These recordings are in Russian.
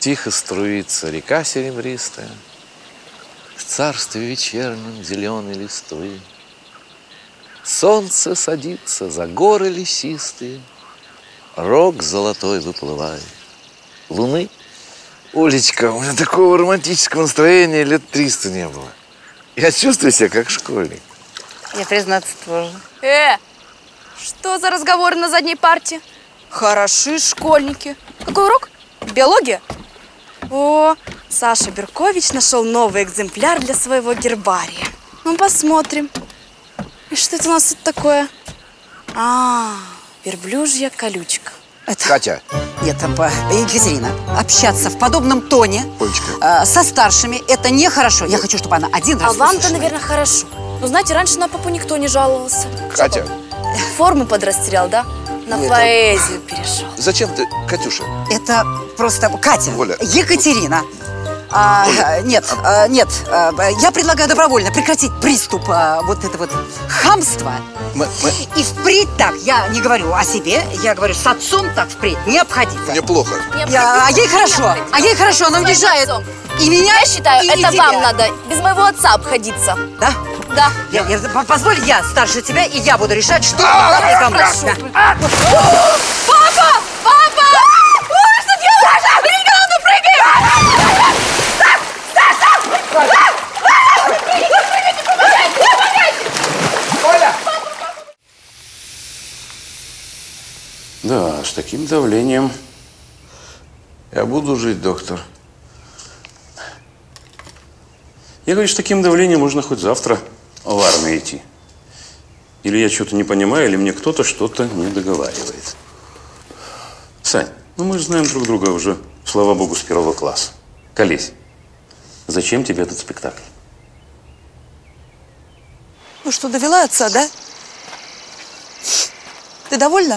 Тихо струится река серебристая, в царстве вечернем зеленой листвы. Солнце садится за горы лесистые, рог золотой выплывает. Луны. Олечка, у меня такого романтического настроения лет 300 не было. Я чувствую себя как школьник. Я, признаться, тоже. Что за разговоры на задней парте? Хороши школьники. Какой урок? Биология? О, Саша Беркович нашел новый экземпляр для своего гербария. Ну, посмотрим. И что это у нас тут такое? Верблюжья колючка. Это... Катя. Нет, Екатерина, общаться в подобном тоне со старшими – это нехорошо. Я хочу, чтобы она один раз вам-то, наверное, хорошо. Но знаете, раньше на папу никто не жаловался. Катя. Форму подрастерял, да? На поэзию перешел. Зачем ты, Катюша? Это просто… Катя, Оля. Екатерина. Нет, я предлагаю добровольно прекратить приступ вот это вот хамства. И впредь так, я не говорю о себе, я говорю с отцом так впредь не обходиться. Мне плохо. А ей хорошо, она унижает. И меня, я считаю, и это тебя. вам надо без моего отца обходиться. Да? Да. Позволь, я старше тебя, и я буду решать, что вам и кому. Папа! Папа! Ой, что делаешь? Прыгай, ну прыгай! Да, с таким давлением. Я буду жить, доктор. Я говорю, с таким давлением можно хоть завтра в армию идти. Или я что-то не понимаю, или мне кто-то что-то не договаривает. Сань, ну мы же знаем друг друга уже, слава богу, с 1 класса. Колись, зачем тебе этот спектакль? Ну что, довела отца, да? Ты довольна?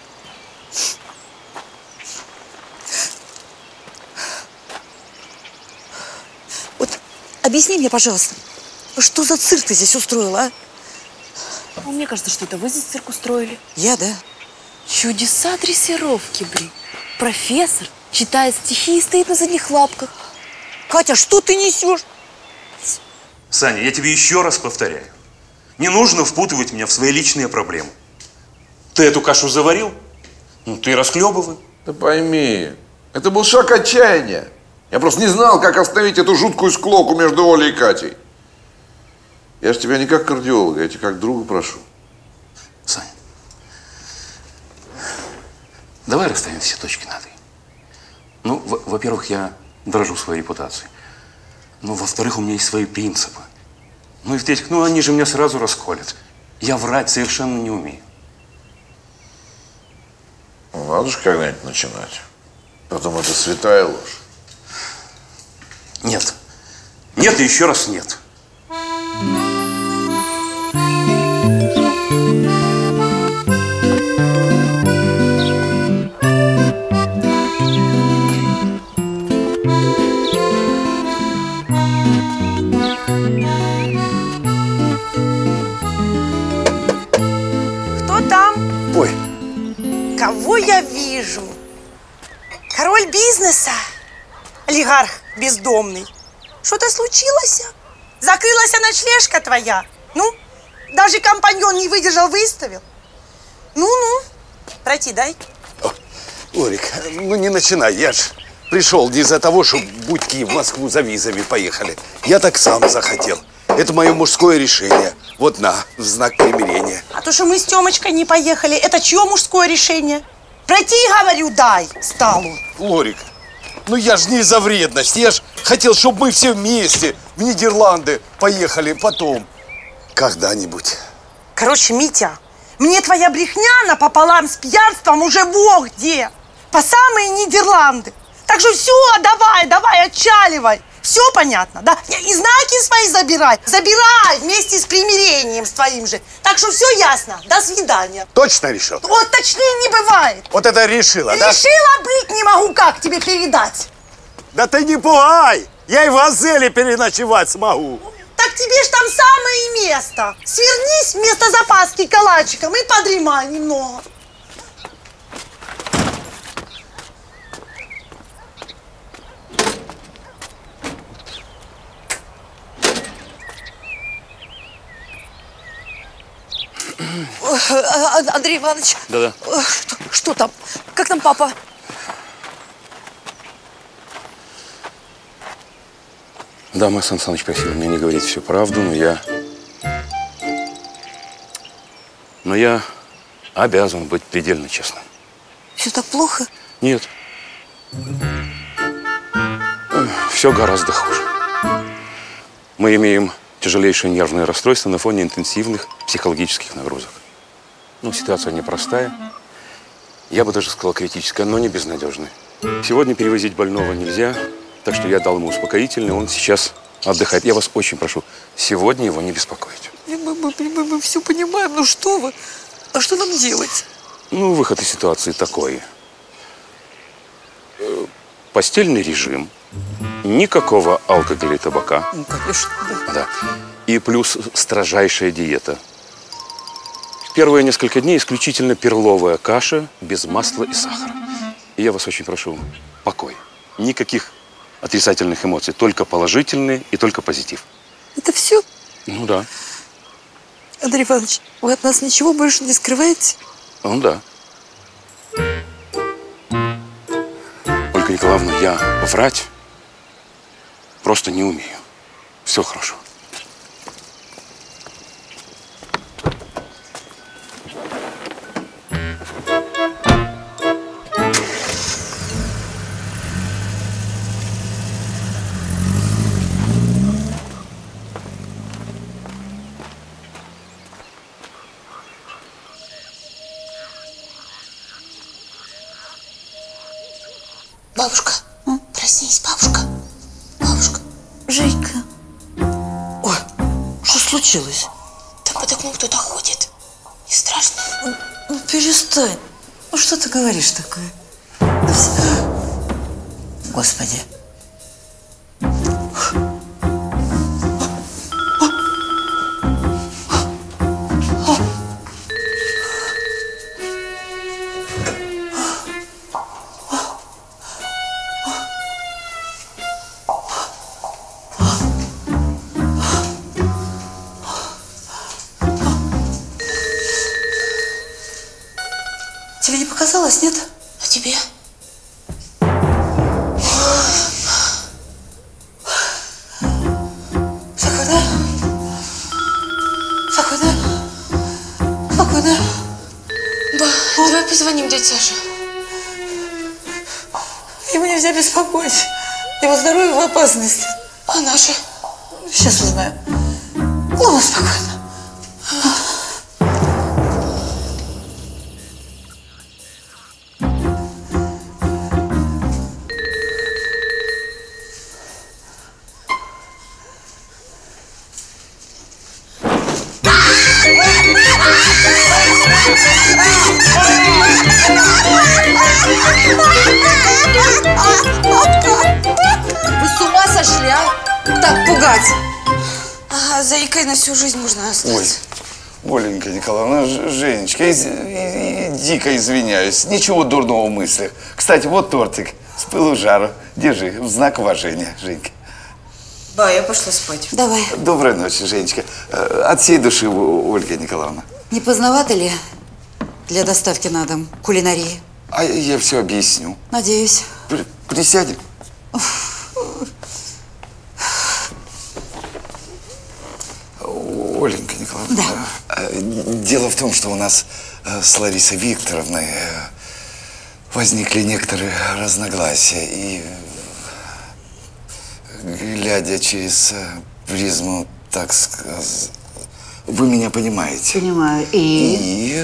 Вот объясни мне, пожалуйста, что за цирк ты здесь устроила, а? Ну, мне кажется, что это вы здесь цирк устроили. Я, да? Чудеса дрессировки, блин. Профессор читает стихи и стоит на задних лапках. Катя, что ты несешь? Саня, я тебе еще раз повторяю. Не нужно впутывать меня в свои личные проблемы. Ты эту кашу заварил? Ну, ты расхлебывай. Да пойми, это был шаг отчаяния. Я просто не знал, как остановить эту жуткую склоку между Олей и Катей. Я же тебя не как кардиолога, я тебя как друга прошу. Сань, давай расставим все точки над «и». Ну, во-первых, я дорожу своей репутацией. Ну, во-вторых, у меня есть свои принципы. Ну, и в-третьих, ну, они же меня сразу расколят. Я врать совершенно не умею. Ну, надо же когда-нибудь начинать. Потом это святая ложь. Нет. Нет и еще раз нет. Кто там? Ой. Кого я вижу? Король бизнеса? Олигарх бездомный. Что-то случилось? Закрылась ночлежка твоя? Ну, даже компаньон не выдержал, выставил. Ну-ну, пройти дай. О, Лорик, ну не начинай, я ж пришел не из-за того, чтобы будьки в Москву за визами поехали. Я так сам захотел. Это мое мужское решение. Вот на, в знак примирения. А то, что мы с Тёмочкой не поехали, это чье мужское решение? Пройти, говорю, дай сталу. Лорик, ну я ж не из-за вредности. Я ж хотел, чтобы мы все вместе в Нидерланды поехали потом. Когда-нибудь. Короче, Митя, мне твоя брехня напополам с пьянством уже бог где. По самые Нидерланды. Так что все, давай, отчаливай. Все понятно, да? И знаки свои забирай. Забирай вместе с примирением с твоим же. Так что все ясно. До свидания. Точно решил? Вот точнее не бывает. Вот это решила, да? Решила быть не могу, как тебе передать. Да ты не пугай! Я и в Азеле переночевать смогу. Так тебе ж там самое место. Свернись вместо запаски калачиком и подремай немного. Андрей Иванович. Да-да. Что там? Как там папа? Да, мой Сан Саныч просил меня не говорить всю правду, но я обязан быть предельно честным. Все так плохо? Нет. Все гораздо хуже. Мы имеем тяжелейшее нервное расстройство на фоне интенсивных психологических нагрузок. Ну, ситуация непростая. Я бы даже сказал критическая, но не безнадежная. Сегодня перевозить больного нельзя, так что я дал ему успокоительный, он сейчас отдыхает. Я вас очень прошу, сегодня его не беспокоить. Мы все понимаем, ну что вы? А что нам делать? Ну, выход из ситуации такой. Постельный режим, никакого алкоголя и табака. Ну, конечно, да. Да. И плюс строжайшая диета. Первые несколько дней исключительно перловая каша без масла и сахара. И я вас очень прошу, покой. Никаких отрицательных эмоций, только положительные и только позитив. Это все? Ну да. Андрей Иванович, вы от нас ничего больше не скрываете? Ну да. Ольга Николаевна, я врать просто не умею. Все хорошо. Бабушка, проснись, бабушка. Бабушка. Женька. Ой, что случилось? Там под окном кто-то ходит. Не страшно? Ну, перестань. Ну, что ты говоришь такое? Да все... Господи. Тебе не показалось, нет? А тебе? Спокойно. Спокойно. Спокойно. Давай позвоним дяде Саше. Его нельзя беспокоить. Его здоровье в опасности. А наши? Сейчас узнаем. Ладно, спокойно. Вы с ума сошли, а? Так пугать. Ага, заикой на всю жизнь можно остаться. Ой, Оленька Николаевна, Женечка, дико извиняюсь. Ничего дурного в мыслях. Кстати, вот тортик с пылу жару. Держи, в знак уважения, Женька. Ба, я пошла спать. Давай. Доброй ночи, Женечка. От всей души, Ольга Николаевна. Не поздновато ли для доставки на дом кулинарии? А я все объясню. Надеюсь. Присядем. Оленька Николаевна, дело в том, что у нас с Ларисой Викторовной возникли некоторые разногласия. И, глядя через призму, так сказать, вы меня понимаете. Понимаю. И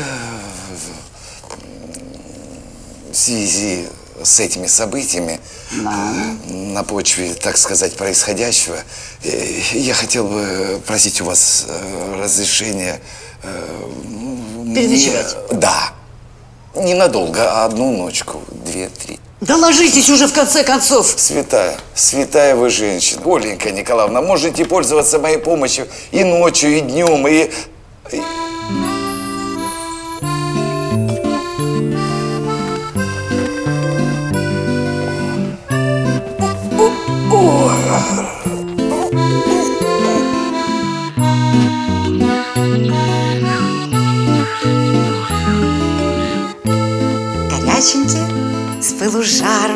в связи с этими событиями, на почве, так сказать, происходящего, я хотел бы просить у вас разрешения... Переночевать? Да. Ненадолго, а одну ночку, 2-3. Да ложитесь уже в конце концов. Святая вы женщина. Оленька Николаевна, можете пользоваться моей помощью и ночью, и днем, и... Шарова.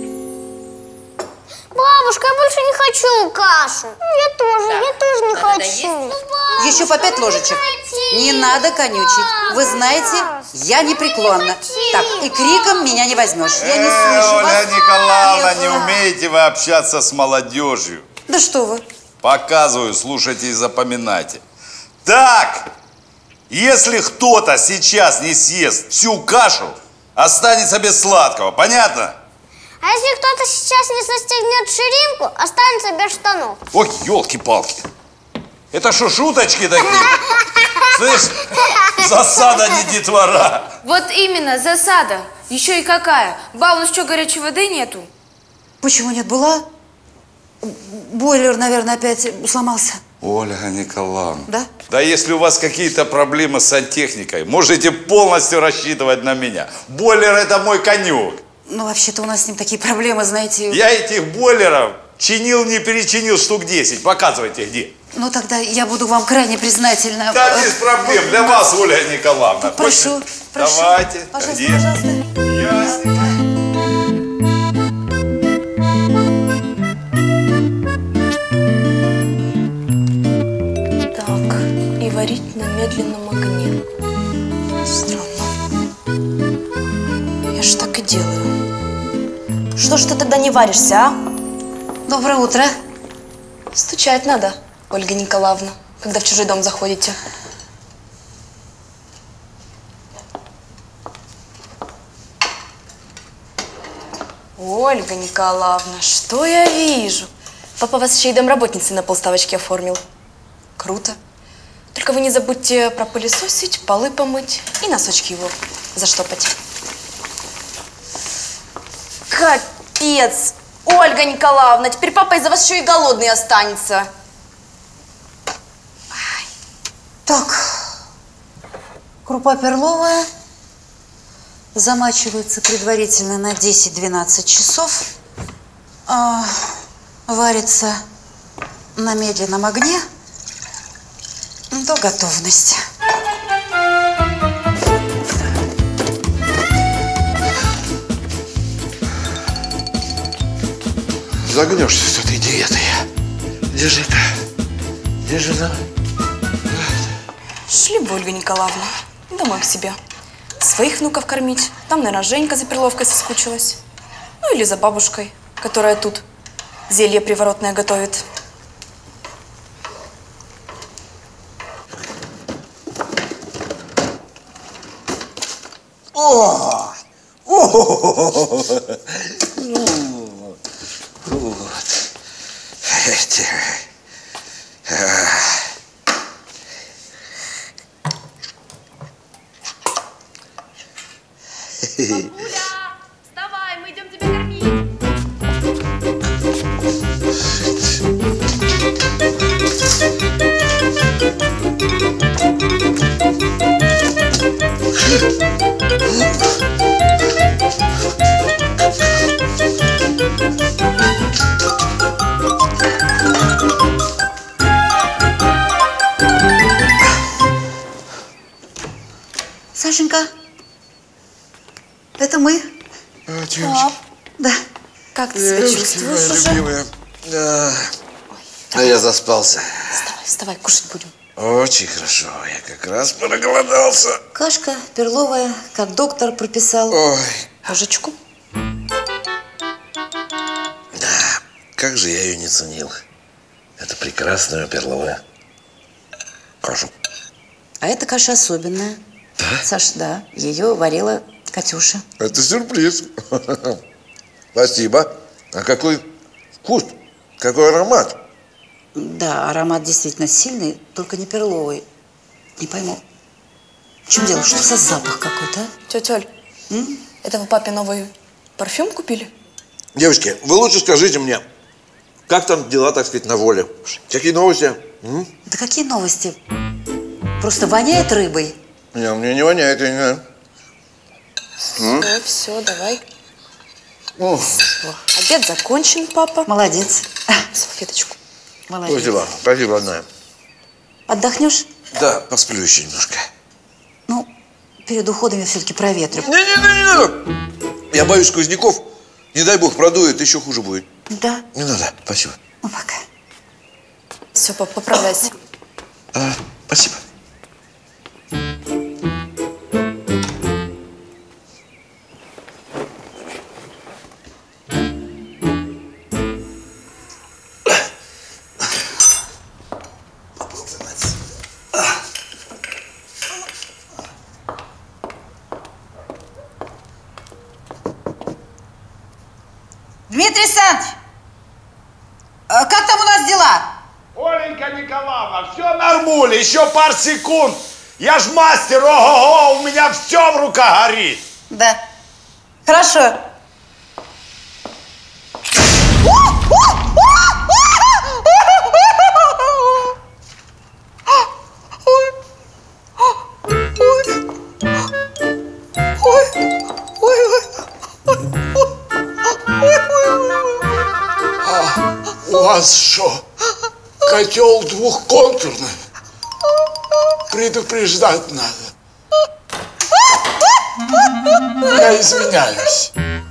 Бабушка, я больше не хочу кашу. Я тоже не хочу. Еще по 5 ложечек. Не надо конючить. Вы знаете, я непреклонна. Так, и криком меня не возьмешь. Я не слышу вас. Оля Николаевна, не умеете вы общаться с молодежью. Да что вы. Показываю, слушайте и запоминайте. Так, если кто-то сейчас не съест всю кашу, останется без сладкого, понятно? А если кто-то сейчас не застегнет ширинку, останется без штанов. Ой, елки-палки. Это что, шуточки такие? Слышь, засада не детвора. Вот именно, засада. Еще и какая. Ба, у нас что, горячей воды нету? Почему нет? Была? Бойлер, наверное, опять сломался. Ольга Николаевна. Да? Да если у вас какие-то проблемы с сантехникой, можете полностью рассчитывать на меня. Бойлер – это мой конек. Ну, вообще-то у нас с ним такие проблемы, знаете. Я этих бойлеров чинил, не перечинил штук 10. Показывайте, где. Ну, тогда я буду вам крайне признательна. Да, без проблем. Для вас, Ольга Николаевна. Прошу, прошу. Давайте. Пожалуйста, Где? пожалуйста. Ясненько. Так, и варить на медленном огне. Странно. Я же так и делаю. Что ж ты тогда не варишься, а? Доброе утро. Стучать надо, Ольга Николаевна, когда в чужой дом заходите. Ольга Николаевна, что я вижу? Папа вас еще и домработницей на полставочки оформил. Круто. Только вы не забудьте пропылесосить, полы помыть и носочки его заштопать. Капец! Ольга Николаевна, теперь папа из-за вас еще и голодный останется. Так, крупа перловая замачивается предварительно на 10-12 часов, варится на медленном огне до готовности. Загнешься с этой диетой. Держи-ка. Держи, давай. Шли бы, Ольга Николаевна, домой к себе. Своих внуков кормить. Там, наверное, Женька за перловкой соскучилась. Ну или за бабушкой, которая тут зелье приворотное готовит. О! Вот. Бабуля, вставай, мы идем тебя кормить. Сашенька, это мы? Девочки. Да. Как ты себя чувствуешь уже? Любимая. Да. А я заспался. Вставай, вставай, кушать будем. Очень хорошо. Я как раз проголодался. Кашка перловая, как доктор прописал. Ой, Ложечку. да. Как же я ее не ценил. Это прекрасная перловая каша. А эта каша особенная. Да? Саш, да, ее варила Катюша. Это сюрприз. Спасибо. А какой вкус? Какой аромат? Да, аромат действительно сильный, только не перловый. Не пойму, в чем дело? Что за запах какой-то, а? Тетя Оль, это вы папе новый парфюм купили? Девочки, вы лучше скажите мне, как там дела, так сказать, на воле? Какие новости? Да какие новости? Просто воняет рыбой. Не, мне не воняет, я не знаю. Все, давай. О, Обед закончен, папа. Молодец. Салфеточку. Молодец. спасибо, спасибо, родная. Отдохнешь? Да, посплю еще немножко. Ну, перед уходом я все-таки проветрю. Не-не-не, я боюсь сквозняков. Не дай бог, продует, еще хуже будет. Да. Не надо, спасибо. Ну, пока. Все, пап, поправляйся. Спасибо. Дмитрий Александрович, как там у нас дела? Оленька Николаевна, все нормуль, еще пару секунд. Я ж мастер, ого-го, у меня все в руках горит. Да. Хорошо. У вас что, котел двухконтурный? Предупреждать надо. Я извиняюсь.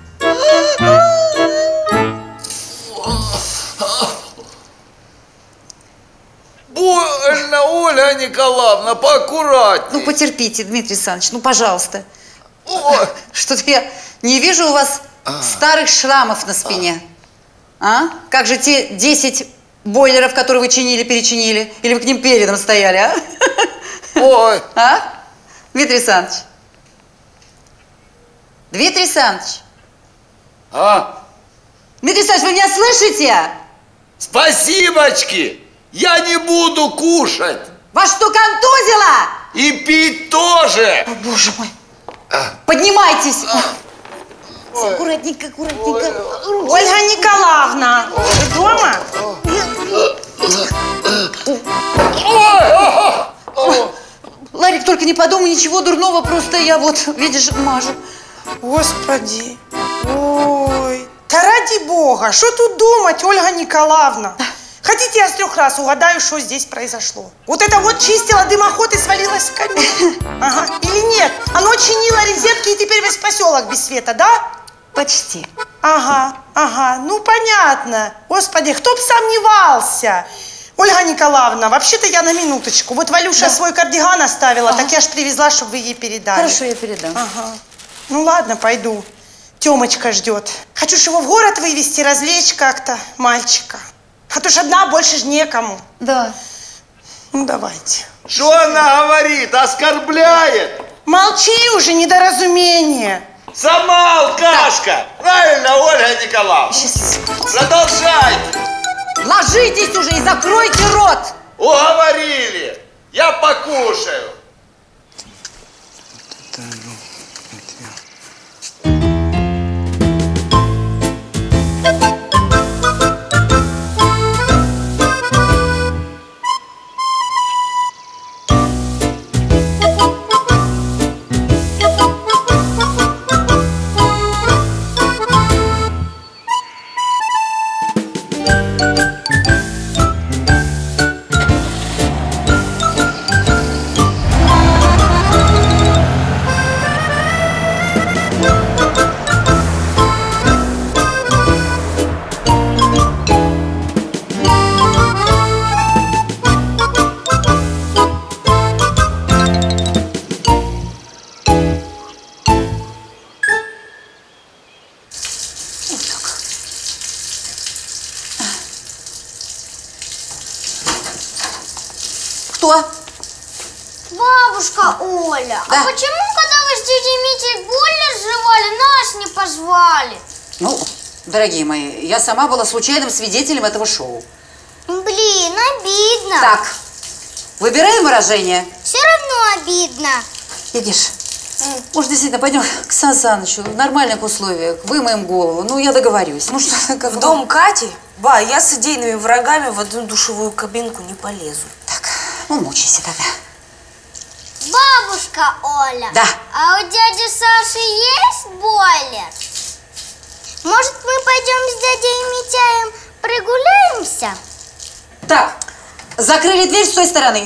Больно, Оля Николаевна, поаккуратней. Ну, потерпите, Дмитрий Александрович, ну, пожалуйста. Что-то я не вижу у вас старых шрамов на спине. А? Как же те 10 бойлеров, которые вы чинили, перечинили? Или вы к ним передом стояли, а? Ой. А? Дмитрий Александрович. Дмитрий Александрович. Дмитрий Александрович, вы меня слышите? Спасибочки! Я не буду кушать. Вас что, контузило? И пить тоже. О, боже мой. Поднимайтесь. Аккуратненько, аккуратненько. Ольга Николаевна, вы дома? Ларик, только не подумай ничего дурного, просто я вот, видишь, мажу. Господи. Ой. Да ради бога, что тут думать, Ольга Николаевна? Хотите, я с 3 раз угадаю, что здесь произошло? Вот это вот чистило дымоход и свалилось в камин? Ага. Или нет? Оно чинило розетки и теперь весь поселок без света, да? Почти. Ага, ага, ну понятно. Господи, кто б сомневался? Ольга Николаевна, вообще-то я на минуточку. Вот Валюша свой кардиган оставила, так я ж привезла, чтобы вы ей передали. Хорошо, я передам. Ага. Ну ладно, пойду. Тёмочка ждет. Хочу ж его в город вывести, развлечь как-то мальчика. А то ж одна, больше ж некому. Да. Ну давайте. Что она говорит? Оскорбляет. Молчи уже, недоразумение. Сама алкашка. Правильно, Ольга Николаевна? Сейчас. Продолжайте. Ложитесь уже и закройте рот. Уговорили. Я покушаю. Кто? Бабушка Оля, Да. а почему, когда вы с дядей Митей бойлер сживали, нас не позвали? Ну, дорогие мои, я сама была случайным свидетелем этого шоу. Блин, обидно. Так, выбираем выражение. Все равно обидно. Видишь, может, действительно, пойдем к Сан Санычу в нормальных условиях, вымоем голову. Ну, я договорюсь. Ну, что, как В дом Кати? Ба, я с идейными врагами в одну душевую кабинку не полезу. Так, ну, мучайся тогда. Бабушка Оля. Да. А у дяди Саши есть бойлер? Может, мы пойдем с дядей Митяем прогуляемся? Так, закрыли дверь с той стороны.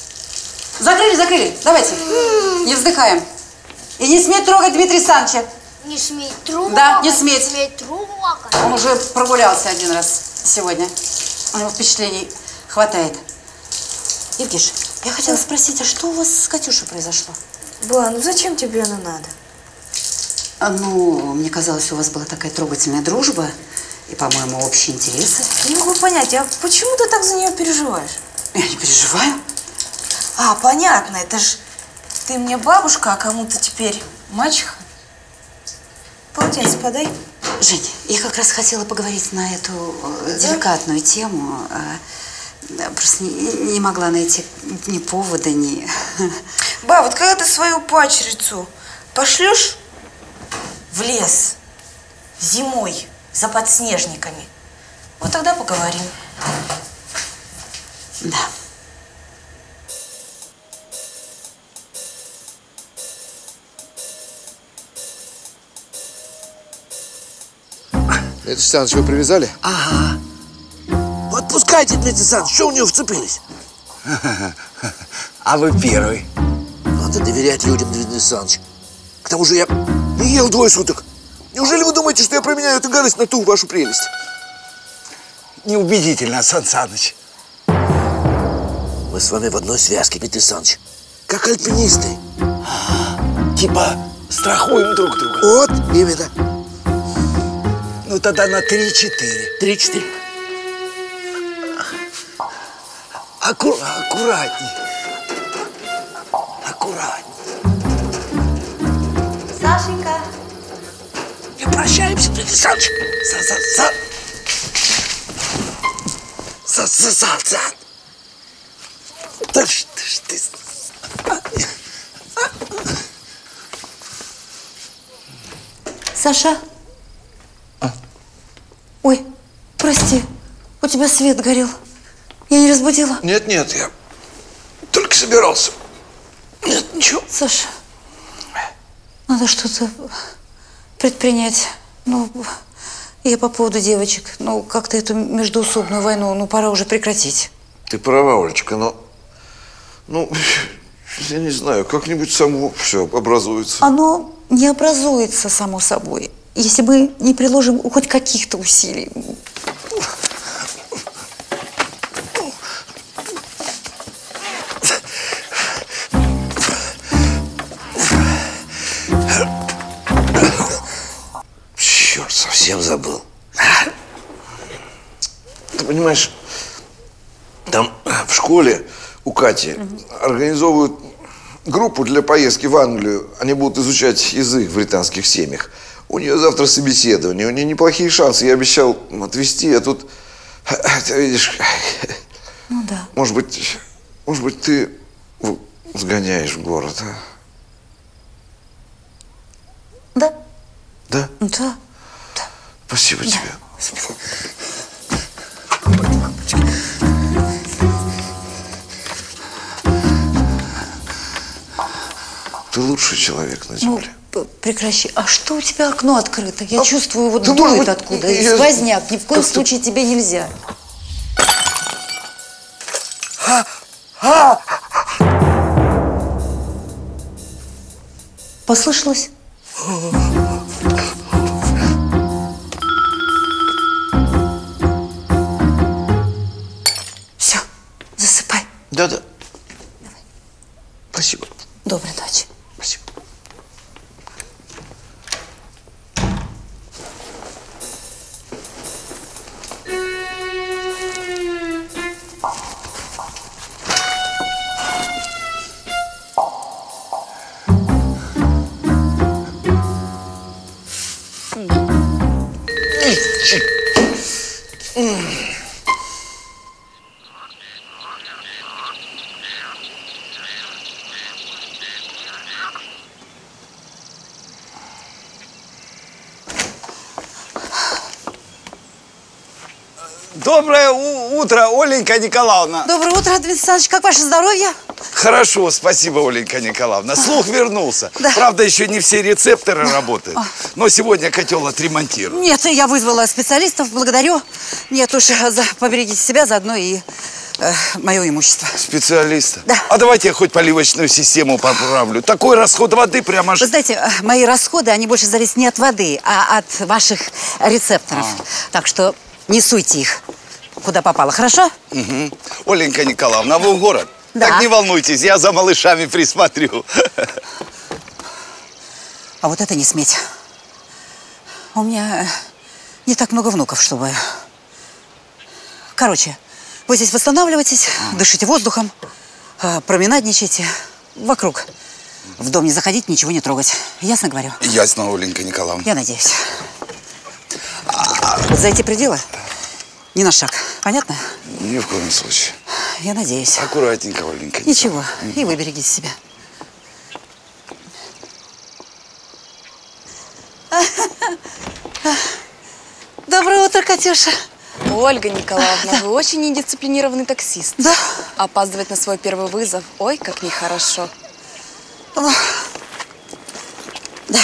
Закрыли, закрыли. Давайте. Не вздыхаем. И не смей трогать Дмитрия Александровича. Не смей трогать. Да, не сметь. Не смей трогать. Он уже прогулялся один раз сегодня. У него впечатлений хватает. Евгеш, я хотела спросить, а что у вас с Катюшей произошло? Ба, ну зачем тебе она надо? Ну, мне казалось, у вас была такая трогательная дружба и, по-моему, общие интересы. Не могу понять, а почему ты так за нее переживаешь? Я не переживаю. А, понятно, это ж ты мне бабушка, а кому-то теперь мачеха. Полотенце подай. Жень, я как раз хотела поговорить на эту деликатную тему. Просто не могла найти ни повода, ни... Ба, вот когда ты свою падчерицу пошлешь в лес зимой за подснежниками, вот тогда поговорим. Да. Дмитрий Александрович, вы привязали? Ага. Отпускайте, Дмитрий Александрович, что у него вцепились? А вы первый. Надо доверять людям, Дмитрий Александрович. К тому же я не ел 2 суток. Неужели вы думаете, что я променяю эту гадость на ту вашу прелесть? Неубедительно, Сан Саныч. Мы с вами в одной связке, Дмитрий Александрович. Как альпинисты. Типа страхуем друг друга. Вот, именно. Ну тогда на 3-4. 3-4. Аккуратней. Аккуратней. Сашенька. Не прощаемся, Дмитрий Александрович. Да что ж ты... Саша? Ой, прости, у тебя свет горел. Я не разбудила? Нет, я только собирался. Нет, ничего. Саша, надо что-то предпринять. Ну, я по поводу девочек. Ну, как-то эту междоусобную войну, ну, пора уже прекратить. Ты права, Олечка, но... Ну, я не знаю, как-нибудь само все образуется. Оно не образуется само собой, если мы не приложим хоть каких-то усилий. Черт, совсем забыл. Ты понимаешь, там в школе у Кати организовывают группу для поездки в Англию. Они будут изучать язык в британских семьях. У нее завтра собеседование, у нее неплохие шансы. Я обещал отвезти, а тут, ты видишь, Ну да. может быть, ты сгоняешь в город, а? Да? Да? Да. Спасибо тебе. Ты лучший человек на земле. Ну, прекращи. А что у тебя окно открыто? Я чувствую, вот да, дует может быть, откуда. Сквозняк. Ни в коем случае тебе нельзя. Послышалось? Все, засыпай. Да. Спасибо. Доброй ночи. Спасибо. Доброе утро, Оленька Николаевна. Доброе утро, Дмитрий Александрович. Как ваше здоровье? Хорошо, спасибо, Оленька Николаевна. Слух вернулся. Да. Правда, еще не все рецепторы работают. Но сегодня котел отремонтирую. Нет, я вызвала специалистов, благодарю. Нет уж, поберегите себя заодно и Мое имущество. Специалиста? Да. А давайте я хоть поливочную систему поправлю. Такой расход воды прямо аж... Вы знаете, мои расходы, они больше зависят не от воды, а от ваших рецепторов. Так что не суйте их, куда попало, хорошо? Угу. Оленька Николаевна, вы в город? Да. Так не волнуйтесь, я за малышами присмотрю. А вот это не сметь. У меня не так много внуков, чтобы... Короче, вы здесь восстанавливаетесь, дышите воздухом, променадничайте вокруг. В дом не заходить, ничего не трогать. Ясно говорю? Ясно, Оленька Николаевна. Я надеюсь. За эти пределы ни на шаг. Понятно? Ни в коем случае. Я надеюсь. Аккуратненько, Оленька. Ничего. И вы берегите себя. Доброе утро, Катюша. Ольга Николаевна, вы очень недисциплинированный таксист. Да. Опаздывать на свой первый вызов, ой, как нехорошо. Да.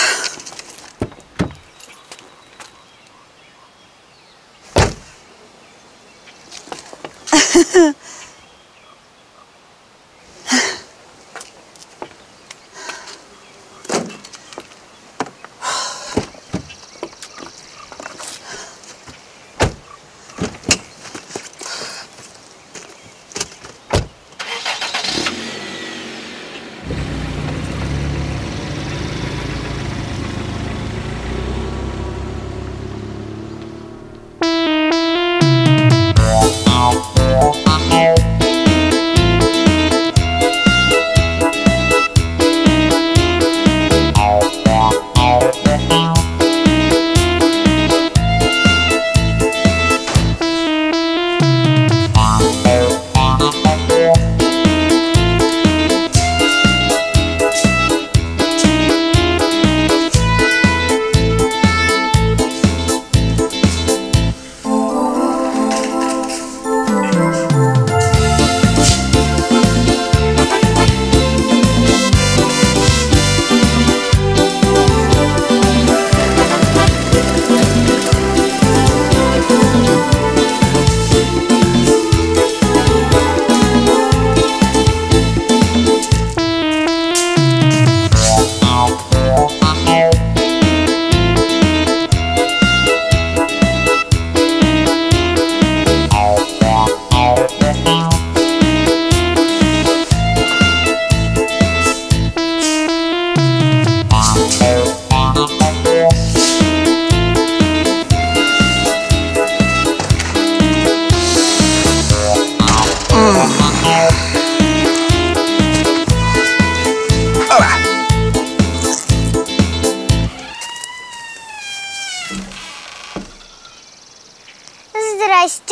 Здрасте.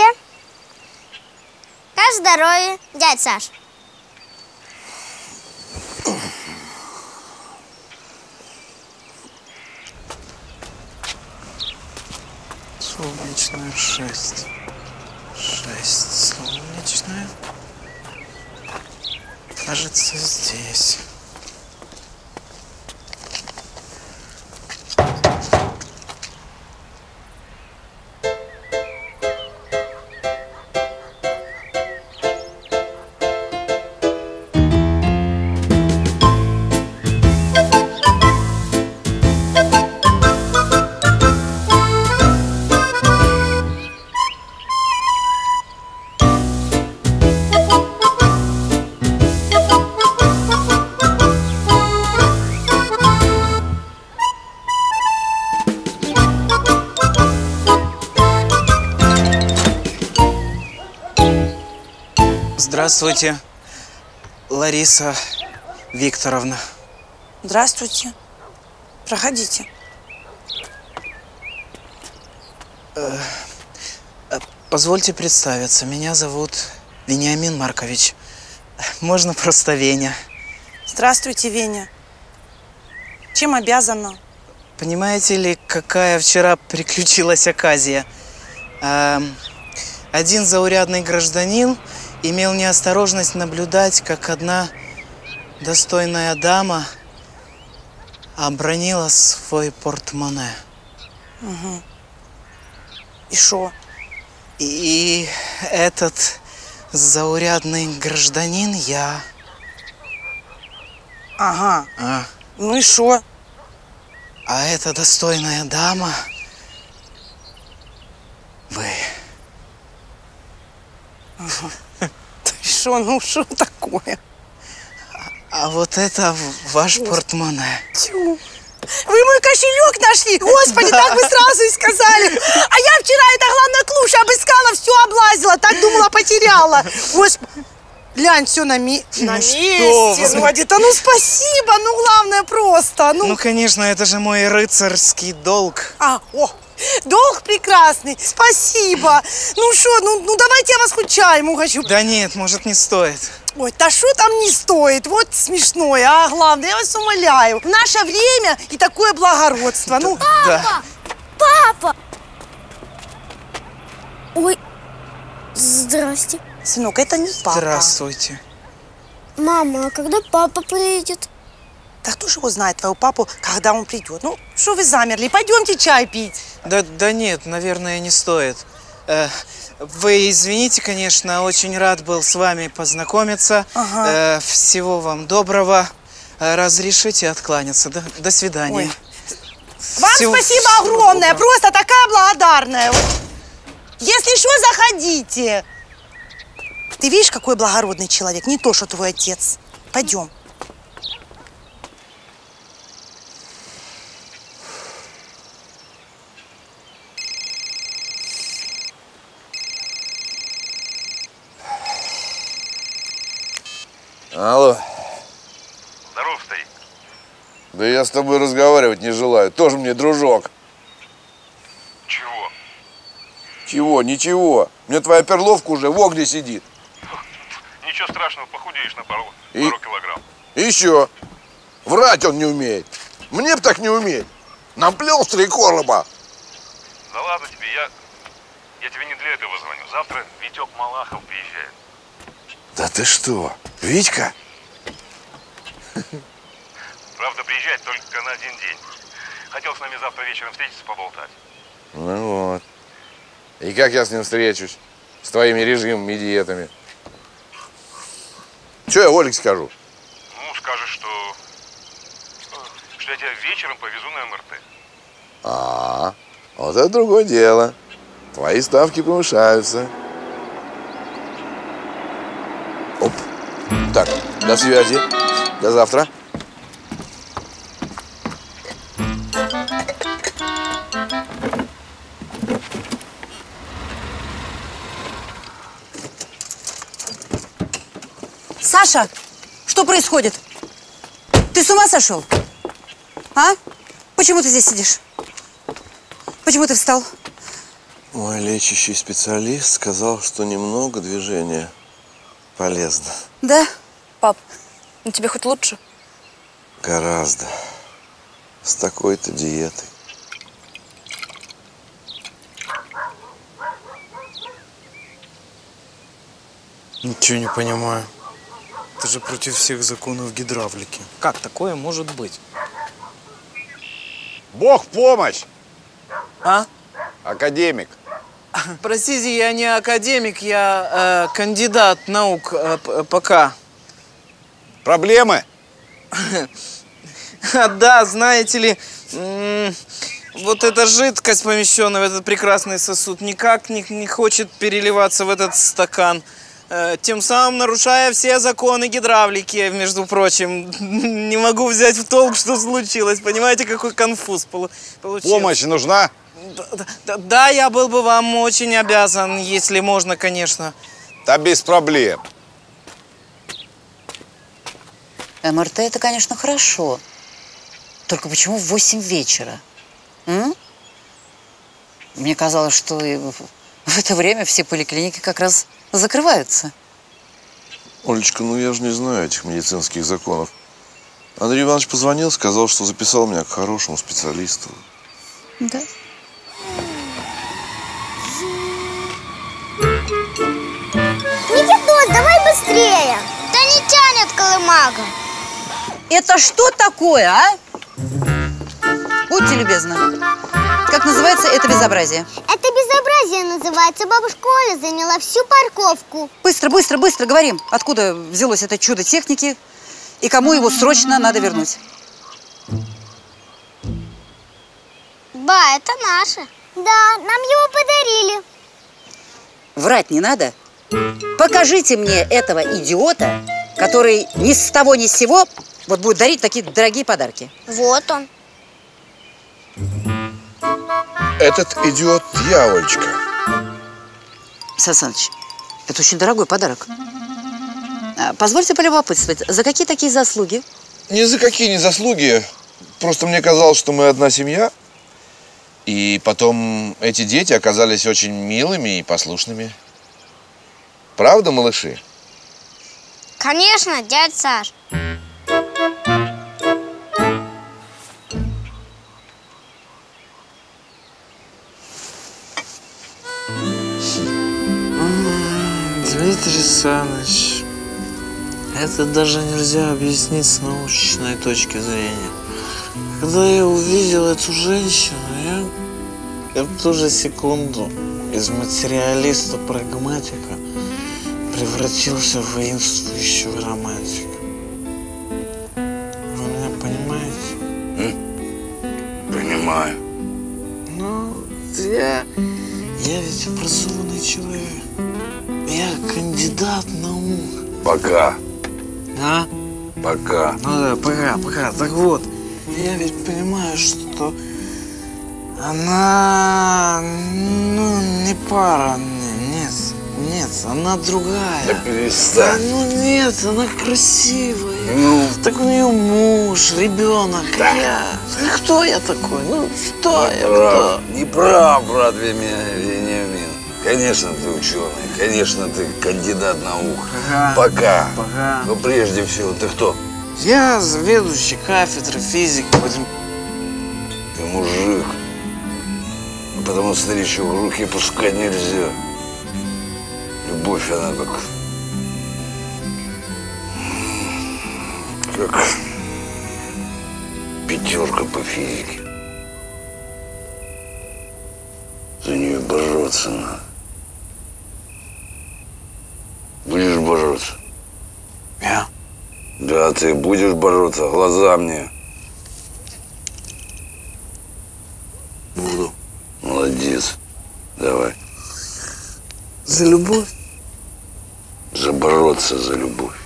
Как здоровье, дядь Саш? Солнечная 6. 6. Солнечная. Кажется, здесь. Здравствуйте, Лариса Викторовна. Здравствуйте. Проходите. Позвольте представиться. Меня зовут Вениамин Маркович. Можно просто Веня. Здравствуйте, Веня. Чем обязана? Понимаете ли, какая вчера приключилась оказия? Один заурядный гражданин имел неосторожность наблюдать, как одна достойная дама обронила свой портмоне. Угу. И шо? И этот заурядный гражданин я. Ага. А, Ну и шо? а эта достойная дама вы. Ага. Ты шо, ну шо такое? А вот это ваш портмоне. Тю. Вы мой кошелек нашли? Господи, так вы сразу и сказали. А я вчера это главное клуш обыскала, все облазила, так думала, потеряла. Господи. Глянь, все на месте. Ну, Адита, ну спасибо, ну главное просто. Ну, конечно, это же мой рыцарский долг. Долг прекрасный, спасибо. Ну что, ну давайте я вас хоть чаем угощу. Да нет, может, не стоит. Ой, да что там не стоит, вот смешное, а главное, я вас умоляю. В наше время и такое благородство, ну. Папа! Папа! Ой, здрасте. Сынок, это не папа. Здравствуйте. Мама, а когда папа приедет? Да кто же его знает, твоего папу, когда он придет? Ну, что вы замерли? Пойдемте чай пить. Да нет, наверное, не стоит. Вы извините, конечно, очень рад был с вами познакомиться. Ага. Всего вам доброго. Разрешите откланяться. До свидания. Ой. Вам спасибо огромное, просто такая благодарная. Если что, заходите. Ты видишь, какой благородный человек, не то, что твой отец. Пойдем. Алло. Здоров, старик. Да я с тобой разговаривать не желаю. Тоже мне дружок. Чего? Чего? Ничего. Мне твоя перловка уже в огне сидит. Ничего страшного, похудеешь на пару килограмм. Еще. Врать он не умеет. Мне б так не уметь. Наплел с 3 короба. Да ладно тебе, я тебе не для этого звоню. Завтра Витек Малахов приезжает. Да ты что, Витька? Правда, приезжает только на 1 день. Хотел с нами завтра вечером встретиться, поболтать. Ну вот. И как я с ним встречусь? С твоими режимами и диетами? Че я Олег скажу? Ну, скажешь, что я тебя вечером повезу на МРТ. Вот это другое дело. Твои ставки повышаются. Оп. Так, до связи. До завтра. Саша, что происходит? Ты с ума сошел? А? Почему ты здесь сидишь? Почему ты встал? Мой лечащий специалист сказал, что немного движения полезно. Да? Пап, ну тебе хоть лучше? Гораздо. С такой-то диетой. Ничего не понимаю. Это же против всех законов гидравлики. Как такое может быть? Бог в помощь! А? Академик. Простите, я не академик, я кандидат наук пока. Проблемы? Да, знаете ли, вот эта жидкость, помещенная в этот прекрасный сосуд, никак не хочет переливаться в этот стакан. Тем самым нарушая все законы гидравлики, между прочим. Не могу взять в толк, что случилось. Понимаете, какой конфуз получился. Помощь нужна? Да, я был бы вам очень обязан, если можно, конечно. Да без проблем. МРТ это, конечно, хорошо. Только почему в 8 вечера? М? Мне казалось, что в это время все поликлиники как раз закрываются. Олечка, ну я же не знаю этих медицинских законов. Андрей Иванович позвонил, сказал, что записал меня к хорошему специалисту. Да. Никитос, давай быстрее! Да не тянет колымага. Это что такое, а? Будьте любезны. Как называется это безобразие? Это безобразие гимназия называется. Бабушка Оля заняла всю парковку. Быстро, быстро, быстро говорим, откуда взялось это чудо техники и кому его срочно надо вернуть. Ба, это наше. Да, нам его подарили. Врать не надо. Покажите мне этого идиота, который ни с того ни с сего вот будет дарить такие дорогие подарки. Вот он. Этот идиот я, Олечка. Сан Саныч, это очень дорогой подарок. Позвольте полюбопытствовать, за какие такие заслуги? Ни за какие не заслуги. Просто мне казалось, что мы одна семья. И потом эти дети оказались очень милыми и послушными. Правда, малыши? Конечно, дядя Саш. Дмитрий Саныч, это даже нельзя объяснить с научной точки зрения. Когда я увидел эту женщину, я в ту же секунду из материалиста-прагматика превратился в воинствующего романтика. Вы меня понимаете? Понимаю. Ну, я ведь образованный человек. Я кандидат наук. Пока. А? Пока. Ну да, пока. Так вот, я ведь понимаю, что она, ну, не пара мне. Нет, она другая. Да перестань. Ну нет, она красивая. Ну. Так у нее муж, ребенок. Да. Я. Кто я такой? Ну, что я? Прав. Кто? Не прав, брат Вениамин. Конечно, ты ученый. Конечно, ты кандидат наук. Пока. Но прежде всего, ты кто? Я заведующий кафедры физики. Ты мужик. Потому старичок руки пускать нельзя. Любовь, она как пятерка по физике. За нее бороться надо. Будешь бороться? Я? Да, ты будешь бороться. Глаза мне. Буду. Молодец. Давай. За любовь? Бороться за любовь.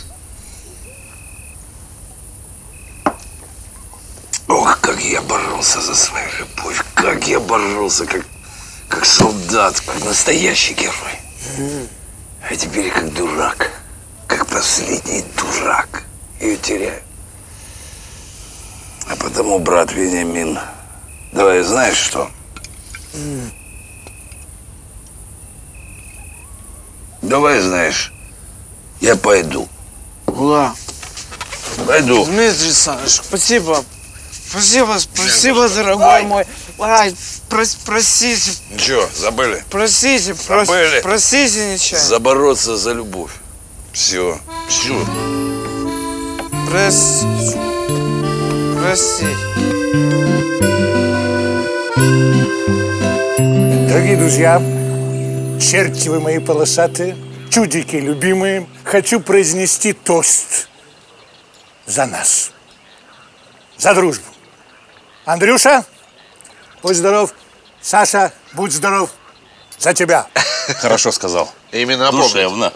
Ох, как я боролся за свою любовь. Как я боролся, как солдат, как настоящий герой. А теперь как дурак. Как последний дурак. Ее теряю. А потому, брат Вениамин, давай, знаешь что? Давай, знаешь, я пойду. Куда? Пойду. Дмитрий Александрович, спасибо. Спасибо, дорогой мой. Ай, простите. Ничего, забыли? Простите, забыли. Простите, нечаянно. Забороться за любовь. Все. Простите. Дорогие друзья, черти вы мои полосатые, чудики любимые, хочу произнести тост за нас, за дружбу. Андрюша, будь здоров. Саша, будь здоров. За тебя. Хорошо сказал. Именно душевно.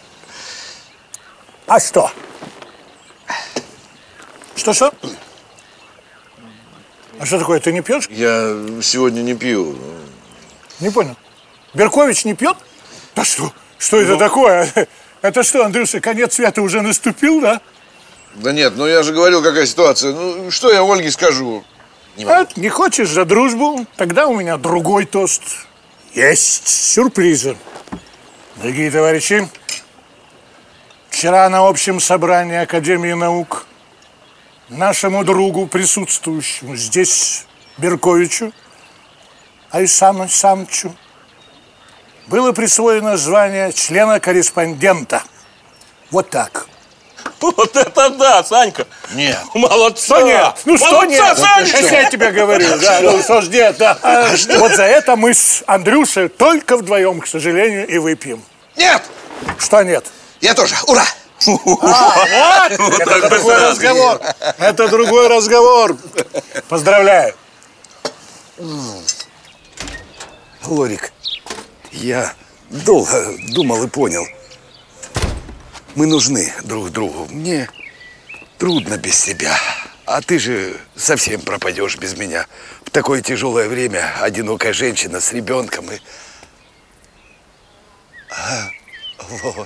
А что? Что? А что такое, ты не пьешь? Я сегодня не пью. Не понял. Беркович не пьет? Да что? Что это такое? Это что, Андрюша, конец света уже наступил, да? Да нет, ну я же говорил, какая ситуация. Ну, что я Ольге скажу? Не хочешь за дружбу? Тогда у меня другой тост. Есть сюрпризы. Дорогие товарищи, вчера на общем собрании Академии наук нашему другу, присутствующему здесь, Берковичу, Александру Александровичу, было присвоено звание члена-корреспондента. Вот так. Вот это да, Санька. Нет. Молодца. Что нет? Ну что Молодца, нет? Санечка. Это я тебе говорю, да. Ну что ж нет, да. Вот за это мы с Андрюшей только вдвоем, к сожалению, и выпьем. Нет! Что нет? Я тоже. Ура! Вот! Это другой разговор. Это другой разговор. Поздравляю. Лорик, я долго думал и понял. Мы нужны друг другу. Мне трудно без тебя. А ты же совсем пропадешь без меня. В такое тяжелое время одинокая женщина с ребенком и... Лора.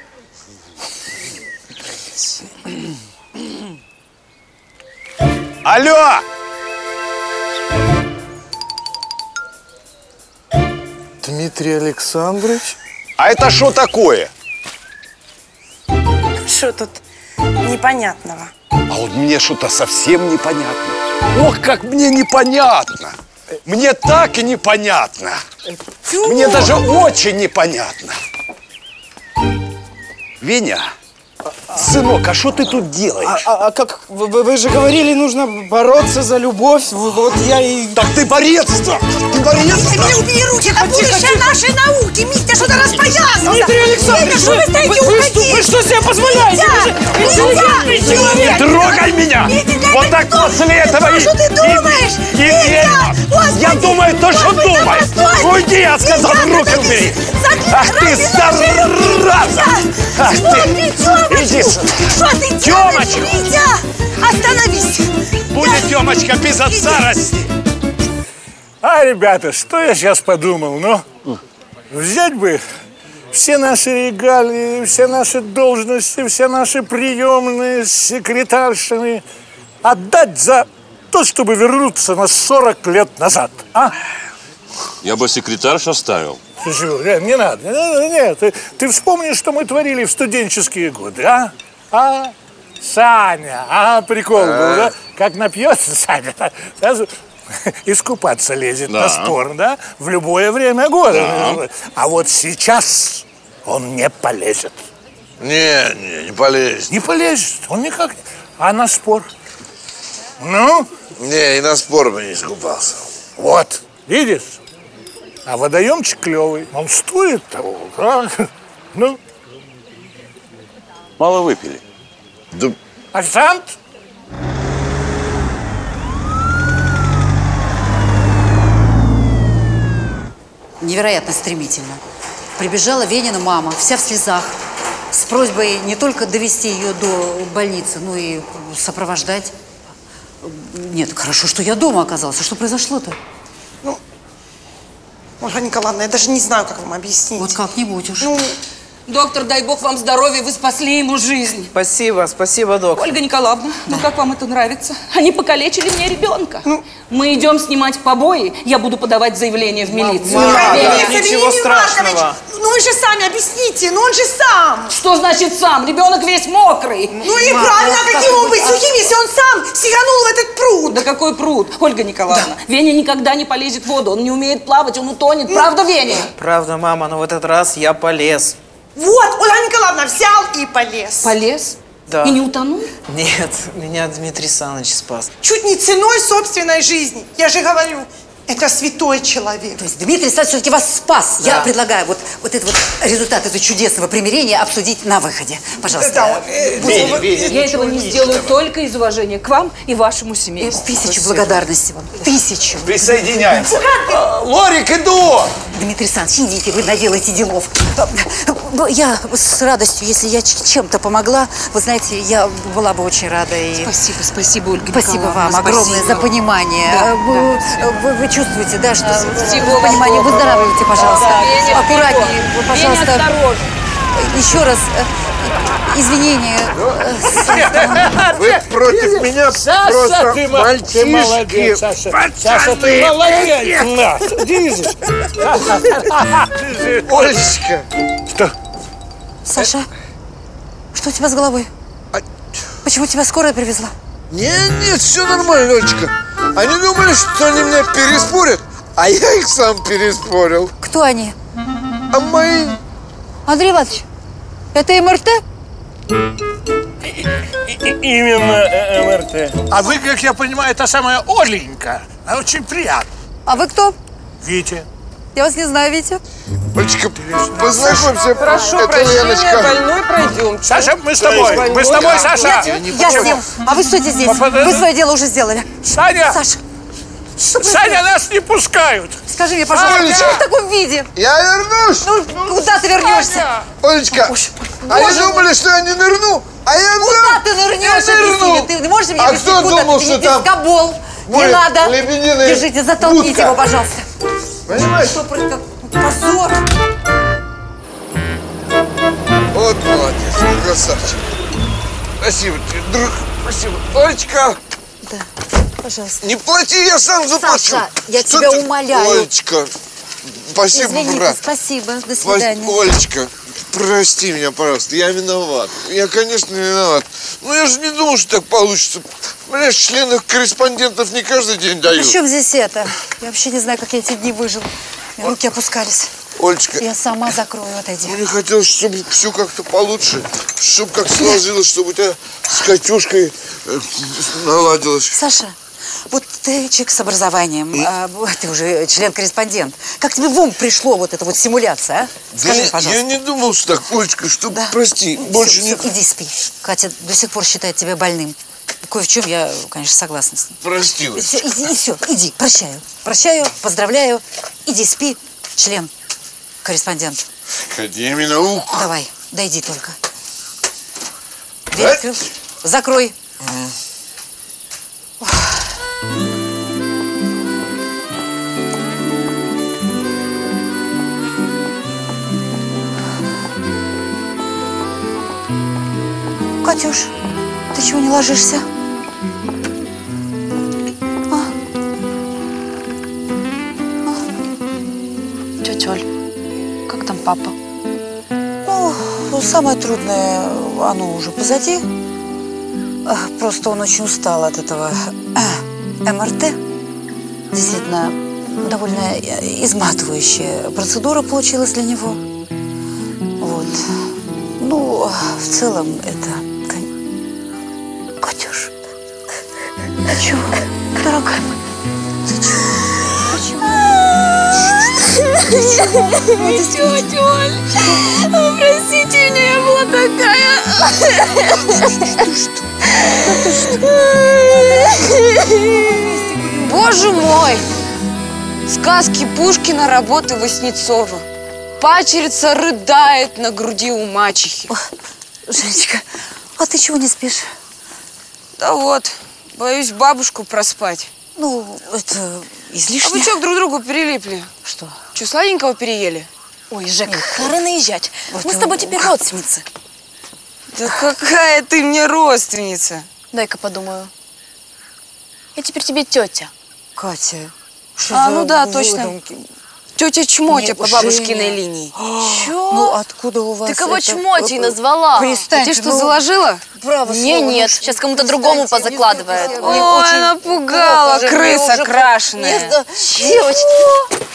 Алло! Дмитрий Александрович? А это что такое? Что тут непонятного? А вот мне что-то совсем непонятно. Ох, как мне непонятно! Мне так и непонятно. Мне даже очень непонятно. Веня, сынок, а что ты тут делаешь? А как? Вы же говорили, нужно бороться за любовь. Вот я и... Так ты борец-то! Ты борец-то! Митя, убери руки, это будущее нашей науки! Митя, что-то распоясался! Дмитрий Александрович, что вы стоите, уходите! Вы что себе позволяете? Вы же интеллигентный человек! Не трогай меня! Вот так после этого и... Что ты думаешь? Я думаю то, что думаю! Уйди, я сказал, руки убери! Ах ты, зараза! Ах ты! Иди сюда! Что ты делаешь, Тёмочка! Митя? Остановись! Будет Тёмочка без отца расти! А, ребята, что я сейчас подумал, ну? Взять бы все наши регалии, все наши должности, все наши приемные, секретаршины, отдать за то, чтобы вернуться на 40 лет назад, а? Я бы секретарш оставил. Слушай, не надо, нет, ты вспомни, что мы творили в студенческие годы, а? А? Саня, прикол был, да? Как напьется Саня, сразу искупаться лезет на спор, да? В любое время года. Да. А вот сейчас он не полезет. Не полезет. Не полезет, он никак не. А на спор? Ну? Не, и на спор бы не искупался. Вот, видишь? А водоемчик клевый, он стоит того, да? Ну? Мало выпили. Да. Официант? Невероятно стремительно. Прибежала Венина мама, вся в слезах, с просьбой не только довести ее до больницы, но и сопровождать. Нет, хорошо, что я дома оказалась. А что произошло-то? Ну, Ольга Николаевна, я даже не знаю, как вам объяснить. Вот как-нибудь уж. Ну, доктор, дай бог вам здоровья, вы спасли ему жизнь. Спасибо, доктор. Ольга Николаевна, ну как вам это нравится? Они покалечили мне ребенка. Мы идем снимать побои, я буду подавать заявление в милицию. Ничего страшного. Ну вы же сами объясните, ну он же сам. Что значит сам? Ребенок весь мокрый. Ну и правильно, каким он быть сухим, если он сам сиганул в этот пруд? Да какой пруд, Ольга Николаевна? Да. Веня никогда не полезет в воду, он не умеет плавать, он утонет. Правда, Веня? Правда, мама, но в этот раз я полез. Вот, Ольга Николаевна взял и полез. Полез? Да. И не утонул? Нет, меня Дмитрий Саныч спас. Чуть не ценой собственной жизни. Я же говорю, это святой человек. То есть Дмитрий Саныч все-таки вас спас. Да. Я предлагаю вот этот вот результат этого чудесного примирения обсудить на выходе. Пожалуйста. Я этого не сделаю только из уважения к вам и вашему семейству. Тысячу благодарностей вам. Тысячу. Присоединяемся. Лорик, иду! Дмитрий Саныч, идите, вы наделаете делов. Я с радостью, если я чем-то помогла, вы знаете, я была бы очень рада. И... Спасибо, Ольга Николаевна. Спасибо вам огромное за понимание. Да, вы чувствуете, да, что всего понимание. Выздоравливайте, пожалуйста. Да, аккуратнее, пожалуйста. Еще раз извинения. Вы против меня просто ты мальчишки. Молодец, Саша. Саша, ты молодец. Видишь? Олечка. Что? Саша, что у тебя с головой? Почему тебя скорая привезла? Нет, все нормально, Олечка. Они думали, что они меня переспорят, а я их сам переспорил. Кто они? А мои... Андрей Иванович, это МРТ? Именно МРТ. А вы, как я понимаю, та самая Оленька. Очень приятно. А вы кто? Витя. Я вас не знаю, Витя. Олечка, познакомься. Прошу это прощения, Леночка. больной, пройдем. Саша, мы с тобой. Мы с тобой, Саша. Я с ним. А вы стойте здесь. Вы свое дело уже сделали. Саня! Саша! Саня, нас не пускают. Скажи мне, пожалуйста, почему в таком виде? Я вернусь. Ну, куда ты вернешься? Олечка, они думали, что я не нырну, а я куда ты нырнешь? Объясни, ты можешь мне объяснить, кто куда думал, ты? что Не там пескобол. Не надо. лебединая Держите, затолкните будка? его, пожалуйста. Понимаешь? Что, как позор. Вот молодец, красавчик. Спасибо тебе, друг. Спасибо. Олечка. Да, пожалуйста. Не плати, я сам заплачу. Саша, я Что тебя ты? умоляю. Олечка, спасибо, Извините, брат. спасибо. До свидания. Олечка, прости меня, пожалуйста. Я виноват. Я, конечно, виноват. Но я же не думал, что так получится. Понимаешь, членов корреспондентов не каждый день дают. При чем здесь это? Я вообще не знаю, как я эти дни выжил. Мне руки опускались. Олечка. Я сама закрою, отойди. Мне хотелось, чтобы все как-то получше. Чтобы как сложилось, чтобы у тебя с Катюшкой наладилось. Саша, вот ты человек с образованием, ты уже член-корреспондент. Как тебе в ум пришло вот эта вот симуляция, а? Скажи, пожалуйста. Я не думал, что так, Олечка, что прости, больше не... Иди спи. Катя до сих пор считает тебя больным. Кое в чем я, конечно, согласна с ним. Прости, Все, иди, прощаю. Прощаю, поздравляю. Иди спи, член-корреспондент. Академия наук. Давай, дойди только. Дверь открыл. Закрой. Катюш, ты чего не ложишься? Тетя Оль, как там папа? Ну, самое трудное, оно уже позади. Просто он очень устал от этого МРТ. Действительно, довольно изматывающая процедура получилась для него. Вот. Ну, в целом, это... Катюш, ты чего, дорогая моя? Ты чего? Тетя Оль, простите меня, я была такая. Боже мой! Сказки Пушкина, работы Васнецова. Пачерица рыдает на груди у мачехи. Женечка, а ты чего не спишь? Да вот, боюсь бабушку проспать. Ну, это излишне. А вы что к друг другу перелипли? Что? Что, сладенького переели? Ой, Жека, пора наезжать. Мы с тобой теперь родственницы. Да какая ты мне родственница? Дай-ка подумаю. Я теперь тебе тетя. Катя, что ну да, точно. Тетя Чмотя по бабушкиной линии. Чё? Ну откуда у вас Ты кого это? Чмотей назвала? Ты что, заложила? Право Мне слово, нет. ну, Сейчас кому-то другому позакладывает. Ой, напугала, крыса крашеная. Девочки.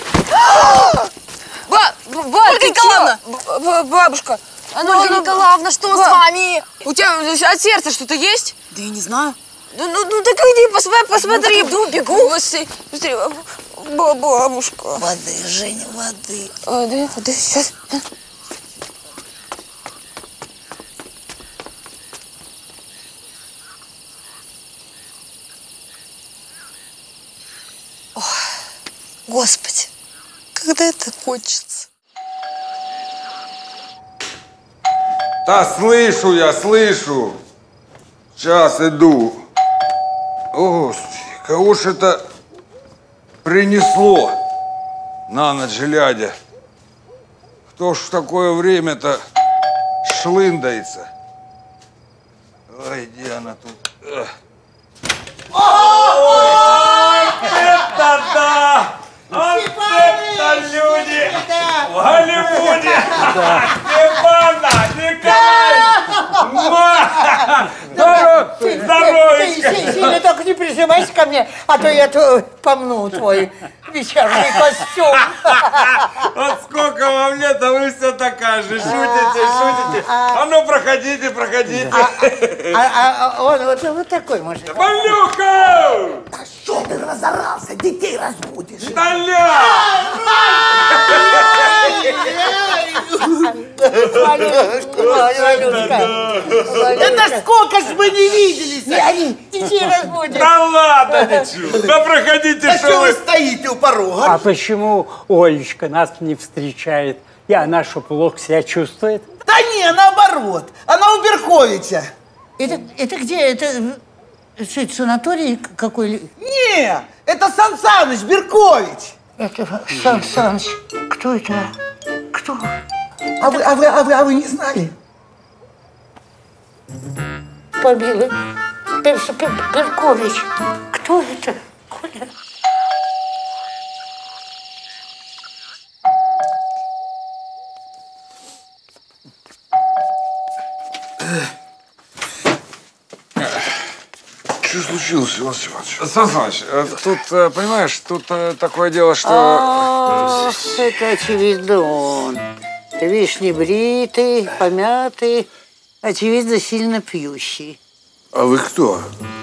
Ольга Николаевна! Бабушка! Ольга Николаевна, что с вами? У тебя от сердца что-то есть? Да я не знаю. Ну так иди, посмотри. Бегу. Быстрее. Бабушка. Воды, Женя, воды. Воды, сейчас. Ох, Господи, когда это кончится? Да слышу я, слышу. Сейчас иду. О, Господи, кого ж это принесло на ночь глядя? Кто ж в такое время-то шлындается? Ой, где она тут? Ой, это да! Вот это люди! В Голливуде! Степана, Николай! Здоровечка! Сильно только не прижимайся ко мне, а то я помну твой вечерний костюм. Вот сколько вам лет, а вы все такая же. Шутите, шутите. А ну, проходите, проходите. Он вот такой, может. Малюка! Да что ты разорался? Детей разбудишь. Толя! Это сколько ж мы не виделись? Они детей разбудят. Да ладно, ничего. Да проходите, да что вы стоите у порога? А почему Олечка нас не встречает? И она что, плохо себя чувствует? Да не, наоборот. Она у Берковича. Это где? Это что, это санаторий какой? Не, это Сан Саныч Беркович. Это Сан Саныч. Кто это? Кто? А вы не знали? Помилуй. Беркович. Кто это? Коля? Что случилось, Иван Степанович? Сан Саныч, тут, понимаешь, тут такое дело, что... Ах, это очевидно он. Ты видишь, небритый, помятый, очевидно, сильно пьющий. А вы кто?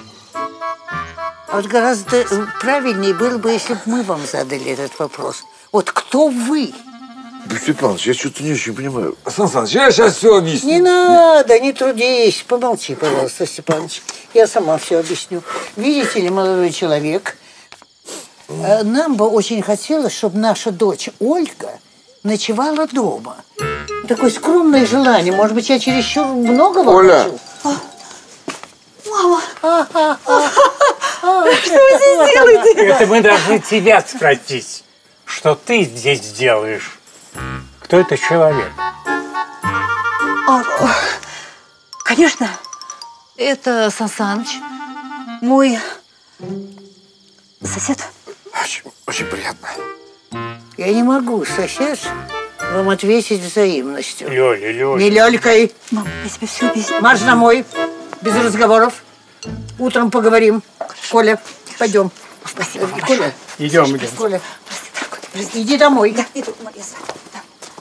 А вот гораздо правильнее было бы, если бы мы вам задали этот вопрос. Вот кто вы? Степанович, я что-то не очень понимаю. Сан Саныч, я сейчас все объясню. Не надо, не трудись. Помолчи, пожалуйста, Степанович. Я сама все объясню. Видите ли, молодой человек, нам бы очень хотелось, чтобы наша дочь Ольга ночевала дома. Такое скромное желание. Может быть, я чересчур много вам хочу? Мама! Что вы здесь делаете? Это мы должны тебя спросить, что ты здесь делаешь. Кто это человек? Конечно, это Сан Саныч, мой сосед. Очень приятно. Я не могу, сосед, вам ответить взаимностью. Лёля, Лёля. Не лёлькой. Мам, я тебе все объясню. Марш домой. Без разговоров. Утром поговорим. Коля, пойдем. Спасибо. Коля. Идем. Коля. Иди домой. Да, иду, Марья. Да.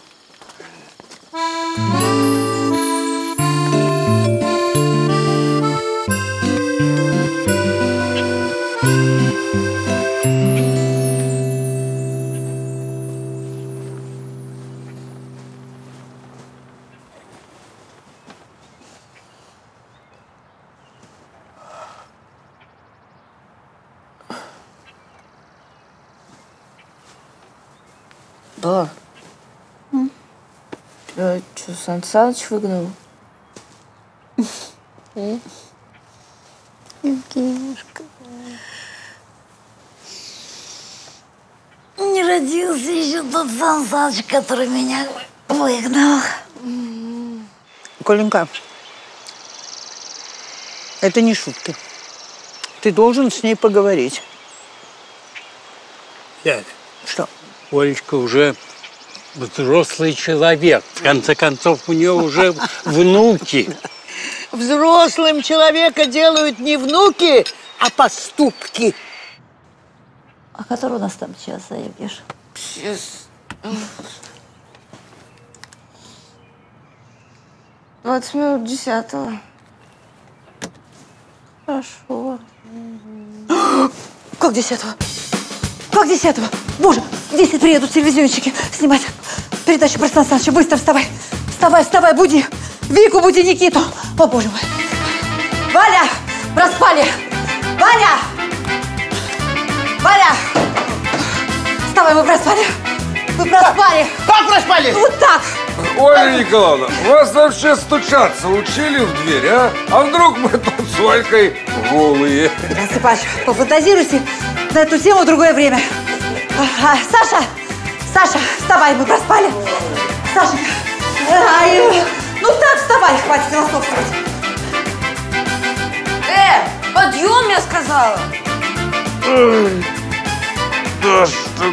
Да. Тебя что, Сан Саныч выгнал? Евгенюшка. Не родился еще тот Сан Саныч, который меня выгнал. Коленька, это не шутки. Ты должен с ней поговорить. Дядь. Что? Олечка уже взрослый человек. В конце концов, у нее уже внуки. Взрослым человека делают не внуки, а поступки. А который у нас там час, Евгеш? Сейчас. 20 минут 10-го. Хорошо. Как 10-го? Как 10-го? Боже, в 10 приедут телевизионщики снимать передачу про Сан Саныча. Быстро вставай. Вставай, вставай, буди. Вику, буди Никиту. О, боже мой. Валя, проспали. Валя! Валя! Вставай, мы проспали. Мы проспали. Как проспали? Вот так. Ольга Николаевна, вас вообще стучаться учили в дверь, а? А вдруг мы тут с Олькой голые? Иван Степанович, пофантазируйте на эту тему в другое время. Саша! Саша, вставай, мы проспали. Саша, ну так вставай, хватит философствовать. Подъем, я сказала. Да что...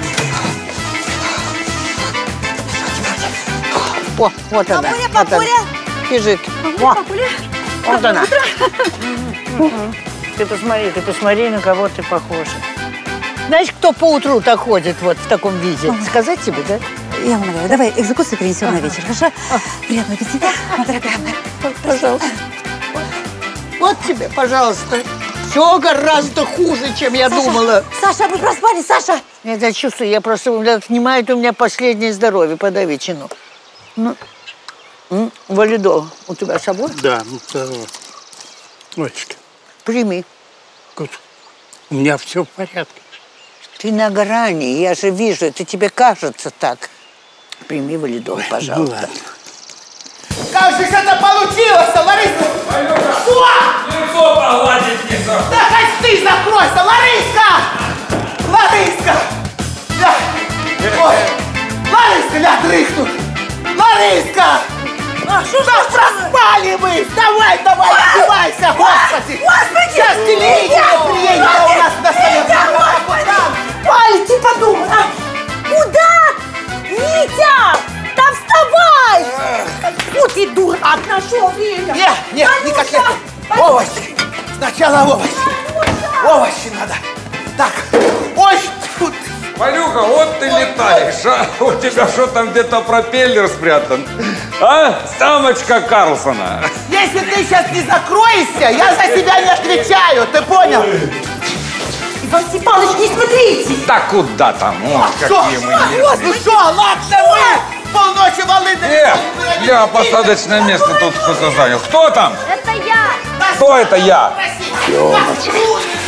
О, вот она. Папуля, вот папуля. она. Бежит. Папуля. Вот она. Ты посмотри, на кого ты похожа. Знаешь, кто поутру так ходит вот в таком виде? Сказать тебе, да? Я умоляю, давай экзекуцию перенесем на вечер, хорошо? Приятного аппетита, моя дорогая. Пожалуйста. Вот тебе, пожалуйста. Все гораздо хуже, чем я думала. Саша, мы проспали, Саша! Я чувствую, я просто отнимает у меня последнее здоровье, подави чину. Ну, валидол у тебя с собой? Да, Олечка. Прими. У меня все в порядке. Ты на грани, я же вижу, это тебе кажется так. Прими валидол, пожалуйста. Кажется, это получилось, Лариска! Что? Лицо погладить не за. Да хоть ты закройся, Лариска! Лариска! Ля... Ой, Лариска, ля, дрыхнут! Лариска! Да проспали мы! Давай, давай, одевайся, господи! Господи! Сейчас телевидение приедет, а у нас на столе. Валя, ты подумай! Куда? Витя! Да вставай! Вот ты дурак, нашел время! Нет, никак нет! Овощи! Сначала овощи! Овощи надо! Так, ой, тут... Валюха, вот ты летаешь, а? У тебя что там где-то пропеллер спрятан? А? Самочка Карлсона. Если ты сейчас не закроешься, я за себя не отвечаю, ты понял? Иван Степанович, не смотрите! Да куда там? О, какие мы Ну что, ладно, мы полночи волны... Я посадочное место тут кто-то занял. Кто там? Это я! Кто это я? Ёмочка.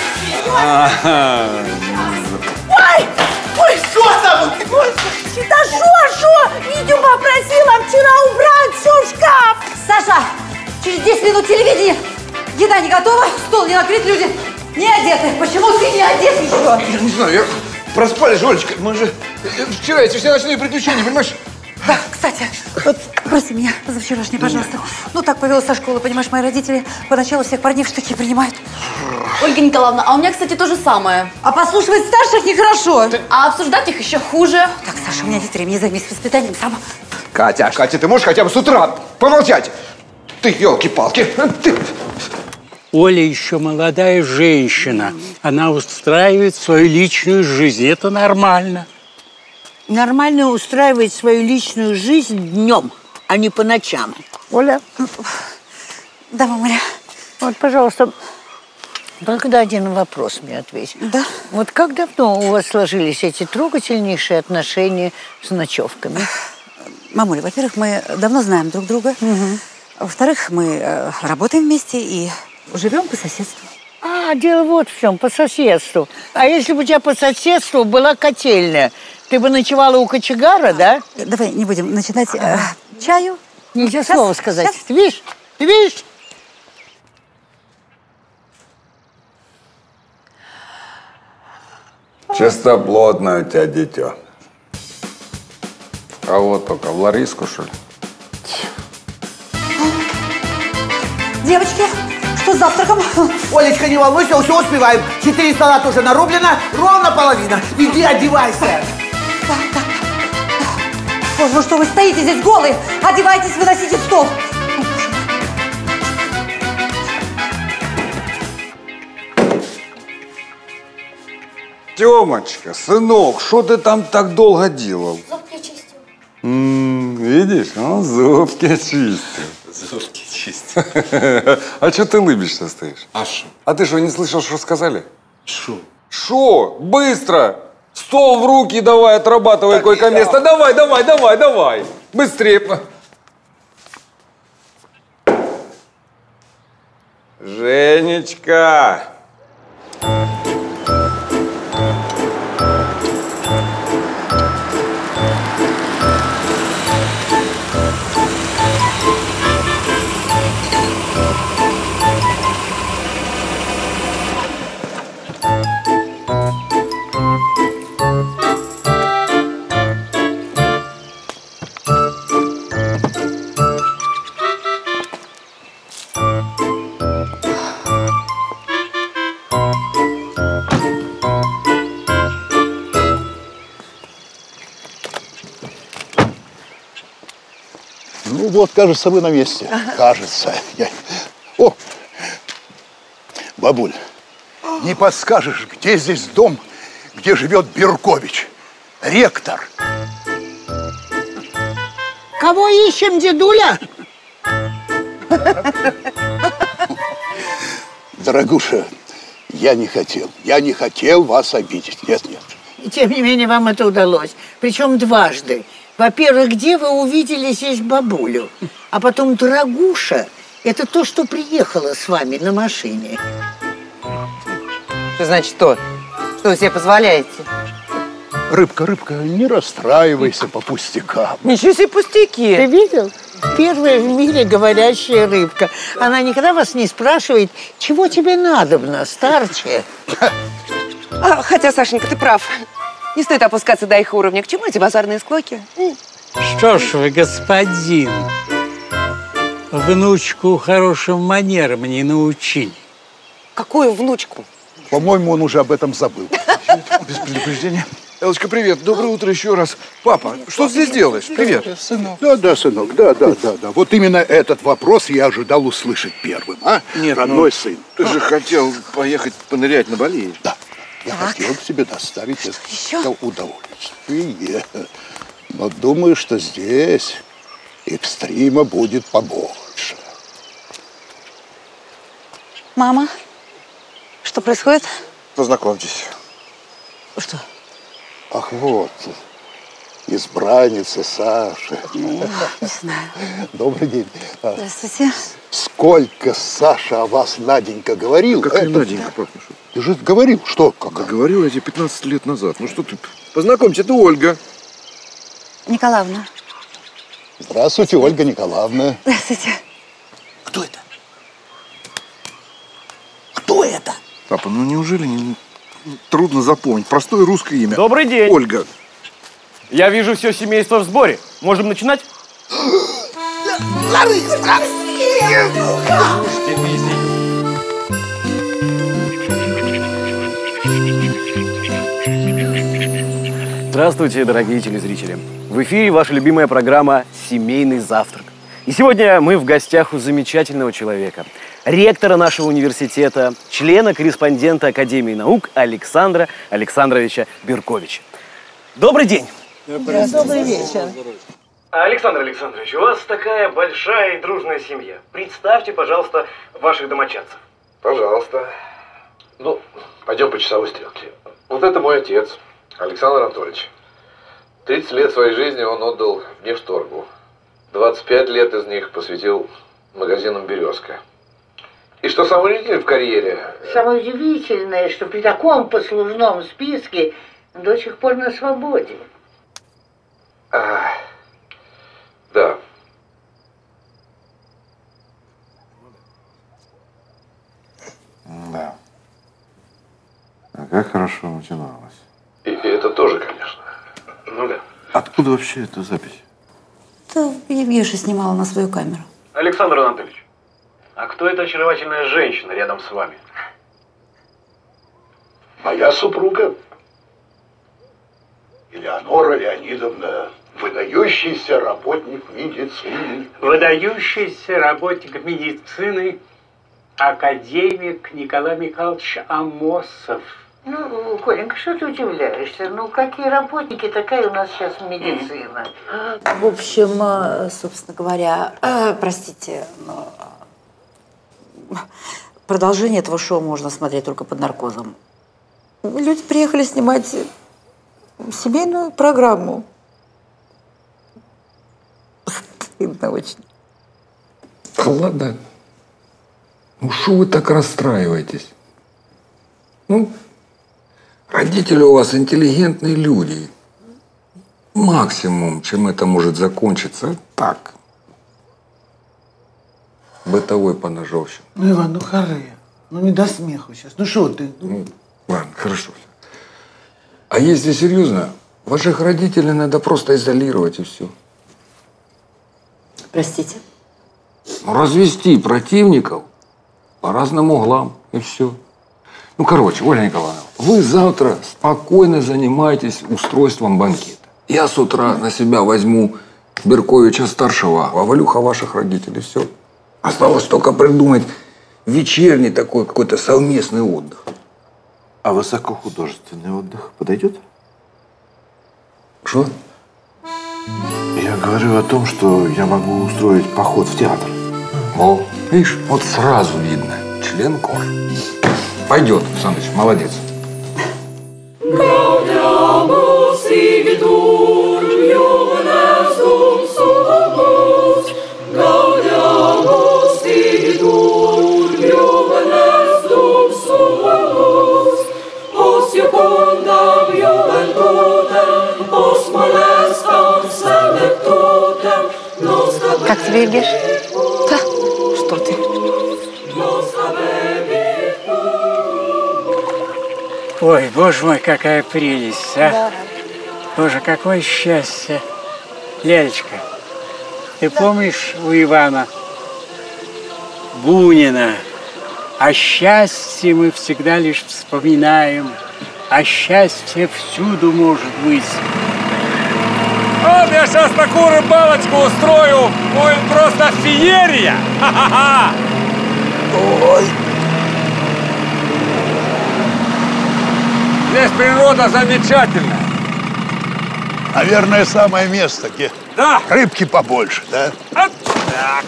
Ой! Ой, что там? Да шо? Витю попросила вчера убрать все в шкаф! Саша, через 10 минут телевидение. Еда не готова, стол не накрыт, люди не одеты. Почему ты не одет еще? Я не знаю, проспали же, Олечка. Мы же вчера эти все ночные приключения, понимаешь? Да, кстати, вот прости меня за вчерашнее, пожалуйста. Ну, так повелось со школы, понимаешь, мои родители поначалу всех парней в штыки принимают. Ольга Николаевна, а у меня, кстати, то же самое. А послушивать старших нехорошо. А обсуждать их еще хуже. Так, Саша, у меня нет времени, займись воспитанием сама. Катя, ты можешь хотя бы с утра помолчать? Ты, елки-палки, ты... Оля еще молодая женщина. Она устраивает свою личную жизнь. Это нормально. Нормально устраивать свою личную жизнь днем, а не по ночам. Оля? Да, мамуля. Вот, пожалуйста, только один вопрос мне ответь. Да? Вот как давно у вас сложились эти трогательнейшие отношения с ночевками? Мамуля, во-первых, мы давно знаем друг друга. Во-вторых, мы работаем вместе и живем по соседству. А, дело вот в чем, по соседству. А если бы у тебя по соседству была котельная, ты бы ночевала у кочегара, да? Давай не будем начинать. Чаю? Нельзя слова сказать. Ты видишь? Ты видишь? Чистоплотное у тебя дитё. Кого только, в Лариску, что ли? Девочки, что с завтраком? Олечка, не волнуйся, все успеваем. 4 стола тоже нарублено, ровно половина. Иди одевайся. Боже, ну что вы стоите здесь голые? Одевайтесь, выносите стол. Тёмочка, сынок, что ты там так долго делал? Зубки чистил. Видишь, он зубки чистил. Зубки чистил. А что ты улыбишься стоишь? А шо? А ты что, не слышал, что сказали? Шо? Шо? Быстро! Стол в руки давай, отрабатывай койко-место. Давай. Быстрее. Женечка! Ну вот, кажется, вы на месте. Кажется. О, бабуль, не подскажешь, где здесь дом, где живет Беркович, ректор. Кого ищем, дедуля? Дорогуша, я не хотел вас обидеть. Нет. И тем не менее вам это удалось. Причем дважды. Во-первых, где вы увидели здесь бабулю? А потом, дорогуша, это то, что приехало с вами на машине. Что значит то? Что вы себе позволяете? Рыбка, не расстраивайся по пустякам. Ничего себе пустяки. Ты видел? Первая в мире говорящая рыбка. Она никогда вас не спрашивает, чего тебе надобно, старче. Хотя, Сашенька, ты прав. Не стоит опускаться до их уровня. К чему эти базарные склоки? Что ж вы, господин, внучку хорошим манерам не научили. Какую внучку? По-моему, он уже об этом забыл. Без предупреждения. Элочка, привет. Доброе утро еще раз. Папа, что ты здесь делаешь? Привет. Сынок. Да, сынок, да. Вот именно этот вопрос я ожидал услышать первым, а? Нет, родной сын. Ты же хотел поехать понырять на Бали. Да. Я хотел себе доставить это удовольствие. Но думаю, что здесь экстрима будет побольше. Мама, что происходит? Познакомьтесь. Что? Ах, вот, избранница Саши. Не знаю. Добрый день. Здравствуйте. Сколько Саша о вас, Наденька, говорил? Какая Наденька, папа? Ты же говорил, что? Да говорил я тебе 15 лет назад. Ну что ты? Познакомься, это Ольга. Николаевна. Здравствуйте, Ольга Николаевна. Здравствуйте. Кто это? Кто это? Папа, ну неужели не трудно запомнить? Простое русское имя. Добрый день. Ольга. Я вижу, все семейство в сборе. Можем начинать? Лариса! Здравствуйте, дорогие телезрители. В эфире ваша любимая программа «Семейный завтрак». И сегодня мы в гостях у замечательного человека, ректора нашего университета, члена-корреспондента Академии наук Александра Александровича Берковича. Добрый день! Добрый вечер. Александр Александрович, у вас такая большая и дружная семья. Представьте, пожалуйста, ваших домочадцев. Пожалуйста. Ну, пойдем по часовой стрелке. Вот это мой отец, Александр Анатольевич. 30 лет своей жизни он отдал внешторгу. 25 лет из них посвятил магазинам «Березка». И что самое удивительное в карьере... Самое удивительное, что при таком послужном списке до сих пор на свободе. Да. Да. А как хорошо начиналось. И это тоже, конечно. Ну да. Откуда вообще эта запись? Это Евгеша снимала на свою камеру. Александр Анатольевич, а кто эта очаровательная женщина рядом с вами? Моя супруга, Элеонора Леонидовна, выдающийся работник медицины. Выдающийся работник медицины, академик Николай Михайлович Амосов. Ну, Коленька, что ты удивляешься? Ну, какие работники, такая у нас сейчас медицина. В общем, собственно говоря, простите, но продолжение этого шоу можно смотреть только под наркозом. Люди приехали снимать семейную программу. Стыдно очень. Ладно. Ну, что вы так расстраиваетесь? Ну, родители у вас интеллигентные люди. Максимум, чем это может закончиться, так. Бытовой поножовщина. Ну, Иван, ну хоры. Ну не до смеху сейчас. Ну что ты? Ну, ладно, хорошо. А если серьезно, ваших родителей надо просто изолировать и все. Простите? Ну, развести противников по разным углам и все. Ну, короче, Ольга Николаевна, вы завтра спокойно занимаетесь устройством банкета. Я с утра на себя возьму Берковича-старшего, а Валюха ваших родителей. Все. Осталось только придумать вечерний такой какой-то совместный отдых. А высокохудожественный отдых подойдет? Что? Я говорю о том, что я могу устроить поход в театр. О, видишь, вот сразу видно. Член кож. Пойдет, Саныч, молодец. Как тебе, Евгеш? Да, что ты? Ой, боже мой, какая прелесть, а! Да. Боже, какое счастье! Лялечка, ты помнишь у Ивана Бунина? О счастье мы всегда лишь вспоминаем, а счастье всюду может быть. Вот я сейчас такую рыбалочку устрою, будет просто феерия! Ха-ха-ха! Ой! Здесь природа замечательная. Наверное, самое место, где рыбки побольше, да? Так.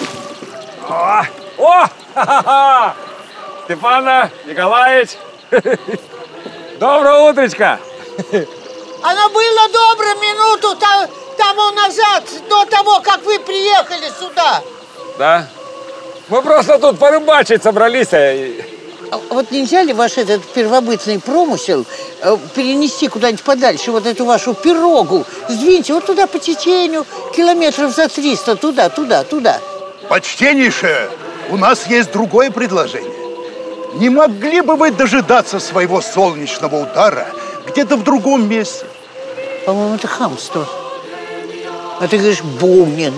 О! Ха-ха-ха! Степана Николаевич! Доброе утречко! Оно было добро минуту тому назад, до того, как вы приехали сюда. Да? Мы просто тут порыбачить собрались. Вот нельзя ли ваш этот первобытный промысел перенести куда-нибудь подальше, вот эту вашу пирогу? Сдвиньте вот туда по течению, километров за 300, туда. Почтеннейшее, у нас есть другое предложение. Не могли бы вы дожидаться своего солнечного удара где-то в другом месте? По-моему, это хамство. А ты говоришь, Бунин.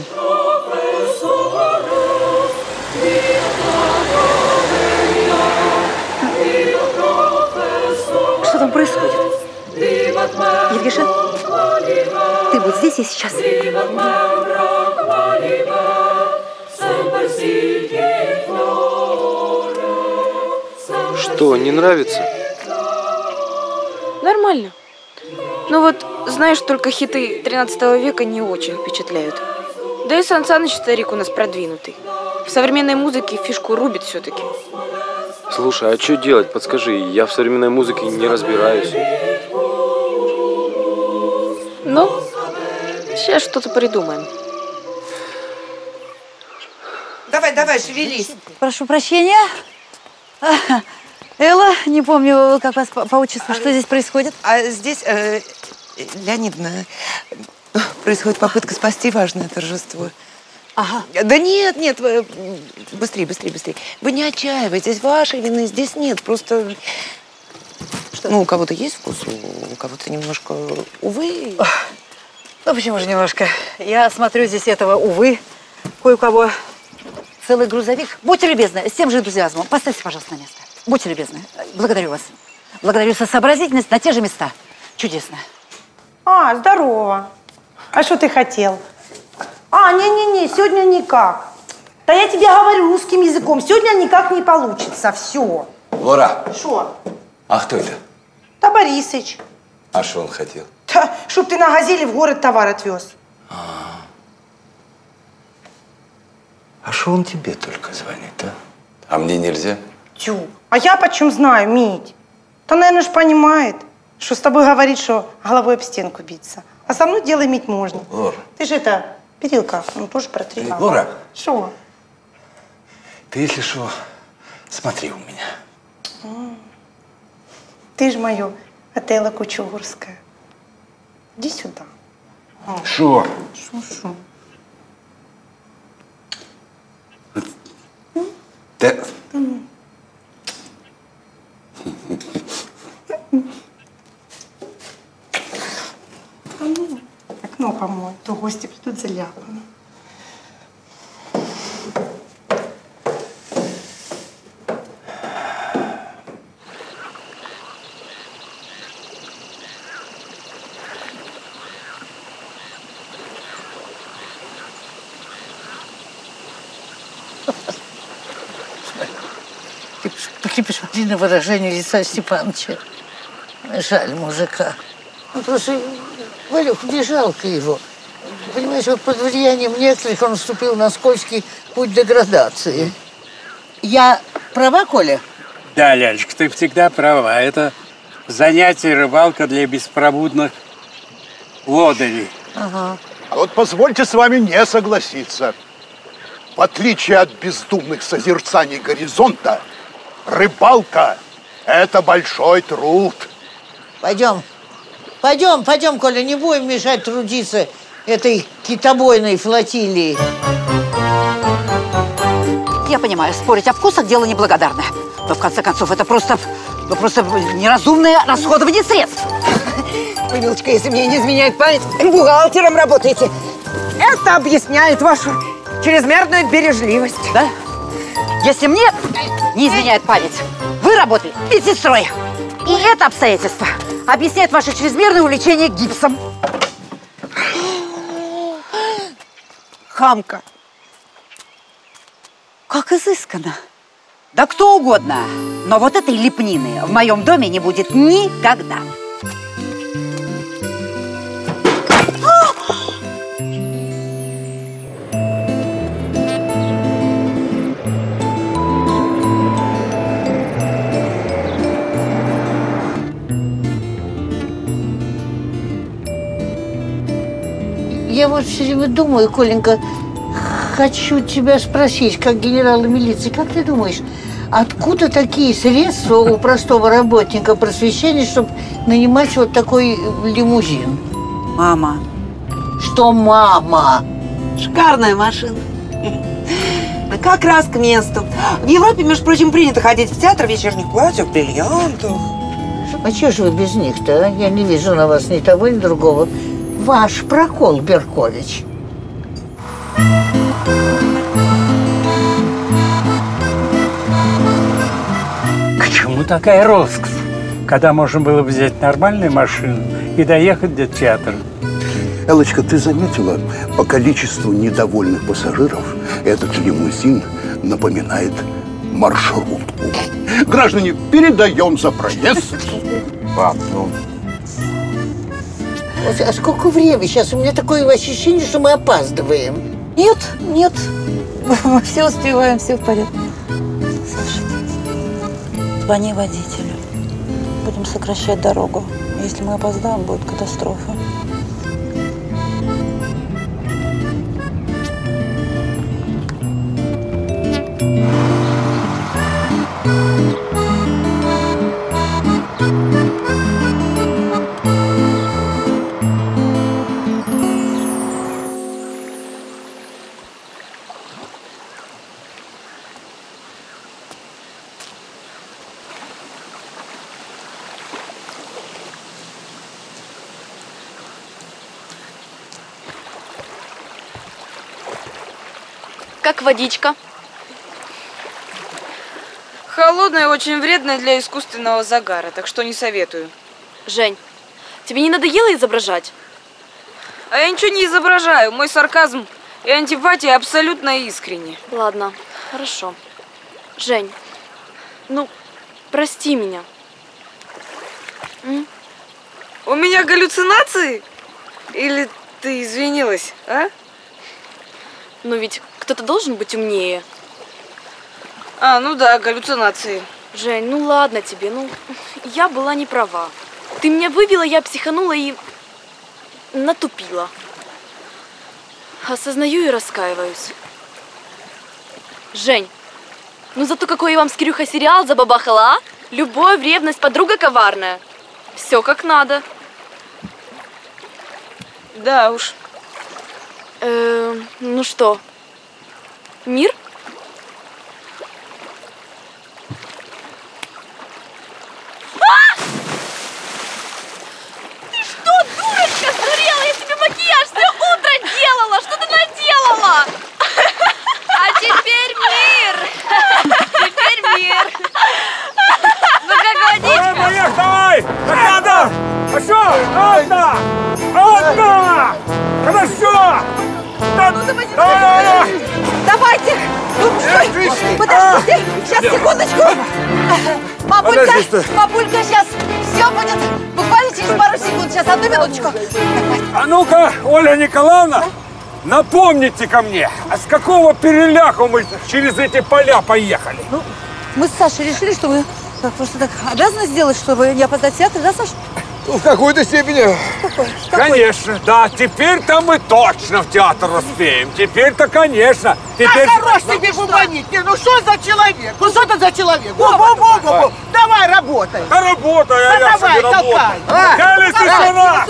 Что там происходит? Евгеша, ты вот здесь и сейчас. Что, не нравится? Нормально. Ну вот, знаешь, только хиты 13 века не очень впечатляют. Да и Сан Саныч старик у нас продвинутый. В современной музыке фишку рубит все-таки. Слушай, а что делать? Подскажи, я в современной музыке не разбираюсь. Ну, сейчас что-то придумаем. Давай, шевелись. Прошу прощения. Элла, не помню, как вас по отчеству, что здесь происходит? Здесь, Леонидовна, происходит попытка спасти важное торжество. Ага. Да нет, быстрее. Вы не отчаивайтесь, вашей вины здесь нет, просто... Что? Ну, у кого-то есть вкус, у кого-то немножко, увы. Ну, почему же немножко? Я смотрю, здесь этого, увы, кое-у-кого целый грузовик. Будьте любезны, с тем же энтузиазмом, поставьте, пожалуйста, на место. Будьте любезны. Благодарю вас. Благодарю за сообразительность на те же места. Чудесно. Здорово. А что ты хотел? Не, сегодня никак. Да я тебе говорю русским языком, сегодня никак не получится, все. Лора. Что? А кто это? Да Борисыч. А что он хотел? Да, чтоб ты на газели в город товар отвез. А что он тебе только звонит, а? А мне нельзя? Тю, а я почем знаю, Мить? Да, наверное, ж понимает, что с тобой говорит, что головой об стенку биться. А со мной дело иметь можно. Лора. Ты же это, перилка, тоже протри. Лора. Что? Ты, если что, смотри у меня. Ты ж мое Отелло Кучугурская. Иди сюда. Что? Шо? Да. Окно помой, то гости придут заляпаны. ты посмотри на выражение лица Степаныча. Жаль мужика. Ну, просто, Валюх, мне жалко его. Понимаешь, вот под влиянием некоторых он вступил на скользкий путь деградации. Я права, Коля? Да, Лялечка, ты всегда права. Это занятие рыбалка для беспробудных лодырей. Ага. А вот позвольте с вами не согласиться. В отличие от бездумных созерцаний горизонта, рыбалка – это большой труд. Пойдем. Пойдем, Коля, не будем мешать трудиться этой китобойной флотилии. Я понимаю, спорить о вкусах – дело неблагодарное. Но, в конце концов, это просто неразумное расходование средств. Вы, Милочка, если мне не изменяет память, бухгалтером работаете. Это объясняет вашу чрезмерную бережливость. Да? Если мне не изменяет память, вы работали медсестрой. И это обстоятельство объясняет ваше чрезмерное увлечение гипсом. Хамка. Как изысканно. Да кто угодно. Но вот этой лепнины в моем доме не будет никогда. Я вот все время думаю, Коленька, хочу тебя спросить, как генерала милиции, как ты думаешь, откуда такие средства у простого работника просвещения, чтобы нанимать вот такой лимузин? Мама. Что мама? Шикарная машина. Как раз к месту. В Европе, между прочим, принято ходить в театр в вечерних платьях, в бриллиантах. А чего же вы без них-то, а? Я не вижу на вас ни того, ни другого. Ваш прокол, Беркович. К чему такая роскошь, когда можно было взять нормальную машину и доехать до театра? Эллочка, ты заметила, по количеству недовольных пассажиров этот лимузин напоминает маршрутку. Граждане, передаем за проезд. Пап, ну... А сколько времени? Сейчас у меня такое ощущение, что мы опаздываем. Нет, мы все успеваем, все в порядке. Саша, звони водителю. Будем сокращать дорогу. Если мы опоздаем, будет катастрофа. Как водичка? Холодная и очень вредная для искусственного загара, так что не советую. Жень, тебе не надоело изображать? А я ничего не изображаю. Мой сарказм и антипатия абсолютно искренни. Ладно, хорошо. Жень, ну, прости меня. У меня галлюцинации? Или ты извинилась, а? Ну ведь кто-то должен быть умнее. А, ну да, галлюцинации. Жень, ну ладно тебе, ну, я была не права. Ты меня вывела, я психанула и натупила. Осознаю и раскаиваюсь. Жень, ну зато какой я вам с Кирюхой сериал забабахала, а? Любовь, ревность, подруга коварная. Все как надо. Да уж. Ну что, мир? Ты что, дурочка, сдурела? Я тебе макияж все утро делала! Что ты наделала? А теперь мир! Теперь мир! Ну как водичка? Давай, поехали, давай! Так надо! А что? Одна! Одна! Хорошо! Давайте! Ну, подождите! Сейчас секундочку. Папулька, сейчас все будет буквально через пару секунд. Сейчас, одну минуточку. А ну-ка, Оля Николаевна, напомните ко мне, а с какого переляку мы через эти поля поехали? Ну, мы с Сашей решили, что мы просто так обязаны сделать, чтобы не опоздать в театр, да, Саша? Ну, в какой-то степени. Конечно, да. Теперь-то мы точно в театр успеем. Теперь-то, конечно. Теперь... Да хорош тебе бубонить. Ну что за человек? Ну что это за человек? Во-во-во-во-во. Давай работай. Да работай, а я давай, толкай. Кали, тишина!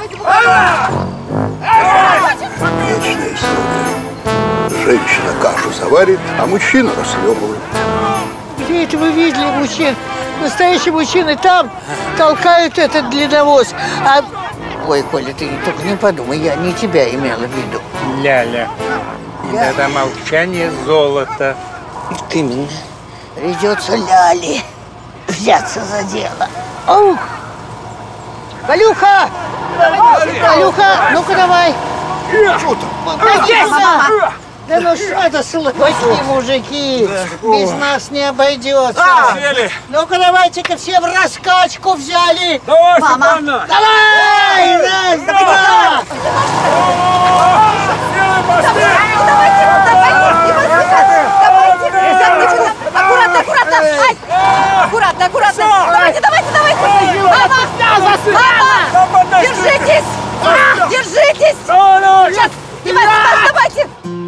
Вечная история. Женщина кашу заварит, а мужчина расхлебывает. Где это вы видели мужчин? Настоящие мужчины там толкают этот длинновоз. А... Ой, Коля, ты только не подумай, я не тебя имела в виду. Ляля. Это молчание золота. Вот именно. Придется Ляле взяться за дело. Ух! Валюха! Валюха, ну-ка давай. Что там? Да ну что это слабости, мужики? Без нас не обойдется. Ну-ка давайте-ка все в раскачку взяли. Давай, мама. Степана. Давай! Раз, два! Аккуратно, аккуратно. Давайте. Мама! Держитесь! Держитесь! Сейчас! Давайте!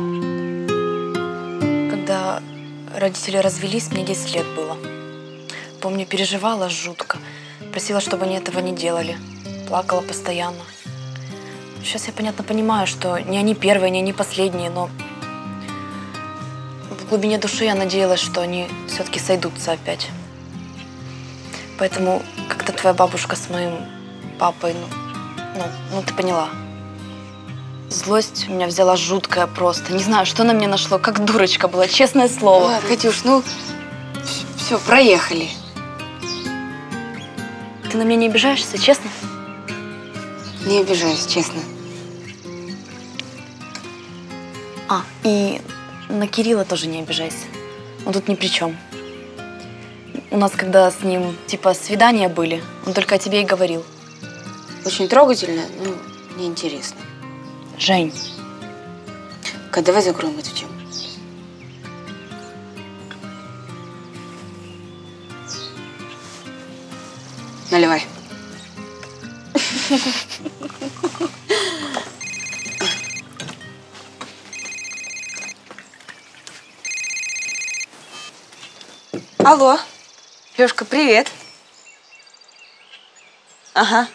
Когда родители развелись, мне 10 лет было. Помню, переживала жутко. Просила, чтобы они этого не делали. Плакала постоянно. Сейчас я, понятно, понимаю, что не они первые, не они последние, но в глубине души я надеялась, что они все-таки сойдутся опять. Поэтому как-то твоя бабушка с моим папой, ну ты поняла. Злость меня взяла жуткая просто. Не знаю, что на мне нашло, как дурочка была, честное слово. Ладно, Катюш, ну все, проехали. Ты на меня не обижаешься, честно? Не обижаюсь, честно. И на Кирилла тоже не обижайся. Он тут ни при чем. У нас, когда с ним, типа, свидания были, он только о тебе и говорил. Очень трогательно, но неинтересно. Жень. Кать, давай закроем эту тему. Наливай. Алло. Лёшка, привет. Ага.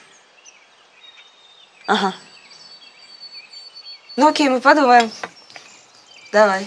Ну окей, мы подумаем. Давай.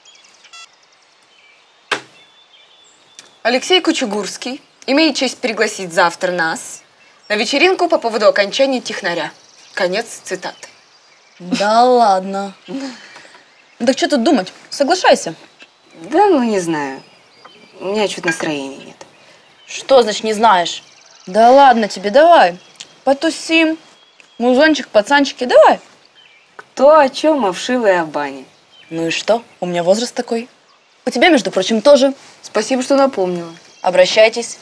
Алексей Кучугурский имеет честь пригласить завтра нас на вечеринку по поводу окончания технаря. Конец цитаты. Да ладно. Так что тут думать? Соглашайся. Да, ну не знаю. У меня чуть настроения нет. Что значит не знаешь? Да ладно тебе, давай. Потусим. Музончик, пацанчики, давай. Кто о чем, а вшивые о бане. Ну и что? У меня возраст такой. У тебя, между прочим, тоже. Спасибо, что напомнила. Обращайтесь.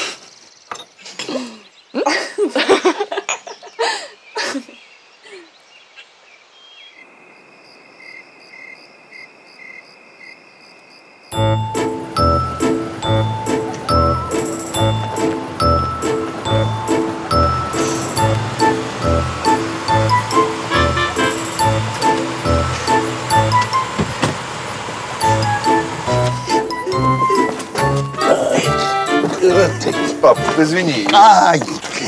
Пап, извини. Ай!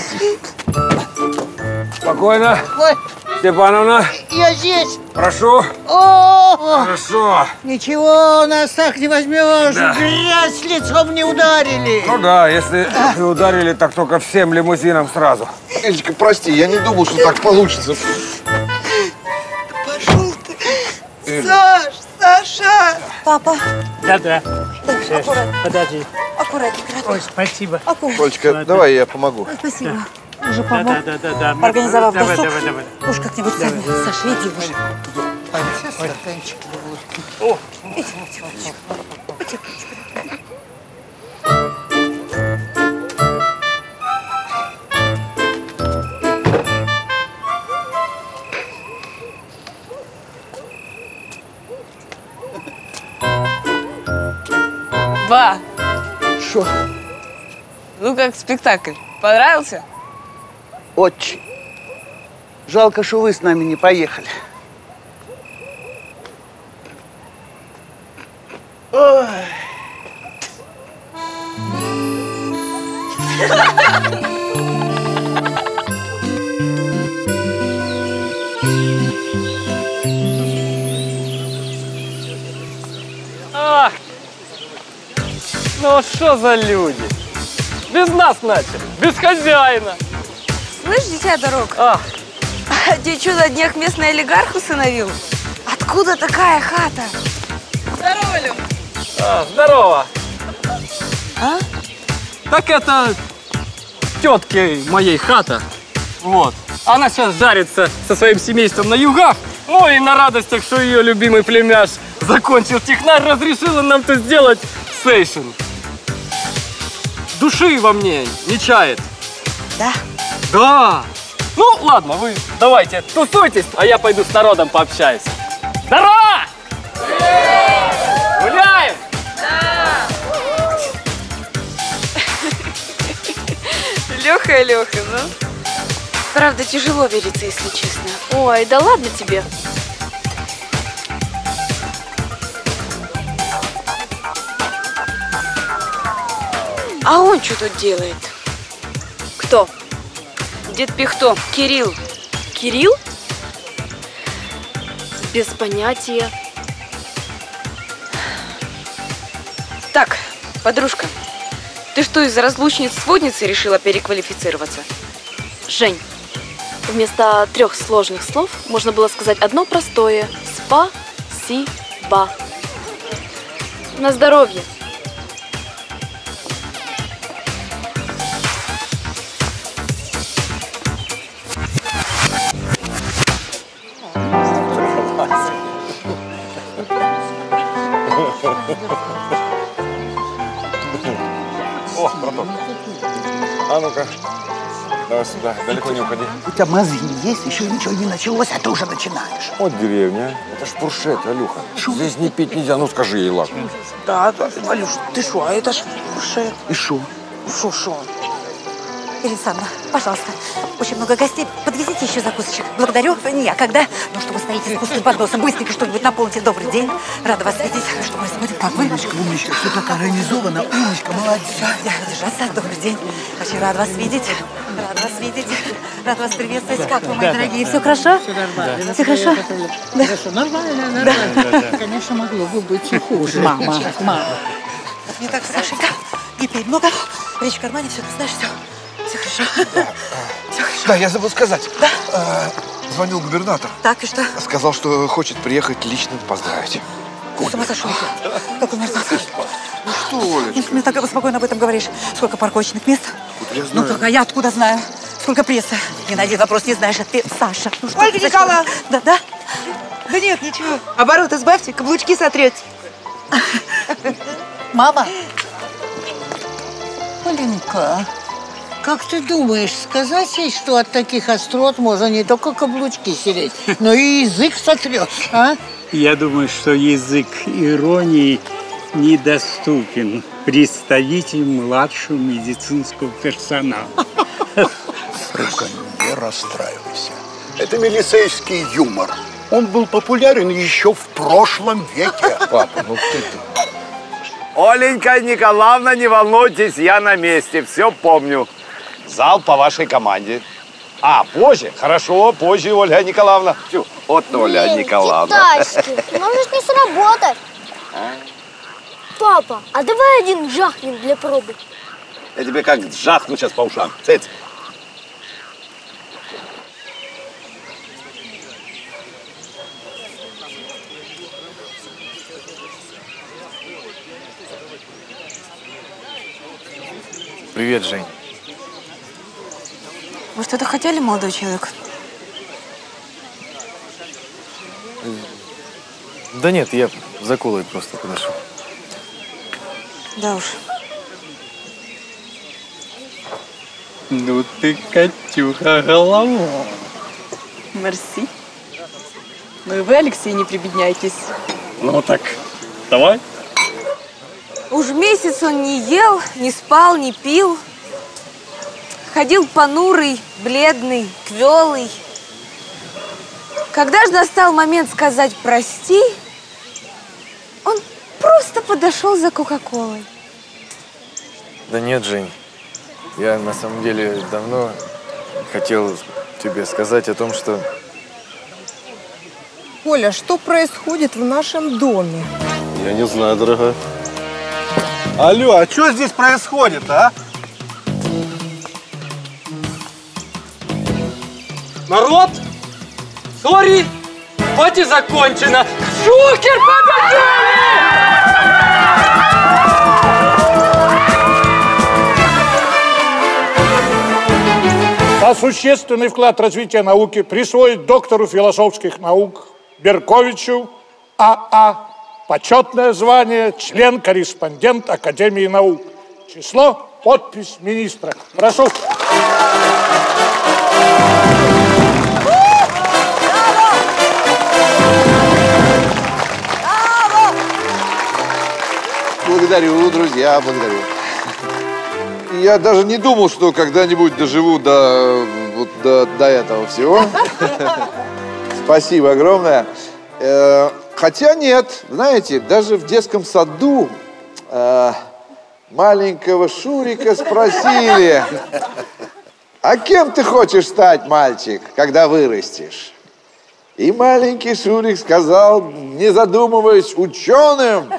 Спокойно. Ой, Степановна, я здесь. прошу. О! Хорошо. Ничего, нас так не возьмешь. Да. Грязь лицом не ударили. Ну да, если и ударили, так только всем лимузином сразу. Элечка, прости, я не думал, что так получится. Пошел ты. Саша! Папа. Да-да. Так, аккуратно. Подожди. Аккуратненько. Ой, спасибо. Олечка, давай я помогу. Спасибо. Уже помог. Да. Организовав Давай. досуг. Уж как-нибудь сами. Саша, иди уже. Стаканчик. Иди. Ба! Что? Ну как спектакль? Понравился? Очень. Жалко, что вы с нами не поехали. Ой. Ах! Ну что за люди? Без нас начали, без хозяина. Слышь, дитя дорог? Ты что, на днях местный олигарх усыновил? Откуда такая хата? Здорово, Лём. Здорово. А? Так это тетки моей хата. Вот. Она сейчас жарится со своим семейством на югах. Ну и на радостях, что ее любимый племяш закончил технарь, разрешила нам тут сделать сейшн. Души во мне не чает. Да? Да. Ну, ладно, вы давайте тусуйтесь, а я пойду с народом пообщаюсь. Здорово! Гуляем! Леха, ну. Правда, тяжело верится, если честно. Ой, да ладно тебе. А он что тут делает? Кто? Дед Пихто, Кирилл. Кирилл? Без понятия. Так, подружка, ты что, из разлучниц-сводницы решила переквалифицироваться? Жень, вместо 3 сложных слов можно было сказать одно простое. Спасибо. На здоровье. О, браток. А ну-ка, давай сюда, далеко не уходи. У тебя мозги есть, еще ничего не началось, а ты уже начинаешь. Вот деревня. Это ж Пуршет, Алюха. Здесь не пить нельзя, ну скажи ей, ладно. Да, Валюш, ты что, а это ж Пуршет. И шо? Шо? Ирина Александровна, пожалуйста, очень много гостей. Подвезите еще закусочек. Благодарю. Некогда. Ну что вы стоите с пустым подносом? Быстренько что-нибудь наполните. Добрый день. Рада вас видеть. Что происходит? Как вы? Умничка, все так организовано. Умничка, молодец. Я держаться. Добрый день. Очень рада вас видеть. Рада вас видеть. Рада вас приветствовать. Как вы, мои дорогие? Все хорошо? Все нормально. Все хорошо? Да. Хорошо, нормально. Конечно, могло бы быть и хуже. Мама. Не так, Сашенька. Не пей много. Речь в кармане, все, ты знаешь, все. Все хорошо. Все хорошо. Да, я забыл сказать. Да? Звонил губернатор. Так, и что? Сказал, что хочет приехать лично поздравить. С ума сошел. Какой мерзавец. Ну что, Олечка? Ты так спокойно об этом говоришь. Сколько парковочных мест? Я знаю. Ну, как, а я откуда знаю? Сколько прессы? Ни на один вопрос не знаешь, а ты, Саша. Ну, что Ольга ты, Николаевна! Да, да? Да нет, ничего. Оборот избавьте, каблучки сотрете. Мама. Оленька, как ты думаешь, сказать ей, что от таких острот можно не только каблучки сереть, но и язык сотрет, а? Я думаю, что язык иронии недоступен представителям младшего медицинского персонала. Только не расстраивайся. Это милицейский юмор. Он был популярен еще в прошлом веке. Папа, ну ты-то. Оленька Николаевна, не волнуйтесь, я на месте, все помню. Зал по вашей команде. А, позже? Хорошо, позже, Ольга Николаевна. Тю, вот Оля Николаевна. Тачки, может не сработать. Папа, а давай один жахнем для пробы. Я тебе как жахну сейчас по ушам. Цыц. Привет, Жень. Вы что-то хотели, молодой человек? Да нет, я за колой просто подошел. Да уж. Ну ты, Катюха, голова. Мерси. Ну и вы, Алексей, не прибедняйтесь. Ну так, давай. Уж месяц он не ел, не спал, не пил. Ходил понурый, бледный, квелый. Когда же настал момент сказать «прости», он просто подошел за Кока-Колой. Да нет, Жень. Я на самом деле давно хотел тебе сказать о том, что… Коля, что происходит в нашем доме? Я не знаю, дорогая. Алло, а что здесь происходит, а? Народ! Сори! Пати закончено! Шухер За существенный вклад в развитие науки присвоить доктору философских наук Берковичу А.А. почетное звание член-корреспондент Академии наук. Число, подпись министра. Прошу. Благодарю, друзья, благодарю. Я даже не думал, что когда-нибудь доживу до этого всего. Спасибо огромное. Хотя нет, знаете, даже в детском саду маленького Шурика спросили: а кем ты хочешь стать, мальчик, когда вырастешь? И маленький Шурик сказал, не задумываясь, ученым.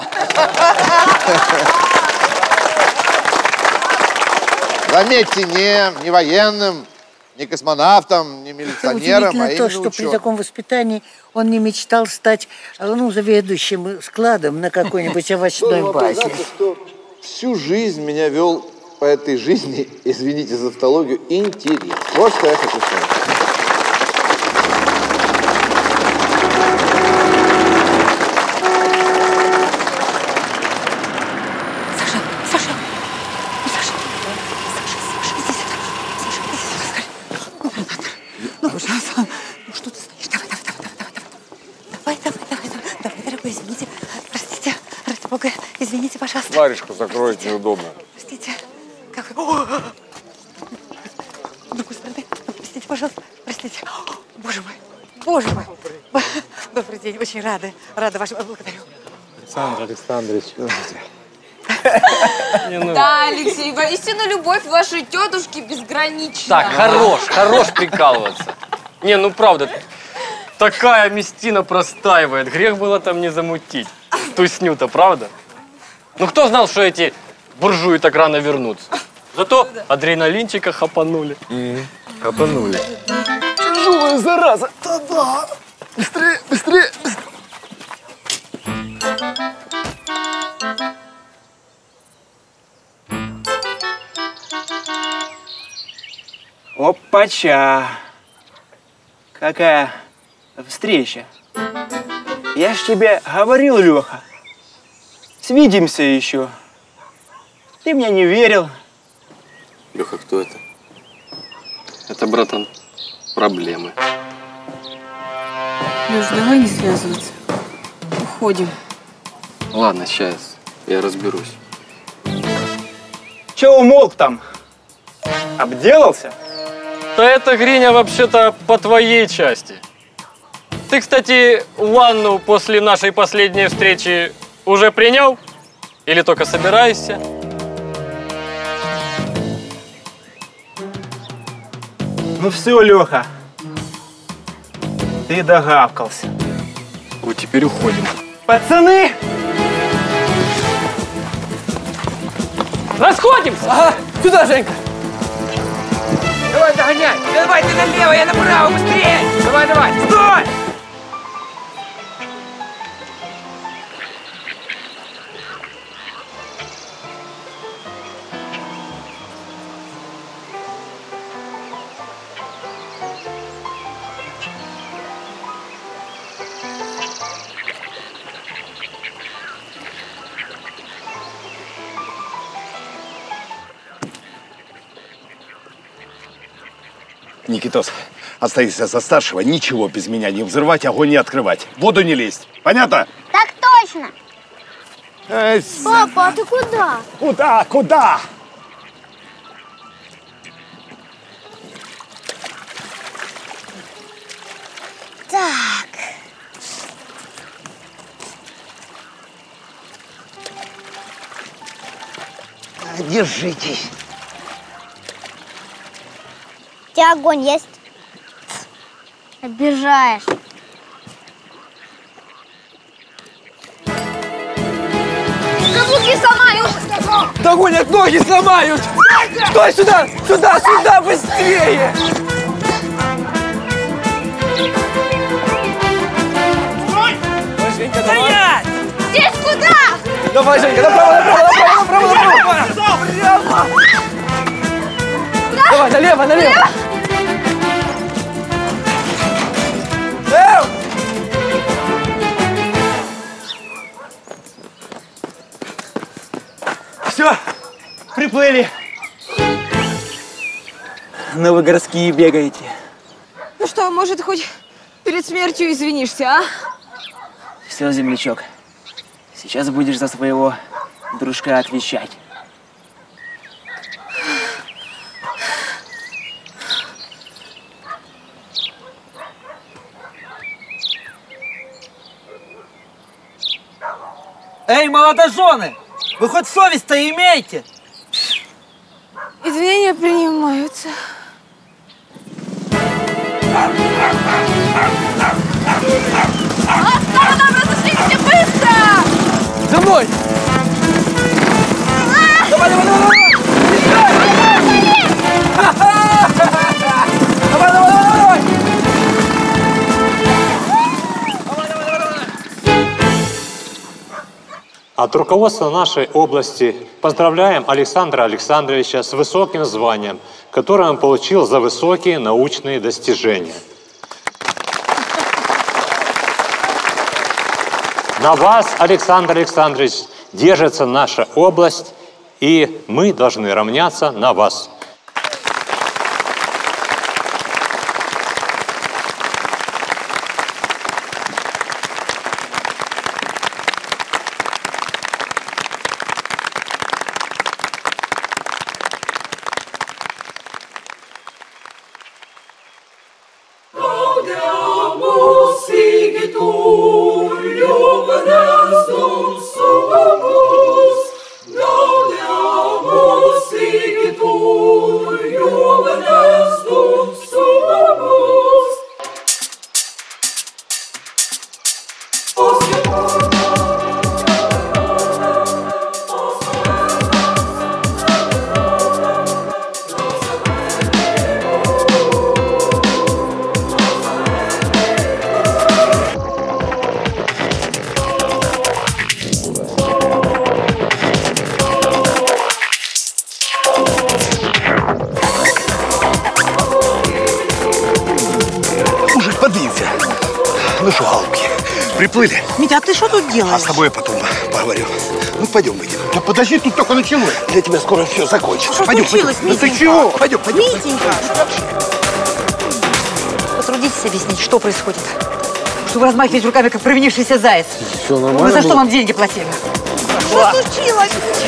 Заметьте, не военным, не космонавтом, не милиционером, а именно то, что при таком воспитании он не мечтал стать, заведующим складом на какой-нибудь овощной базе. Всю жизнь меня вел по этой жизни, извините за тавтологию, интерес. Вот что я хочу сказать. Извините, пожалуйста. Варежку закроить неудобно. Простите. Как вы... Господи, простите, пожалуйста. Простите. Боже мой. Боже мой. Добрый день. Очень рада вашему... Благодарю. Александр Александрович. Да, Алексей, воистину любовь вашей тетушки безгранична. Так, хорош прикалываться. Не, ну правда, такая Местина простаивает. Грех было там не замутить. Тусню-то, правда? Ну кто знал, что эти буржуи так рано вернутся? Зато адреналинчика хапанули. Хапанули. Тяжелая зараза. Да-да. Быстрее, быстрее. Опача. Какая встреча. Я ж тебе говорил, Леха. Свидимся еще. Ты мне не верил. Леха, кто это? Это, братан, проблемы. Леш, давай не связываться. Уходим. Ладно, сейчас я разберусь. Че умолк там? Обделался? Да это, Гриня, вообще-то по твоей части. Ты, кстати, ванну после нашей последней встречи уже принял? Или только собираешься? Ну все, Леха. Ты догавкался. Вот теперь уходим. Пацаны! Расходимся! Ага, сюда, Женька. Давай, догоняй. Давай, ты налево, я направо, быстрее. Давай, давай, стой! Никитос, остаешься за старшего, ничего без меня не взрывать, огонь не открывать, воду не лезть. Понятно? Так точно. Папа, а ты куда? Куда? Куда? Так. Держитесь. У тебя огонь есть? Обижаешь. Каблуки сломают! Догонят, ноги сломают! Стой, сюда! Сюда, сюда, быстрее! Женька, давай! Здесь куда? Давай, Женька, направо! Давай, налево! Все, приплыли. Но вы городские бегаете. Ну что, может, хоть перед смертью извинишься, а? Все, землячок. Сейчас будешь за своего дружка отвечать. Эй, молодожены! Вы хоть совесть-то имеете? Извинения принимаются. Осторожно, разошлите быстро! За мной! Давай! От руководства нашей области поздравляем Александра Александровича с высоким званием, которое он получил за высокие научные достижения. На вас, Александр Александрович, держится наша область, и мы должны равняться на вас. Приплыли. Митя, а ты что тут делаешь? А с тобой я потом поговорю. Ну, пойдем, выйдем. Да подожди, тут только началось. Для тебя скоро все закончится. Что пойдем, случилось, пойдем. Митенька? Ну, ты чего? Пойдем. Митенька! Потрудитесь объяснить, что происходит. Что вы размахиваете руками, как провинившийся заяц. Все нормально. Вы за что нам деньги платили? Что случилось?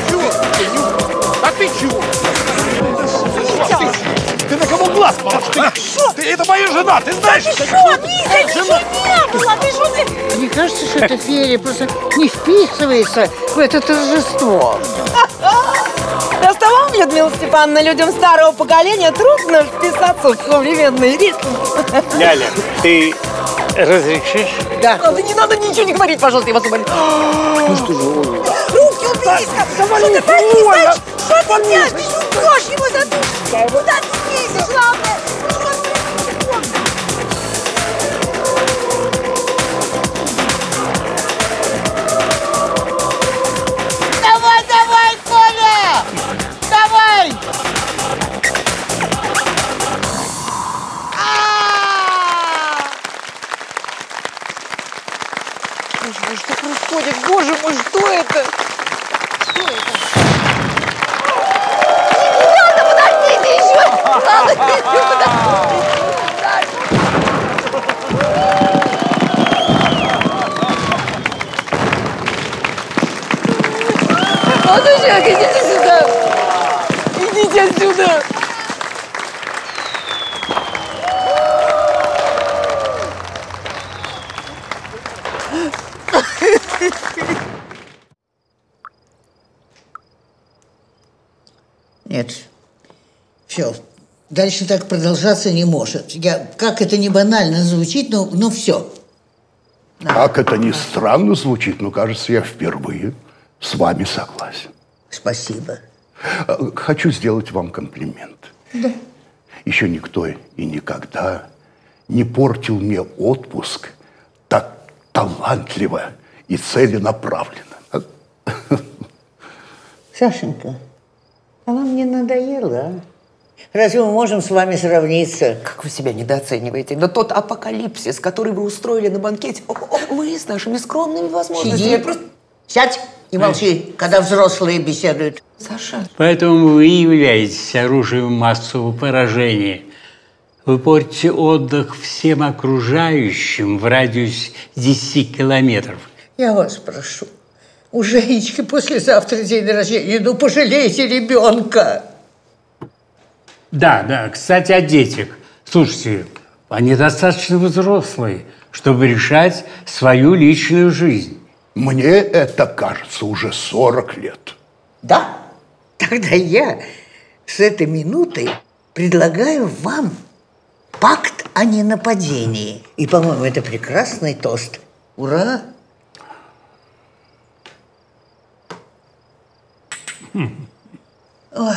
А ты чего? Ты на кого глаз положишь? Это моя жена, ты знаешь? Ты что, Митя, ничего не было! Ты что ты? Мне кажется, что эта феерия просто не вписывается в это торжество. Просто вам, Людмила Степановна, людям старого поколения трудно вписаться в современный ритм. Ляля, ты разрешишь? Да. Не надо ничего не говорить, пожалуйста, я вас умоляю. Ну что же, Оля? Руки уберись! Что ты боишься? Что ты меня бьешь его за душу? Куда ты лезешь, главное? Давай, давай, Коля! Давай! Боже мой, что происходит? Боже мой, что это? Что это? Не надо, подождите еще! Надо еще, подождите! Молодой человек, идите сюда! Идите отсюда! Нет. Все. Дальше так продолжаться не может. Как это не банально звучит, но все. Как это ни странно звучит, но, кажется, я впервые с вами согласен. Спасибо. Хочу сделать вам комплимент. Да. Еще никто и никогда не портил мне отпуск так талантливо и целенаправленно. Сашенька, а вам не надоело, а? Разве мы можем с вами сравниться? Как вы себя недооцениваете? Да тот апокалипсис, который вы устроили на банкете, мы с нашими скромными возможностями просто... Сядь и молчи, когда взрослые беседуют. Саша. Поэтому вы и являетесь оружием массового поражения. Вы портите отдых всем окружающим в радиусе 10 километров. Я вас прошу, у Женечки послезавтра день рождения, ну пожалейте ребенка. Да, кстати, о детях. Слушайте, они достаточно взрослые, чтобы решать свою личную жизнь. Мне это кажется уже 40 лет. Да? Тогда я с этой минуты предлагаю вам пакт о ненападении. И, по-моему, это прекрасный тост. Ура! Ой.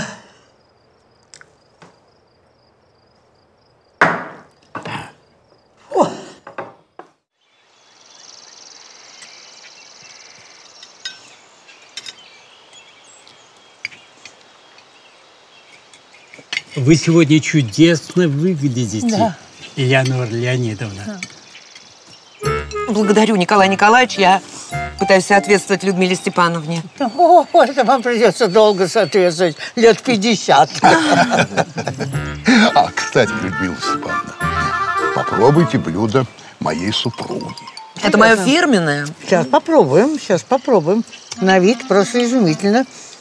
Вы сегодня чудесно выглядите, да. Элеонора Леонидовна. Благодарю, Николай Николаевич. Я пытаюсь соответствовать Людмиле Степановне. О, это вам придется долго соответствовать. Лет 50. Кстати, Людмила Степановна, попробуйте блюдо моей супруги. Это мое фирменное? Сейчас попробуем. На вид просто изумительно.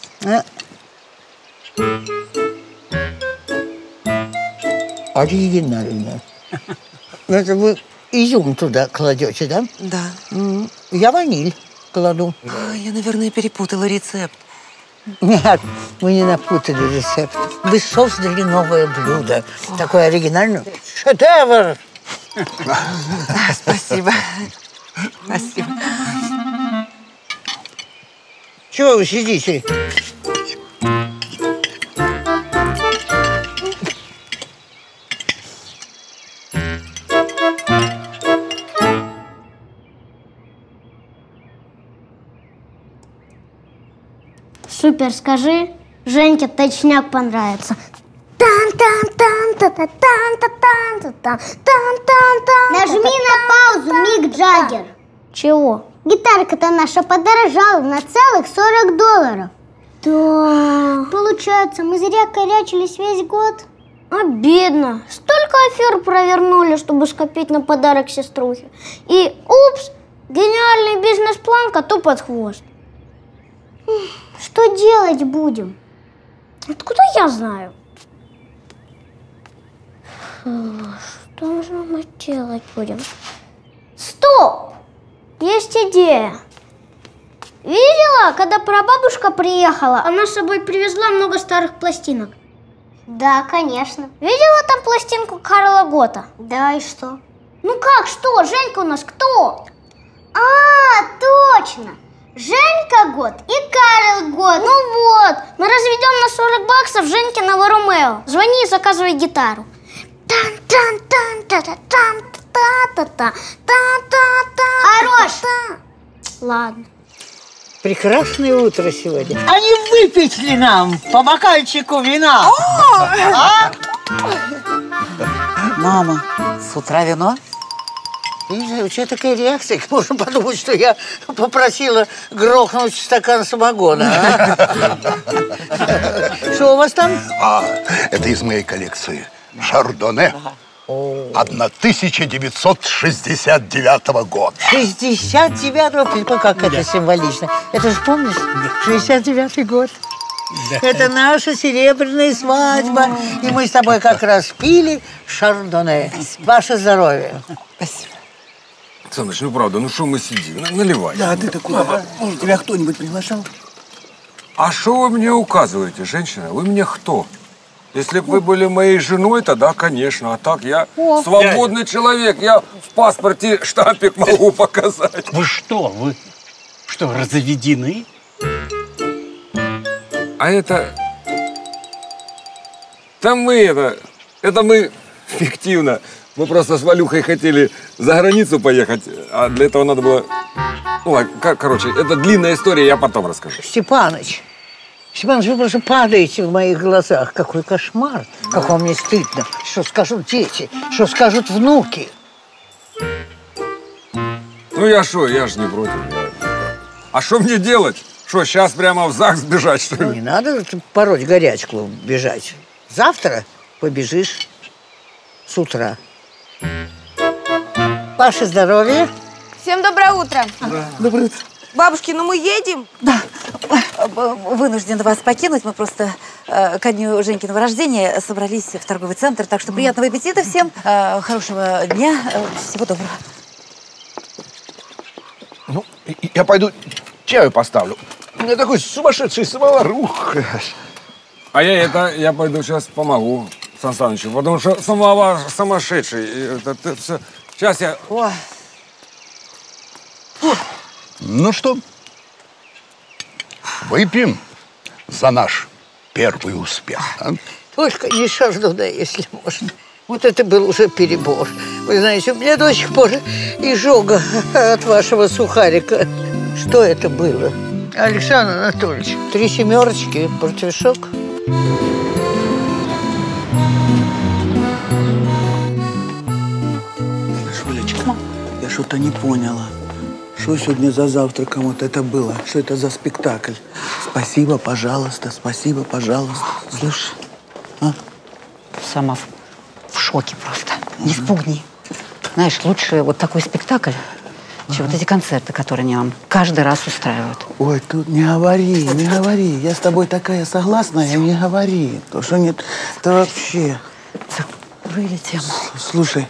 Оригинально. Это вы изюм туда кладете, да? Да. Я ваниль кладу. Я, наверное, перепутала рецепт. Нет, вы не напутали рецепт. Вы создали новое блюдо. Такое оригинальное. Шедевр! Спасибо. Спасибо. Чего вы сидите? Супер, скажи, Женьке точняк понравится. Нажми на паузу, Мик Джаггер. Чего? Гитарка-то наша подорожала на целых $40. Да. Получается, мы зря корячились весь год. Обидно. Столько афер провернули, чтобы скопить на подарок сеструхе. И упс, гениальный бизнес-план коту под хвост. Что делать будем? Откуда я знаю? Что же мы делать будем? Стоп! Есть идея. Видела, когда прабабушка приехала, она с собой привезла много старых пластинок? Да, конечно. Видела там пластинку Карла Гота? Да, и что? Ну как что? Женька у нас кто? Точно! Женька Гот и Карл Гот. Ну вот, мы разведем на $40 Женькиного Ромео. Звони и заказывай гитару. Хорош! Ладно. Прекрасное утро сегодня. А не выпить ли нам по бокальчику вина? Мама, с утра вино? Не знаю, у тебя такая реакция, можно подумать, что я попросила грохнуть стакан самогона. Что у вас там? Это из моей коллекции. Шардоне. 1969 года. 69-го? Как это символично. Это же помнишь? 69-й год. Да. Это наша серебряная свадьба. И мы с тобой как раз пили шардоне. Ваше здоровье. Спасибо. Саныч, ну правда, ну что мы сидим? Наливай. Да, ты такой. Может, тебя кто-нибудь приглашал? А что вы мне указываете, женщина? Вы мне кто? Если бы вы были моей женой, тогда, конечно. А так я свободный человек. Я в паспорте штампик могу показать. Вы что, разведены? А это... Там мы это мы фиктивно. Мы просто с Валюхой хотели за границу поехать, а для этого надо было... Ну, ладно, короче, это длинная история, я потом расскажу. Степаныч, вы просто падаете в моих глазах. Какой кошмар, как вам не стыдно. Что скажут дети, что скажут внуки. Ну я ж не против. А что мне делать? Что, сейчас прямо в ЗАГС бежать, что ли? Не надо пороть горячку, бежать. Завтра побежишь с утра. Ваше здоровье. Всем доброе утро. Да. Доброе утро. Бабушки, ну мы едем? Да. Вынуждены вас покинуть. Мы просто ко дню Женькиного рождения собрались в торговый центр. Так что приятного аппетита всем. Хорошего дня. Всего доброго. Ну, я пойду чаю поставлю. У меня такой сумасшедший самовар. А я пойду сейчас помогу Сан Санычу, потому что самовар сумасшедший. Сейчас я... Ой. Ну что, выпьем за наш первый успех, а? Только не шардоне, если можно. Вот это был уже перебор. Вы знаете, у меня до сих пор изжога от вашего сухарика. Что это было? Александр Анатольевич, 3 семерочки, портвишок. Шулечка, я что-то не поняла. Что сегодня за завтраком вот это было? Что это за спектакль? Спасибо, пожалуйста, спасибо, пожалуйста. Слушай, а? Сама в шоке просто. Не спугни. Знаешь, лучше вот такой спектакль, чем вот эти концерты, которые они вам каждый раз устраивают. Ой, тут не говори, не говори. Я с тобой такая согласная, не говори. То, что нет, это вообще... Вылетим. Слушай,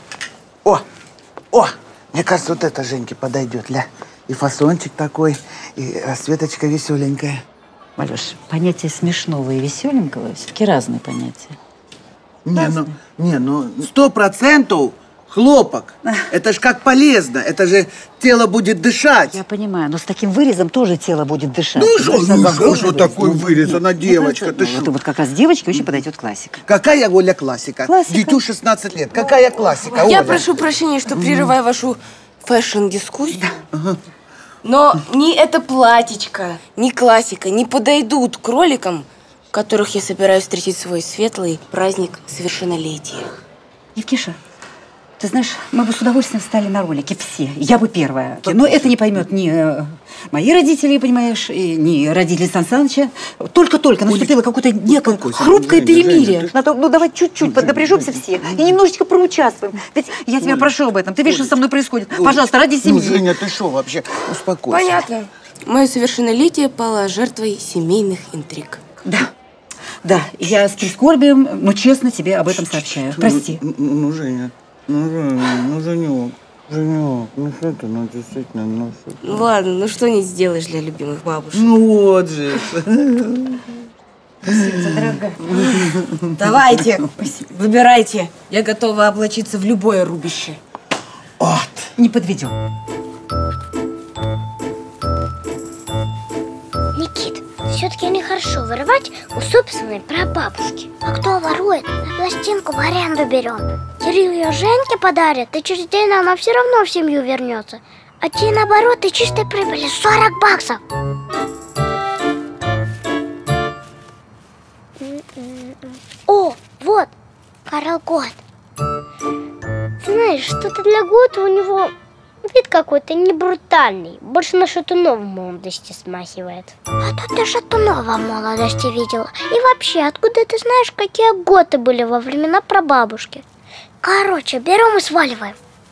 мне кажется, вот это Женьке подойдет, ля. И фасончик такой, и Светочка веселенькая. Валюш, понятие смешного и веселенького все-таки разные понятия. Не, ну 100% хлопок. Это ж как полезно. Это же тело будет дышать. Я понимаю, но с таким вырезом тоже тело будет дышать. Ну что такой вырез? Она девочка. Ты что? Вот как раз девочке очень подойдет классика. Какая, Оля, классика? Дитю 16 лет. Какая классика, Я Оля? прошу прощения, что прерываю вашу фэшн-дискуссию. Но ни это платьечко, ни классика не подойдут к роликам, в которых я собираюсь встретить свой светлый праздник совершеннолетия. Евкиша, ты знаешь, мы бы с удовольствием встали на ролики все. Я бы первая. Но это не поймет ни мои родители, понимаешь, и ни родители Сан Саныча. Только-только наступило какое-то некое хрупкое перемирие. Ну, давай чуть-чуть поднапряжемся все и немножечко проучаствуем. Ведь я тебя прошу об этом. Ты видишь, что со мной происходит. Пожалуйста, ради семьи. Ну, Женя, ты что вообще? Успокойся. Понятно. Мое совершеннолетие пало жертвой семейных интриг. Да, я с прискорбием, но честно тебе об этом сообщаю. Прости. Ну, Женя, Женек, ну что ты, ну действительно, ну что? Ну ладно, ну что не сделаешь для любимых бабушек? Ну вот же. Спасибо, дорогая. Давайте, выбирайте. Я готова облачиться в любое рубище. Вот. Не подведем. Никит, все-таки нехорошо воровать у собственной прабабушки. А кто ворует, на пластинку в аренду берем. Кирилл ее Женьке подарит, и через день она все равно в семью вернется. А те наоборот, и чистой прибыли 40 баксов. О, вот, Карл Гот. Знаешь, что-то для Гота у него вид какой-то не брутальный. Больше на Шатунова в молодости смахивает. А то ты Шатунова в молодости видела. И вообще, откуда ты знаешь, какие Готы были во времена прабабушки? Короче, берем и сваливаем.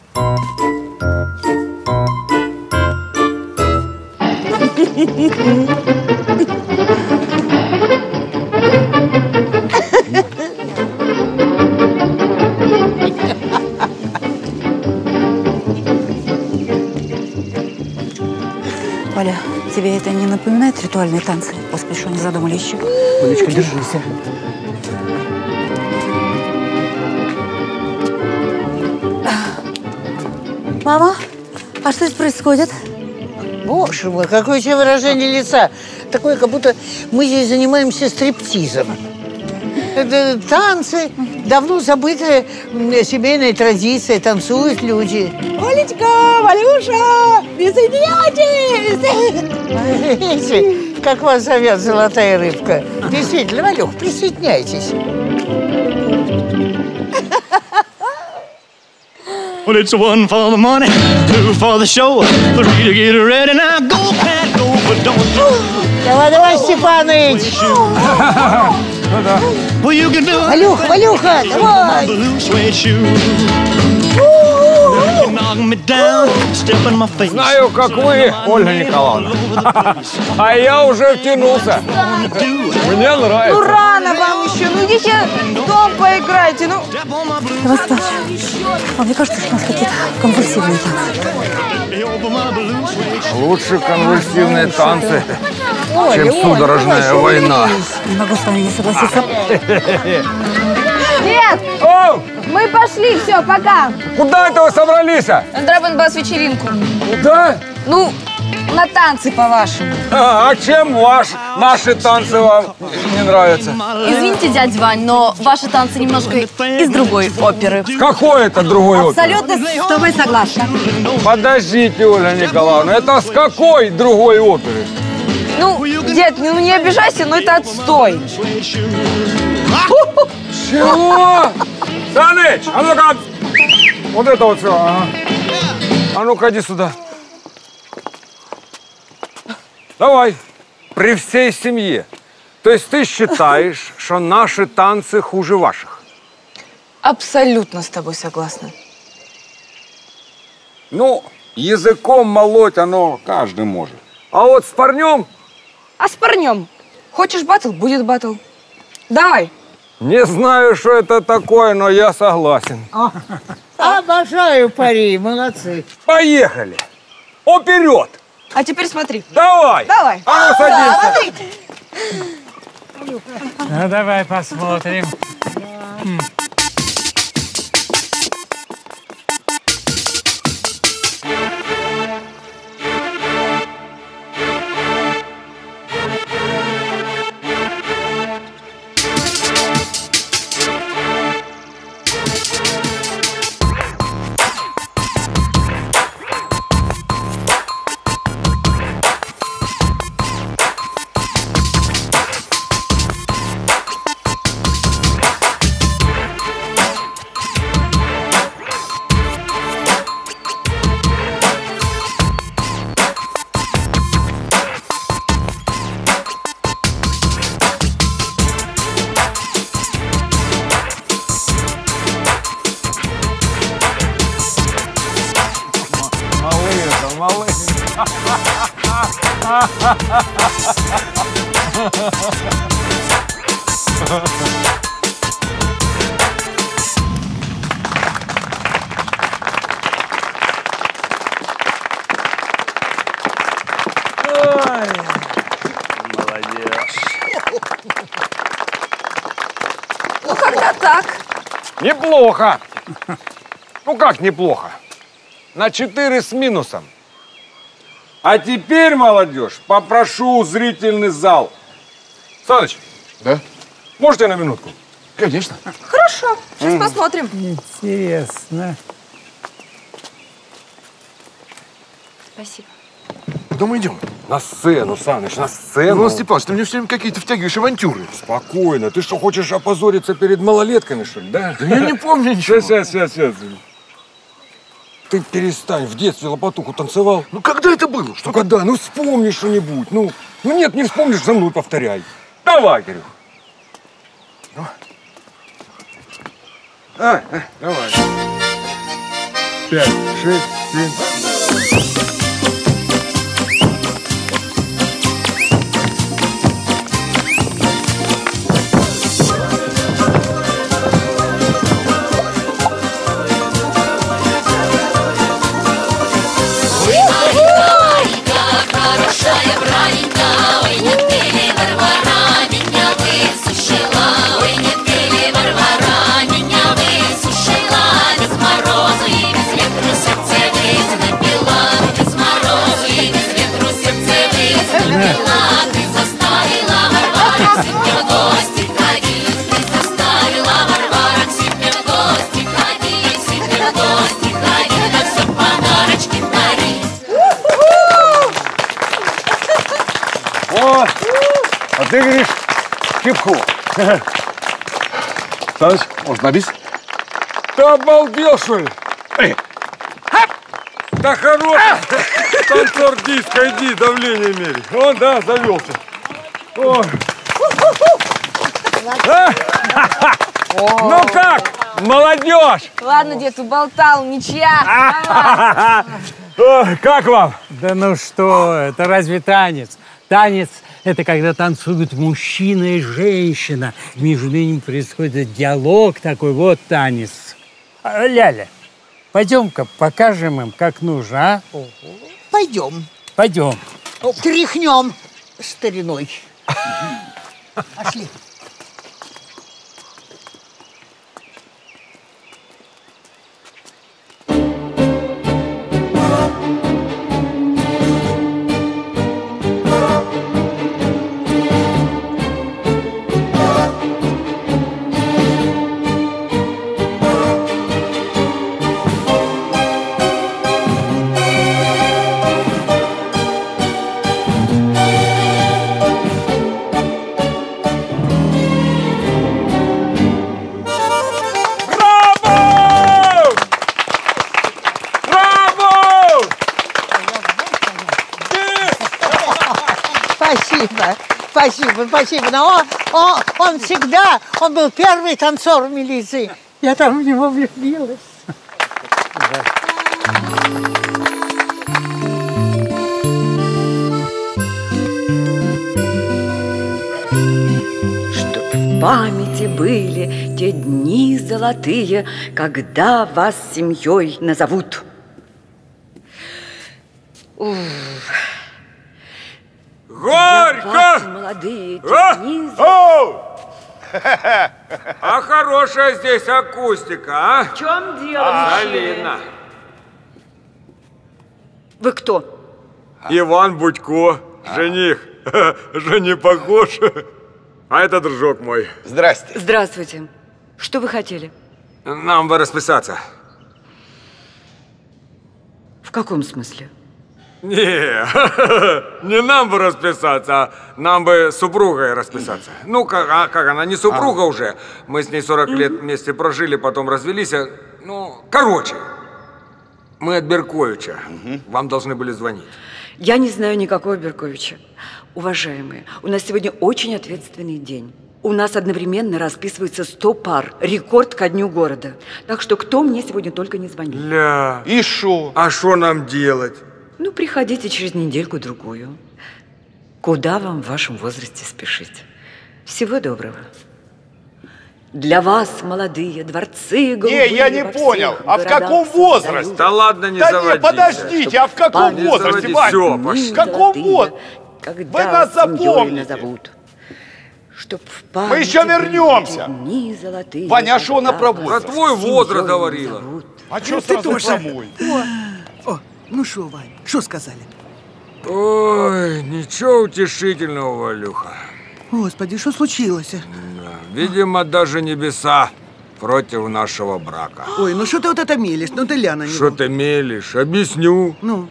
Оля, тебе это не напоминает ритуальные танцы? Господи, что они задумали еще? Олечка, держись. Мама, а что здесь происходит? Боже мой, какое у тебя выражение лица. Такое, как будто мы здесь занимаемся стриптизом. Это танцы, давно забытая семейная традиция, танцуют люди. Олечка, Валюша, присоединяйтесь! Видите, как вас зовет золотая рыбка. Действительно, Валюх, присоединяйтесь. Well, it's one for the money, two for the show, three to get ready. Now go, cat, go, but don't you. Давай, давай, Степаныч. Well, you can do it. Валюха, Валюха, давай. Знаю, как вы, Ольга Николаевна. А я уже втянулся. Мне нравится. Ну рано вам еще, ну идите в дом поиграйте, ну. Востач, а мне кажется, что у нас какие-то конвульсивные танцы. Лучше конвульсивные танцы, чем судорожная война. Не могу с вами не согласиться. Нет! О! Мы пошли, все, пока. Куда это вы собрались? На драб-н-бас вечеринку. Куда? Ну, на танцы, по-вашему. А чем наши танцы вам не нравятся? Извините, дядя Вань, но ваши танцы немножко из другой оперы. Какой это другой оперы? Абсолютно с тобой согласна. Подождите, Ольга Николаевна, это с какой другой оперы? Ну, дед, ну не обижайся, но это отстой. Чего? Саныч, а ну-ка, вот это вот все, ага. А ну-ка, иди сюда. Давай, при всей семье. То есть ты считаешь, что наши танцы хуже ваших? Абсолютно с тобой согласна. Ну, языком молоть оно каждый может. А вот с парнем? А с парнем? Хочешь батл? Будет батл. Давай. Не знаю, что это такое, но я согласен. Обожаю пари, молодцы. Поехали. Вперед. А теперь смотри. Давай. Давай. А ну садимся. Ну, давай посмотрим. Ну, когда так. Неплохо. Ну, как неплохо? На 4 с минусом. А теперь, молодежь, попрошу зрительный зал. Саныч. Да? Можете на минутку? Конечно. Хорошо. Сейчас посмотрим. Интересно. Спасибо. Куда мы идем? На сцену, Саныч, на сцену. Ну, Степаныч, ты мне все время какие-то втягиваешь авантюры. Спокойно. Ты что, хочешь опозориться перед малолетками, что ли, да? Да я не помню ничего. Сейчас. Ты перестань, в детстве лопатуху танцевал. Ну, когда это было? Что когда? Ну, вспомни что-нибудь. Ну нет, не вспомнишь, за мной повторяй. Давай, Кирюх. Давай. 5, 6, 7. А ты говоришь, кипку. Саныч, может, на бис? Ты обалдел, что ли? Да хорош! Танцор диско, иди, давление мери. Он, да, завелся. Ой. Ну как, молодежь? Ладно, дед, уболтал, ничья. Как вам? Да ну что, это разве танец? Танец – это когда танцуют мужчина и женщина. Между ними происходит диалог такой, вот танец. Ляля, пойдем-ка покажем им, как нужно, а? Пойдем. Пойдем. Тряхнем стариной. Пошли. Спасибо. Но он всегда, он был первый танцор в милиции. Я там в него влюбилась. Чтоб в памяти были те дни золотые, когда вас семьей назовут. Горько! Молодые, А хорошая здесь акустика, а? В чем дело, Солидно. Вы кто? Иван Будько, жених. Же не похож. А это дружок мой. Здрасте. Здравствуйте. Что вы хотели? Нам бы расписаться. В каком смысле? Не нам бы расписаться, а нам бы с супругой расписаться. Ну, как она, не супруга уже. Мы с ней 40 лет вместе прожили, потом развелись. Ну, короче, мы от Берковича. Вам должны были звонить. Я не знаю никакого Берковича. Уважаемые, у нас сегодня очень ответственный день. У нас одновременно расписывается 100 пар. Рекорд ко дню города. Так что кто мне сегодня только не звонил. Ля. И шо? А что нам делать? Ну, приходите через недельку-другую. Куда вам в вашем возрасте спешить? Всего доброго. Для вас, молодые, дворцы голубые. Не, я не понял. А в каком возрасте? Да ладно, не заводите. Да не, подождите, а в каком возрасте, Ваня? Все, пошли. В каком возрасте? Вы нас запомните. Чтоб в мы еще вернемся. Золотые, Ваня, а что она про возраст? Про твой возраст говорила. А что сразу про мой? О, ну что, Вань, что сказали? Ой, ничего утешительного, Валюха. Господи, что случилось? Видимо, даже небеса против нашего брака. Ой, ну что ты вот это мелешь? Ну ты ляна не. Что ты мелешь? Объясню. Ну?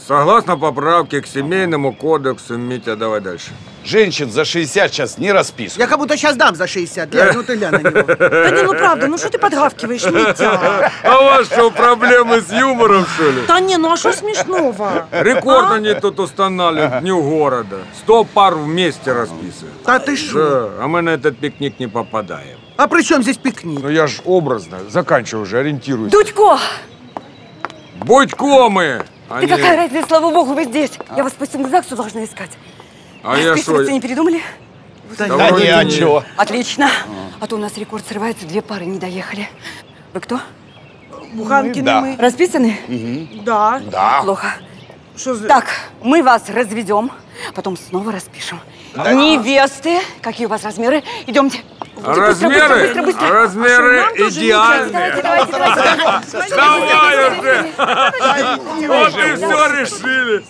Согласно поправке к Семейному кодексу, Митя, давай дальше. Женщин за 60 сейчас не расписывают. Я как будто сейчас дам за 60. Лен, ну ты глянь на него. Да не, ну правда, ну что ты подгавкиваешь, Митя? А у вас что, проблемы с юмором, что ли? Да не, ну а что смешного? Рекорд они тут устанавливают к Дню города. 100 пар вместе расписывают. Да ты шо? Да, а мы на этот пикник не попадаем. А при чем здесь пикник? Ну я ж образно, заканчиваю уже, ориентируюсь. Дудько! Будько мы! Ты какая разница, слава богу, вы здесь. Я вас по всему ЗАГСу должна искать. А я что? Не передумали? Да не, а чё? Отлично. А то у нас рекорд срывается, 2 пары не доехали. Вы кто? Буханкины Да. мы. Расписаны? Да. Да. Плохо. Что за... Так, мы вас разведем, потом снова распишем. Невесты, какие у вас размеры? Идемте. Размеры? Быстро. Размеры идеальные. Давайте. Давай уже! Вот и все решили.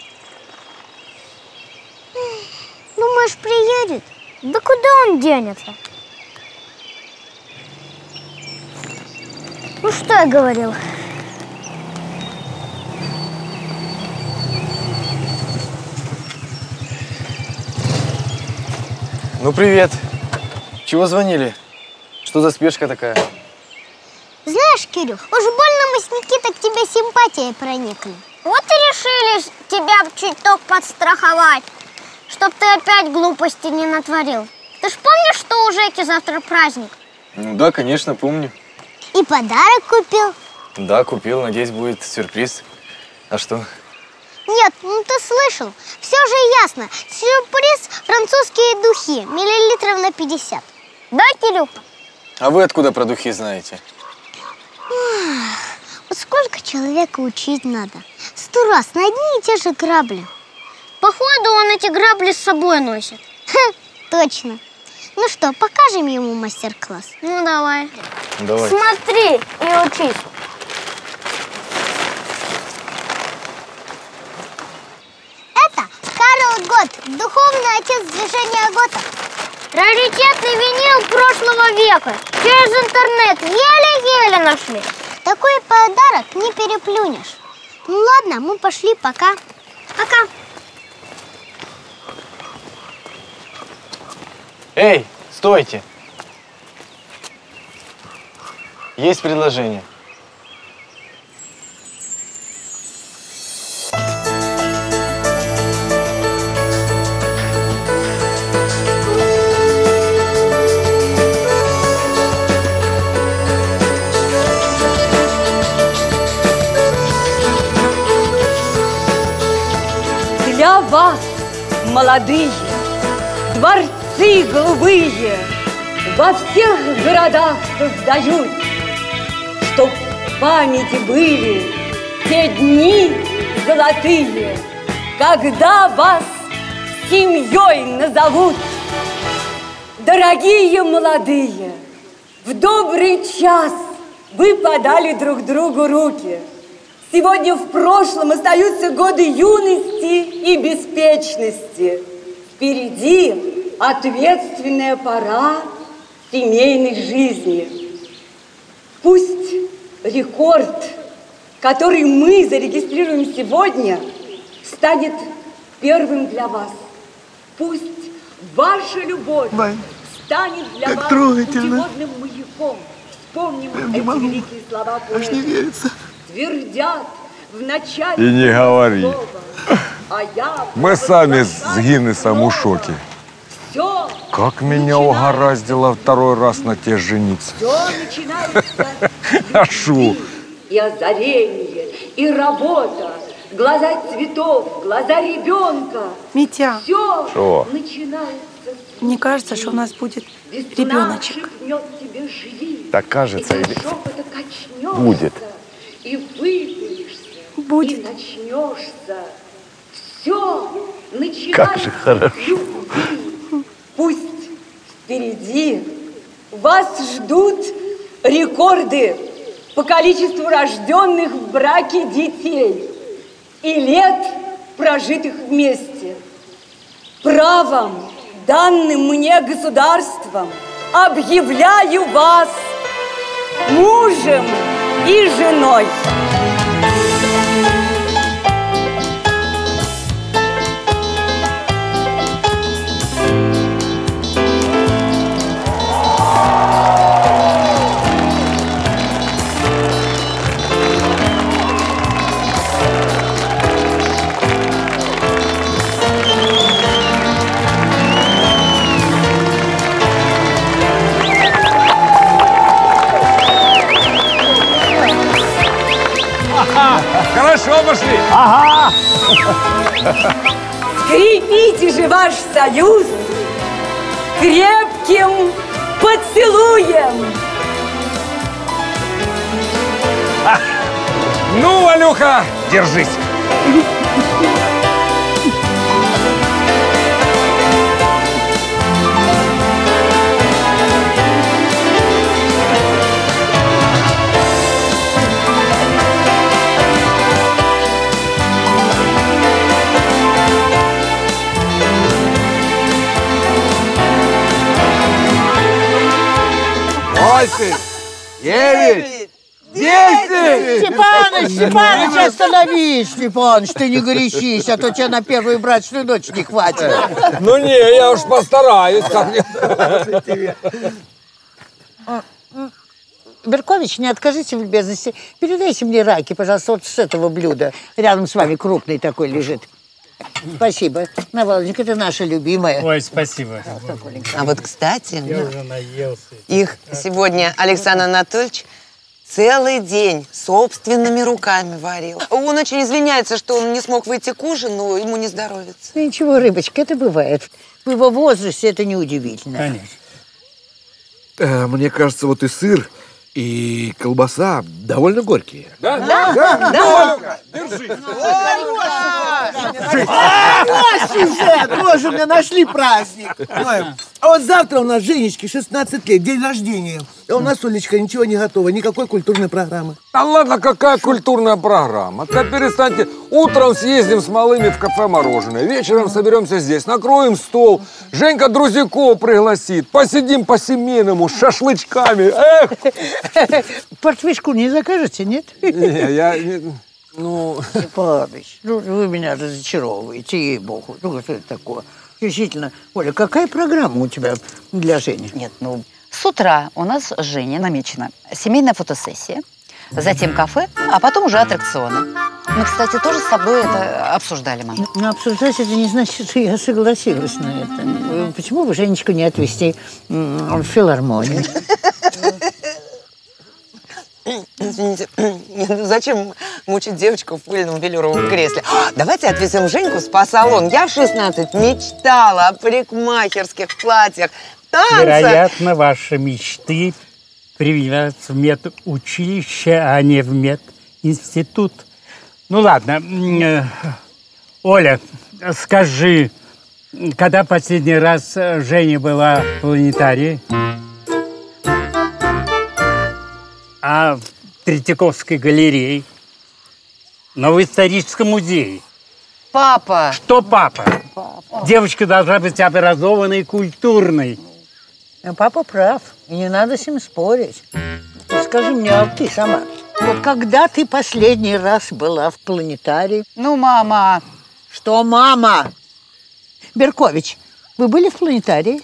Думаешь, приедет? Да куда он денется? Ну, что я говорил? Ну, привет. Чего звонили? Что за спешка такая? Знаешь, Кирюх, уж больно мы с Никитой к тебе симпатией проникли. Вот и решили тебя чуток подстраховать, чтоб ты опять глупости не натворил. Ты ж помнишь, что у Жеки завтра праздник? Ну да, конечно, помню. И подарок купил? Да, купил. Надеюсь, будет сюрприз. А что? Нет, ну ты слышал. Все же ясно. Сюрприз – французские духи, миллилитров на 50. Да, Кирюх? А вы откуда про духи знаете? Вот сколько человека учить надо? 100 раз на одни и те же грабли. Походу, он эти грабли с собой носит. Ха, точно. Ну что, покажем ему мастер-класс? Ну, давай. Давай. Смотри и учись. Это Карл Гот, духовный отец движения готов. Раритетный винил прошлого века. Через интернет еле-еле нашли. Такой подарок не переплюнешь. Ну ладно, мы пошли, пока. Пока. Эй, стойте! Есть предложение. Для вас, молодые, дворцы голубые во всех городах создают, чтоб в памяти были те дни золотые, когда вас семьей назовут. Дорогие молодые, в добрый час вы подали друг другу руки. Сегодня в прошлом остаются годы юности и беспечности. Впереди ответственная пора семейной жизни. Пусть рекорд, который мы зарегистрируем сегодня, станет первым для вас. Пусть ваша любовь станет для вас путеводным маяком. Вспомним эти великие слова поэта. Не верится. Твердят в начале. И не говори. А я Мы сами с Гиннесом в шоке. все, Как меня угораздило второй раз на те жениться. все начинается. А шо? И озарение, и работа, глаза цветов, глаза ребенка. Митя, Все Шо? начинается. мне кажется, что у нас будет ребеночек. Шепнет тебе живи. Так кажется, и или шепота качнешься, будет. и выпрямишься, Будет. и начнешься. Все начинается. Как же хорошо. с любви. Пусть впереди вас ждут рекорды по количеству рожденных в браке детей и лет, прожитых вместе. Правом, данным мне государством, объявляю вас мужем и женой. Хорошо пошли. Ага. Скрепите же ваш союз крепким поцелуем. Ну, Валюха, держись. Восемь, 9, 10! Степаныч, остановись, Степаныч, ты не горячись, а то тебя на первую брачную ночь не хватит. Ну не, я уж постараюсь. Беркович, не откажите в любезности. Передайте мне раки, пожалуйста, вот с этого блюда. Рядом с вами крупный такой лежит. Спасибо. Навалник, это наша любимая. Ой, спасибо. А вот, кстати, Я уже наелся. их сегодня Александр Анатольевич целый день собственными руками варил. Он очень извиняется, что он не смог выйти к ужину, ему не здоровится. Ну, ничего, рыбочка, это бывает. В его возрасте это неудивительно. Конечно. Мне кажется, вот и сыр, и колбаса довольно горькие. Да? Да. Держи. Тоже мне нашли праздник. А вот завтра у нас Женечке 16 лет, день рождения. А у нас, Олечка, ничего не готово, никакой культурной программы. Да ладно, какая культурная программа? Да перестаньте. Утром съездим с малыми в кафе «Мороженое». Вечером соберемся здесь, накроем стол. Женька друзьяков пригласит. Посидим по-семейному, с шашлычками. Эх! Портвишку не закажете, нет? Не, я... Ну... Степаныч, ну вы меня разочаровываете, ей-богу. Ну, что это такое? Действительно, Оля, какая программа у тебя для Жени? Нет, ну, с утра у нас с Женей намечена семейная фотосессия, затем кафе, а потом уже аттракционы. Мы, кстати, тоже с тобой это обсуждали, мама. Но обсуждать это не значит, что я согласилась на это. Почему бы Женечку не отвезти в филармонию? Извините, зачем мучить девочку в пыльном велюровом кресле? Давайте отвезем Женьку в спа-салон. Я в 16 мечтала о парикмахерских платьях, танцах. Вероятно, ваши мечты прививаются в медучилище, а не в мединститут. Ну ладно, Оля, скажи, когда последний раз Женя была в планетарии? А в Третьяковской галерее? Но в историческом музее? Папа! Что папа? Девочка должна быть образованной и культурной. Папа прав, и не надо с ним спорить. Скажи мне, а ты сама, вот когда ты последний раз была в планетарии? Ну, мама. Что, мама? Беркович, вы были в планетарии?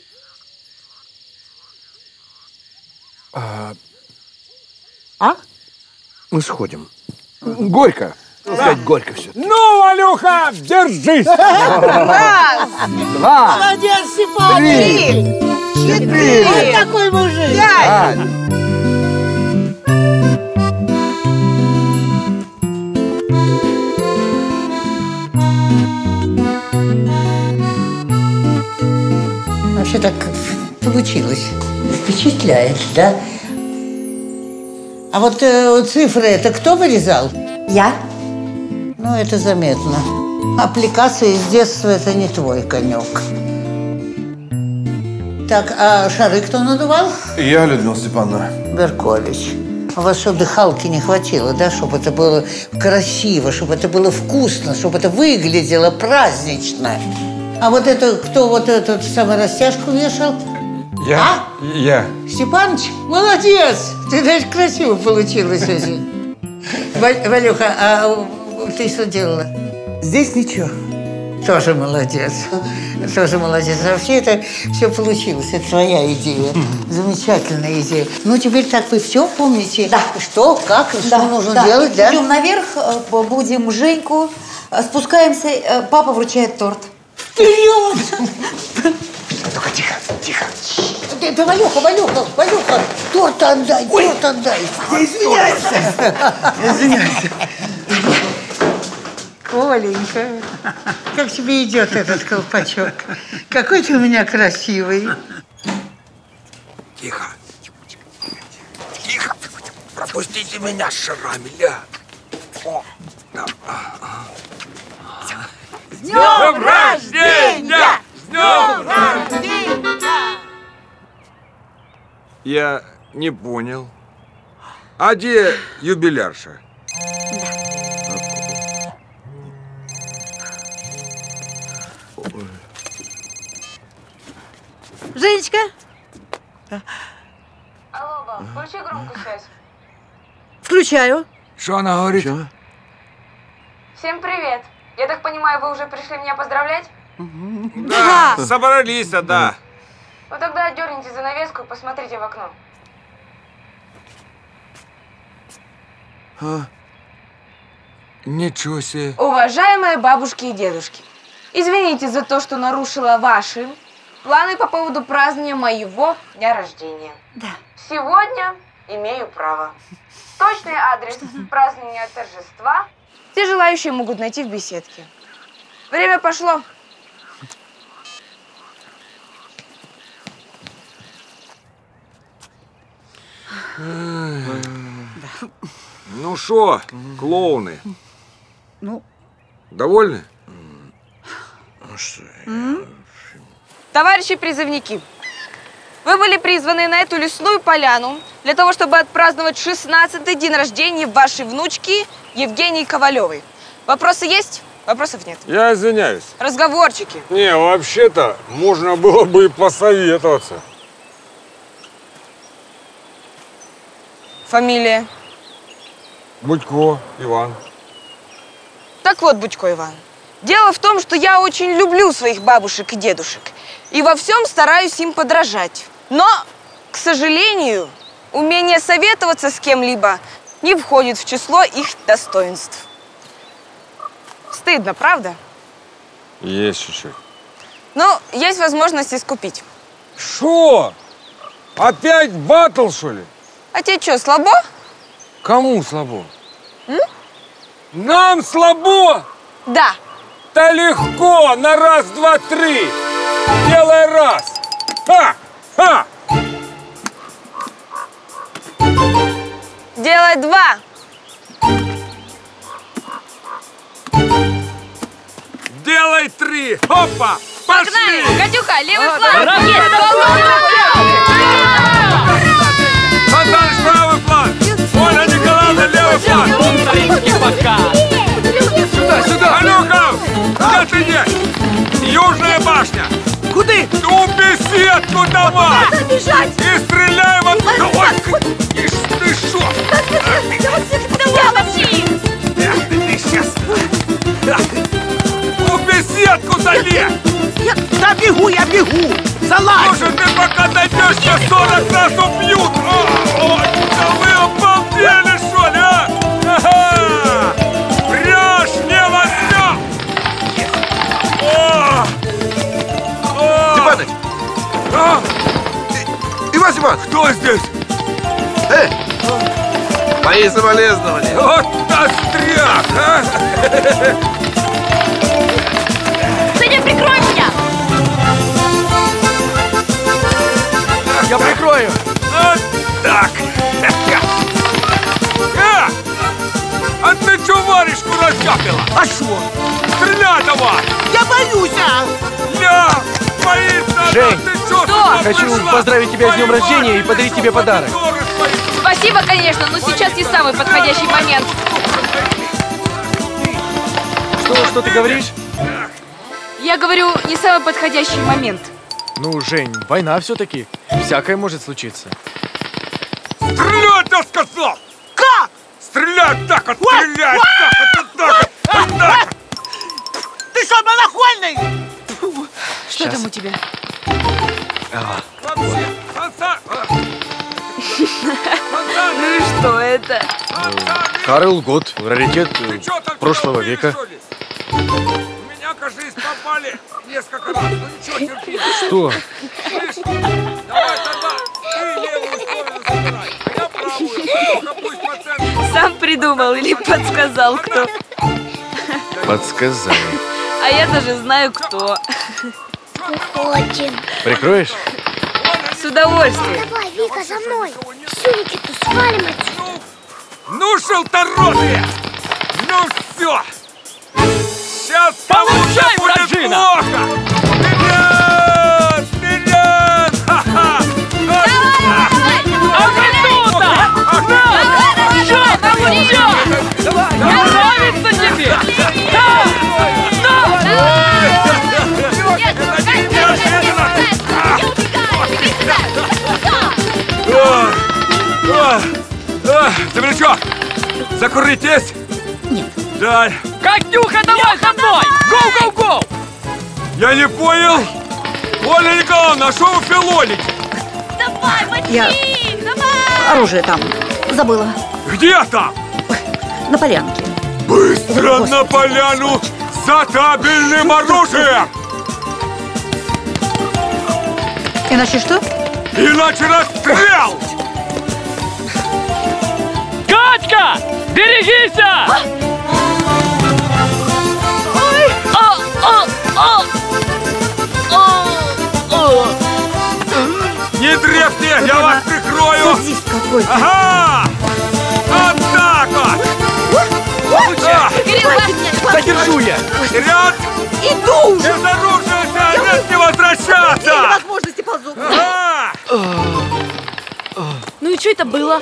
А? Мы сходим. Горько. Опять горько все. Ну, Валюха, держись! Раз! Два! Молодец, Степан! 3! 4! Вот такой мужик! 5! Вообще так получилось. Впечатляет, да? А вот цифры это кто вырезал? Я. Ну, это заметно. Аппликации из детства это не твой конек. Так, а шары кто надувал? Я, Людмила Степановна. Беркович. У вас что, дыхалки не хватило, да? Чтобы это было красиво, чтобы это было вкусно, чтобы это выглядело празднично. А вот это кто вот эту саморастяжку вешал? Я? А? Я. Степаныч, молодец! Ты даже красиво получилось очень. Валюха, а ты что делала? Здесь ничего. Тоже молодец. Тоже молодец. Вообще это все получилось. Это твоя идея. Замечательная идея. Ну, теперь так вы все помните? Да. Что, как и что нужно делать, да? Идем наверх, будем Женьку Спускаемся, папа вручает торт. Вперед! Только тихо, тихо. Да, Валюха, торт отдай, торт отдай. Я извиняюсь. Извиняйся. Коленька, как тебе идет этот колпачок? Какой ты у меня красивый. Тихо. Тихо. Пропустите меня, Шрамиля. О, да. С днем рождения! С днем рождения! Я не понял. А где юбилярша? Женечка? Алло, баб, включи громкую связь. Включаю. Что она говорит? Всем привет. Я так понимаю, вы уже пришли меня поздравлять? Да, собрались, да. Ну тогда отдерните занавеску и посмотрите в окно. Ничего себе. Уважаемые бабушки и дедушки, извините за то, что нарушила ваши планы по поводу празднования моего дня рождения. Да. Сегодня имею право. Точный адрес празднования торжества все желающие могут найти в беседке. Время пошло. Ну шо, клоуны? Ну. Довольны? Товарищи призывники, вы были призваны на эту лесную поляну для того, чтобы отпраздновать 16-й день рождения вашей внучки Евгении Ковалевой. Вопросы есть? Вопросов нет. Я извиняюсь. Разговорчики. Не, вообще-то можно было бы и посоветоваться. Фамилия? Будько Иван. Так вот, Будько Иван, дело в том, что я очень люблю своих бабушек и дедушек и во всем стараюсь им подражать. Но, к сожалению, умение советоваться с кем-либо не входит в число их достоинств. Стыдно, правда? Есть чуть-чуть. Но есть возможность искупить. Шо? Опять баттл, что ли? А тебе что, слабо? Кому слабо? Нам слабо? Да. Да легко, на раз, два, три. Делай раз. Ха! Ха! Делай два. Делай три. Опа! Пошли! Катюха, левый фланг. Фонтаныч, правый фланг. Оля Николаевна, левый фланг. Сюда, сюда. Алёха, где ты есть? Южная башня. Куда? Ну, беседку давай. Надо бежать. И стреляем от... Ой, ишь ты шо? Эх ты сейчас. Ну, беседку залез. Да бегу, я бегу. Залазь. Слушай, ты пока дойдешь, тебя 40 раз убьют. Ой, да вы обалдели, что ли, а? Ага! Пряжь не возьмем! Степаныч! Иван Степанович! Кто здесь? Мои соболезнования! Вот остряк, а! Женя, прикрой меня! Я прикрою! Вот так! А ты чё варежку растяпила? А что? Стреляй давай! Я боюсь, а! Ля! Боится! Жень, ты чё Что? хочу пришла? поздравить тебя с днем Твои рождения и варежки, подарить тебе подарок. Спасибо, конечно, но сейчас не самый подходящий момент. Что ты говоришь? Я говорю, не самый подходящий момент. Ну, Жень, война все-таки. Всякое может случиться. Стрелять, я сказал! Как? Стрелять так, отстрелять так, так. Ты что, малохольный? Что там у тебя? Ну и что это? Карл Гот, раритет прошлого века. Меня, кажется, попали несколько раз. Ну ничего, терпи. Что? Слышь, давай тогда ты левую сторону забирай, а я правую. Только пусть пациент... Сам придумал или подсказал кто? Подсказали. А я даже знаю кто. Уходим. Прикроешь? С удовольствием. Давай, Вика, за мной. Сумки-то свалим отсюда. Ну, желторотые! Ну все! Сейчас Получай, будет вражина! плохо! Вперед! Вперед! Ха-ха! Нравится тебе? Добрячок, закурить есть? Нет. Дай. Катюха, давай за мной! Гоу-гоу-гоу! Я не понял. Оля Николаевна, а что вы филолите? Давай, я оружие там забыла. Где там? На полянке. Быстро на поляну за табельным оружием! Иначе что? Иначе расстрел! Катька! Берегись! Не дрейфьте, я вас прикрою! Какой-то. Ага! Вот так вот! Задержу я! Вперед! Иду уже! Без оружия опять не возвращаться! Невозможности ползу. Ага! Ну и что это было?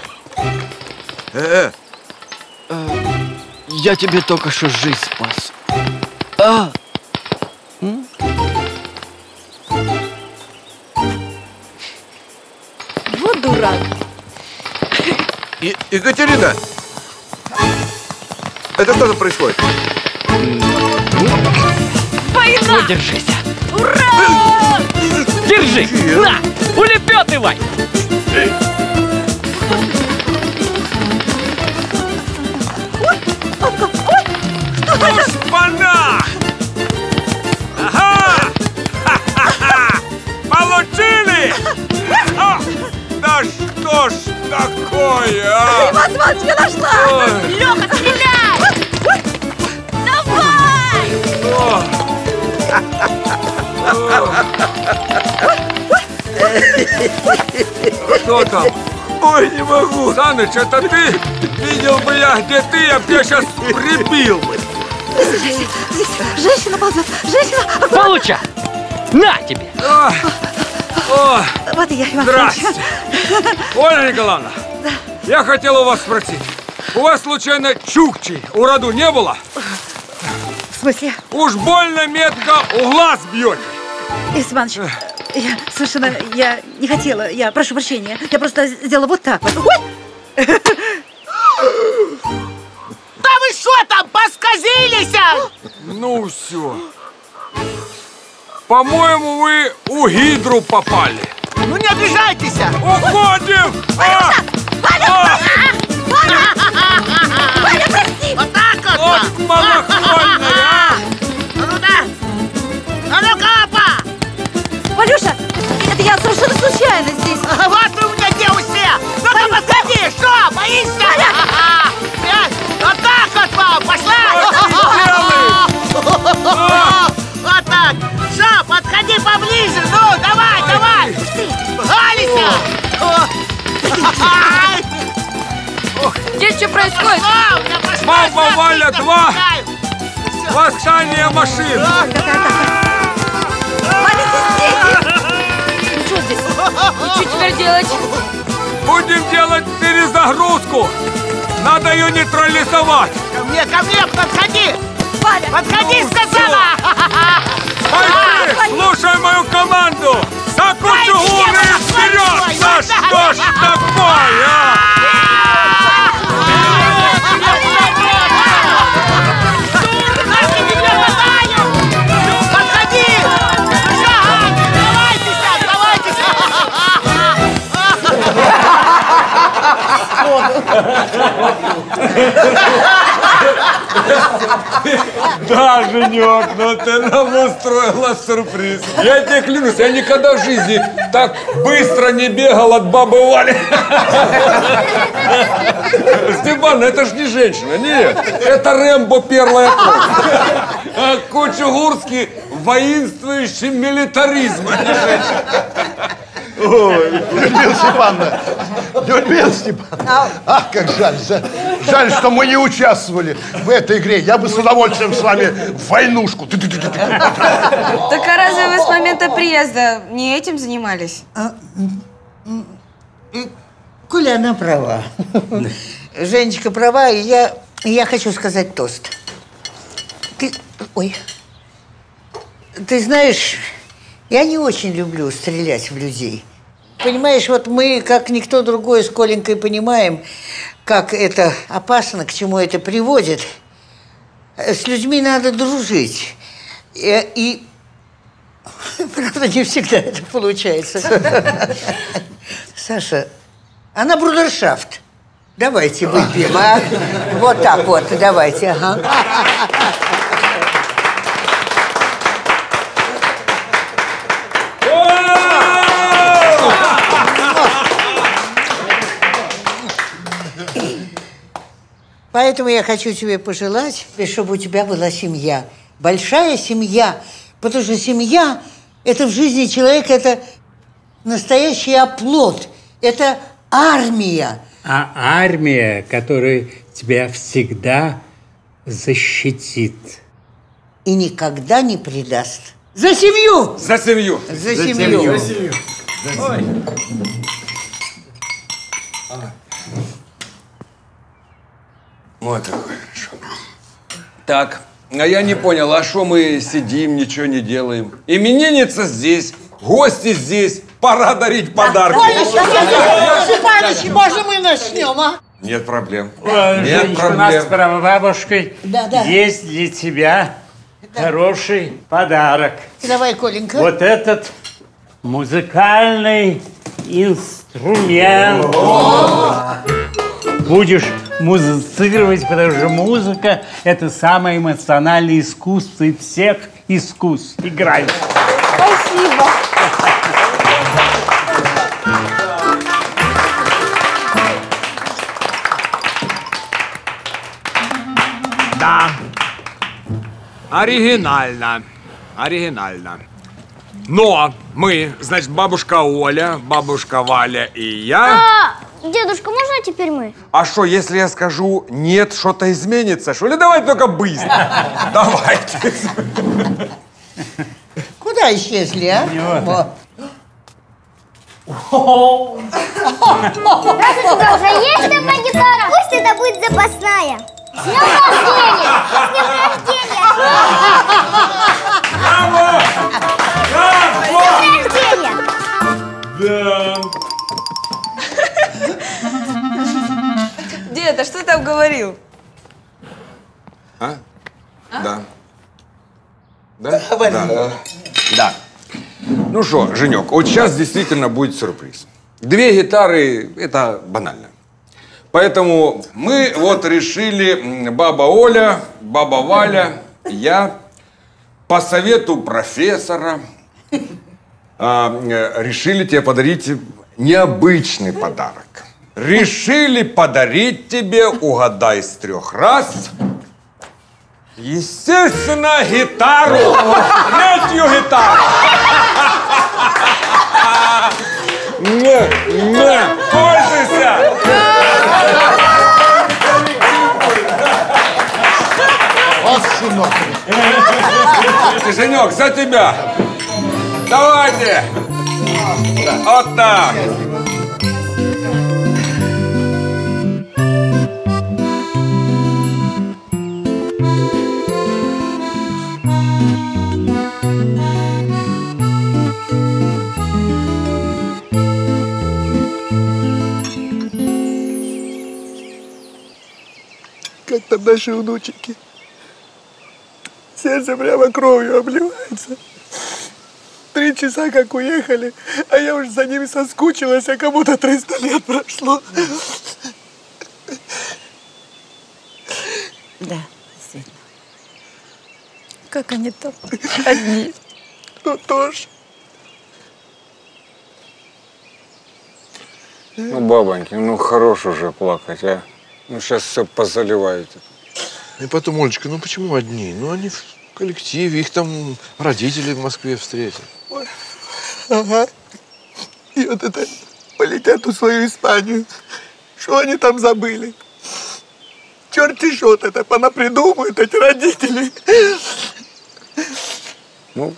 Я тебе только что жизнь спас. Вот дурак. Екатерина! Это что там происходит? Война! Держись! Ура! Держи! На! Улепетывай! Шпана! Ага! Ха-ха-ха! Получили! А! Да что ж такое, а? Иван Иванович, я нашла! Ой. Лёха, стреляй! Давай! Кто там? Ой, не могу. Саныч, это ты? Видел бы я, где ты, я бы тебя сейчас прибил бы. Здесь, женщина ползет, женщина! Получай! На тебе! Вот и я, Иван Иванович. Здрасте. Оля Николаевна, я хотел у вас спросить. У вас, случайно, чукчи у роду не было? В смысле? Уж больно метко у глаз бьете. Иван Иванович, я совершенно, я не хотела, я прошу прощения. Я просто сделала вот так вот. Ой! Да вы что там, посказились? Ну все. По-моему, вы у гидру попали. Ну не обижайтесь! Уходим! Валя, прости! Вот так вот! Вот малохольная, а! Ну да! А ну, Капа! Валюша, это я совершенно случайно здесь. Вот вы у меня где все! Ну-ка, подходи! Что, боишься? Вот так вот, папа! Пошла! Вот так! Что, подходи поближе! Ну, давай, давай! Алися! Здесь что происходит? Мама, Валя, 2! Восстание машин! Ну что здесь? И что теперь делать? Будем делать перезагрузку! Надо ее нейтрализовать! Ко мне, подходи! Валя! Подходи, сказала! Бойцы, слушай мою команду! За кучугуны вперед! Да что ж такое, а? Подходи! Давайтесь! Да, Женек, но ты нам устроила сюрприз. Я тебе клянусь, я никогда в жизни так быстро не бегал от бабы Вали. Степан, это ж не женщина, нет. Это Рэмбо первая кровь. А Кучугурский воинствующий милитаризм, а не женщина. Ой, Людмила Степановна, Людмила Степановна, ах, как жаль, жаль, что мы не участвовали в этой игре. Я бы с удовольствием с вами в войнушку. Так а разве вы с момента приезда не этим занимались? Коля, она права. Женечка права, и я хочу сказать тост. Ты знаешь, я не очень люблю стрелять в людей. Понимаешь, вот мы, как никто другой, с Коленькой понимаем, как это опасно, к чему это приводит. С людьми надо дружить. И правда, не всегда это получается. Саша, а на брудершафт давайте выпьем, а? Вот так вот, давайте, ага. Поэтому я хочу тебе пожелать, чтобы у тебя была семья. Большая семья. Потому что семья – это в жизни человека, это настоящий оплот. Это армия. А армия, которая тебя всегда защитит. И никогда не предаст. За семью! За семью! За семью! За семью! Ой. Вот такое хорошо. Так, а я не понял, а что мы сидим, ничего не делаем? Именинница здесь, гости здесь, пора дарить подарки. Степаныч, можно мы начнем, а? Нет проблем. Нет Женечка, проблем. У нас с прабабушкой Да. есть для тебя хороший подарок. Давай, Коленька. Вот этот музыкальный инструмент. Будешь музицировать, потому что музыка – это самое эмоциональное искусство из всех искусств. Играй. Спасибо. Да. Оригинально. Оригинально. Но мы, значит, бабушка Оля, бабушка Валя и я... Дедушка, можно теперь мы? А что, если я скажу нет, что-то изменится? Что ли, давай только быстро. Давайте. Куда исчезли, а? Раз у тебя уже есть такая гитара, пусть это будет запасная. С днем рождения! С днем рождения! Браво! С днем рождения! Да. Дед, а что ты там говорил? А? Да. Да? Да. Да. Ну что, Женек, вот сейчас действительно будет сюрприз. 2 гитары – это банально. Поэтому мы вот решили, баба Оля, баба Валя, я, по совету профессора, решили тебе подарить необычный подарок. Решили подарить тебе, угадай с 3 раз, естественно, гитару. 3-ю гитару. Пользуйся. Вот, сынок. Женек, за тебя. Давайте. Вот так. Как там наши внученьки? Сердце прямо кровью обливается. 3 часа как уехали, а я уже за ними соскучилась, а кому-то 300 лет прошло. Да, действительно. Как они там одни. Ну, тоже. Ну, бабоньки, ну хорош уже плакать, а? Ну, сейчас все позаливаете. И потом, Олечка, ну почему одни? Ну, они в коллективе, их там родители в Москве встретят. Ой. Ага. И вот это полетят в свою Испанию. Что они там забыли? Черти что это понапридумают эти родители. Ну,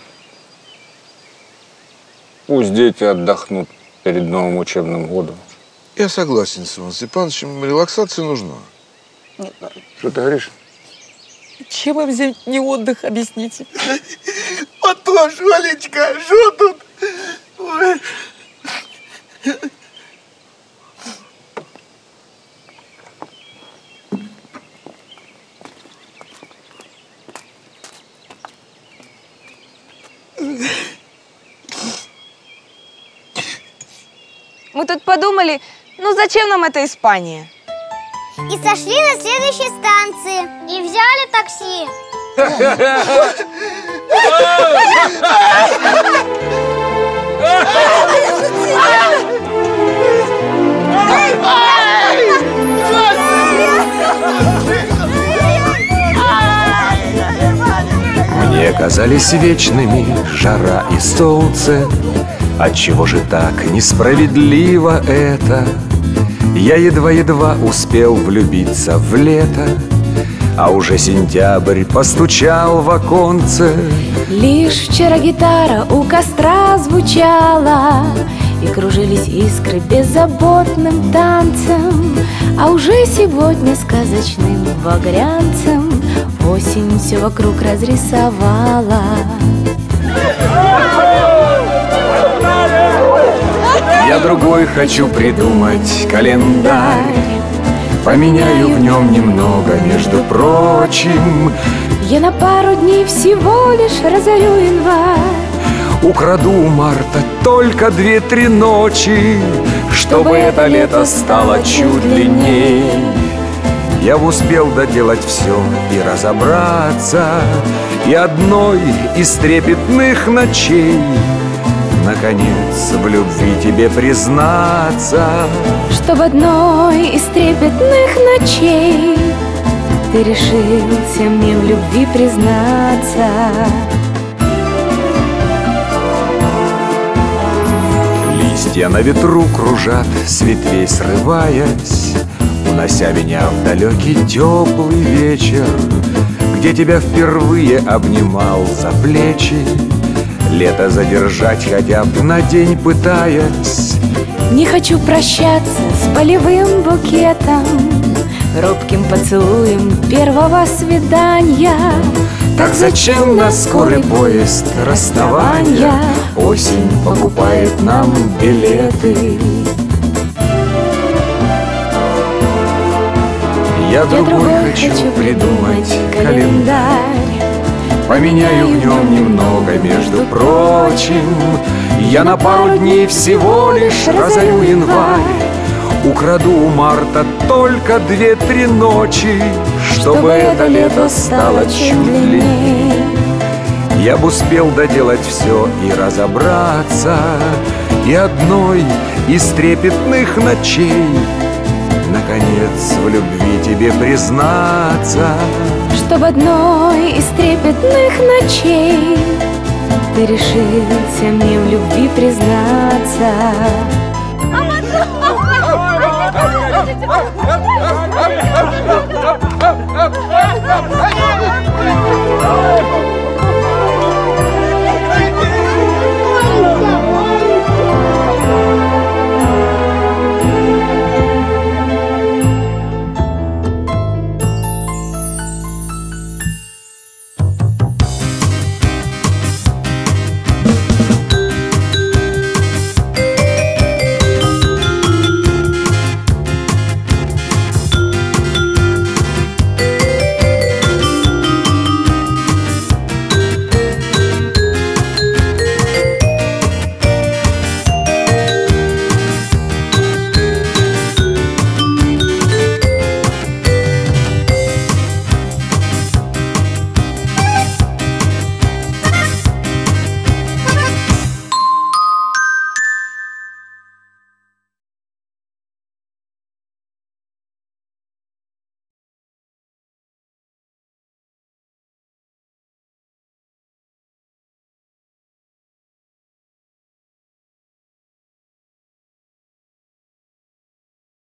пусть дети отдохнут перед новым учебным годом. Я согласен с Иваном Степановичем, релаксация нужна. Что ты говоришь? Чем им взять не отдых, объясните? Вот то, Олечка, что тут? Ой. Мы тут подумали, ну зачем нам эта Испания? И сошли на следующей станции. И взяли такси. Мне казались вечными жара и солнце. Отчего же так несправедливо это? Я едва-едва успел влюбиться в лето, а уже сентябрь постучал в оконце. Лишь вчера гитара у костра звучала, и кружились искры беззаботным танцем, а уже сегодня сказочным багрянцем осень все вокруг разрисовала. Я другой хочу придумать календарь, поменяю в нем немного, между прочим. Я на пару дней всего лишь разорю январь, украду у марта только 2-3 ночи, чтобы это лето стало чуть длинней. Я успел доделать все и разобраться, и одной из трепетных ночей наконец в любви тебе признаться. Чтоб одной из трепетных ночей ты решился мне в любви признаться. Листья на ветру кружат, с ветвей срываясь, унося меня в далекий теплый вечер, где тебя впервые обнимал за плечи, лето задержать хотя бы на день пытаясь. Не хочу прощаться с полевым букетом, робким поцелуем первого свидания. Так зачем на скорый поезд расставания осень покупает нам билеты? Я другой хочу придумать календарь, поменяю в нем немного, между прочим. Я на пару дней всего лишь разорю январь, украду у марта только 2-3 ночи, чтобы это лето стало чуть длинней. Я бы успел доделать все и разобраться, и одной из трепетных ночей наконец в любви тебе признаться. Чтоб одной из трепетных ночей ты решился мне в любви признаться. Ой!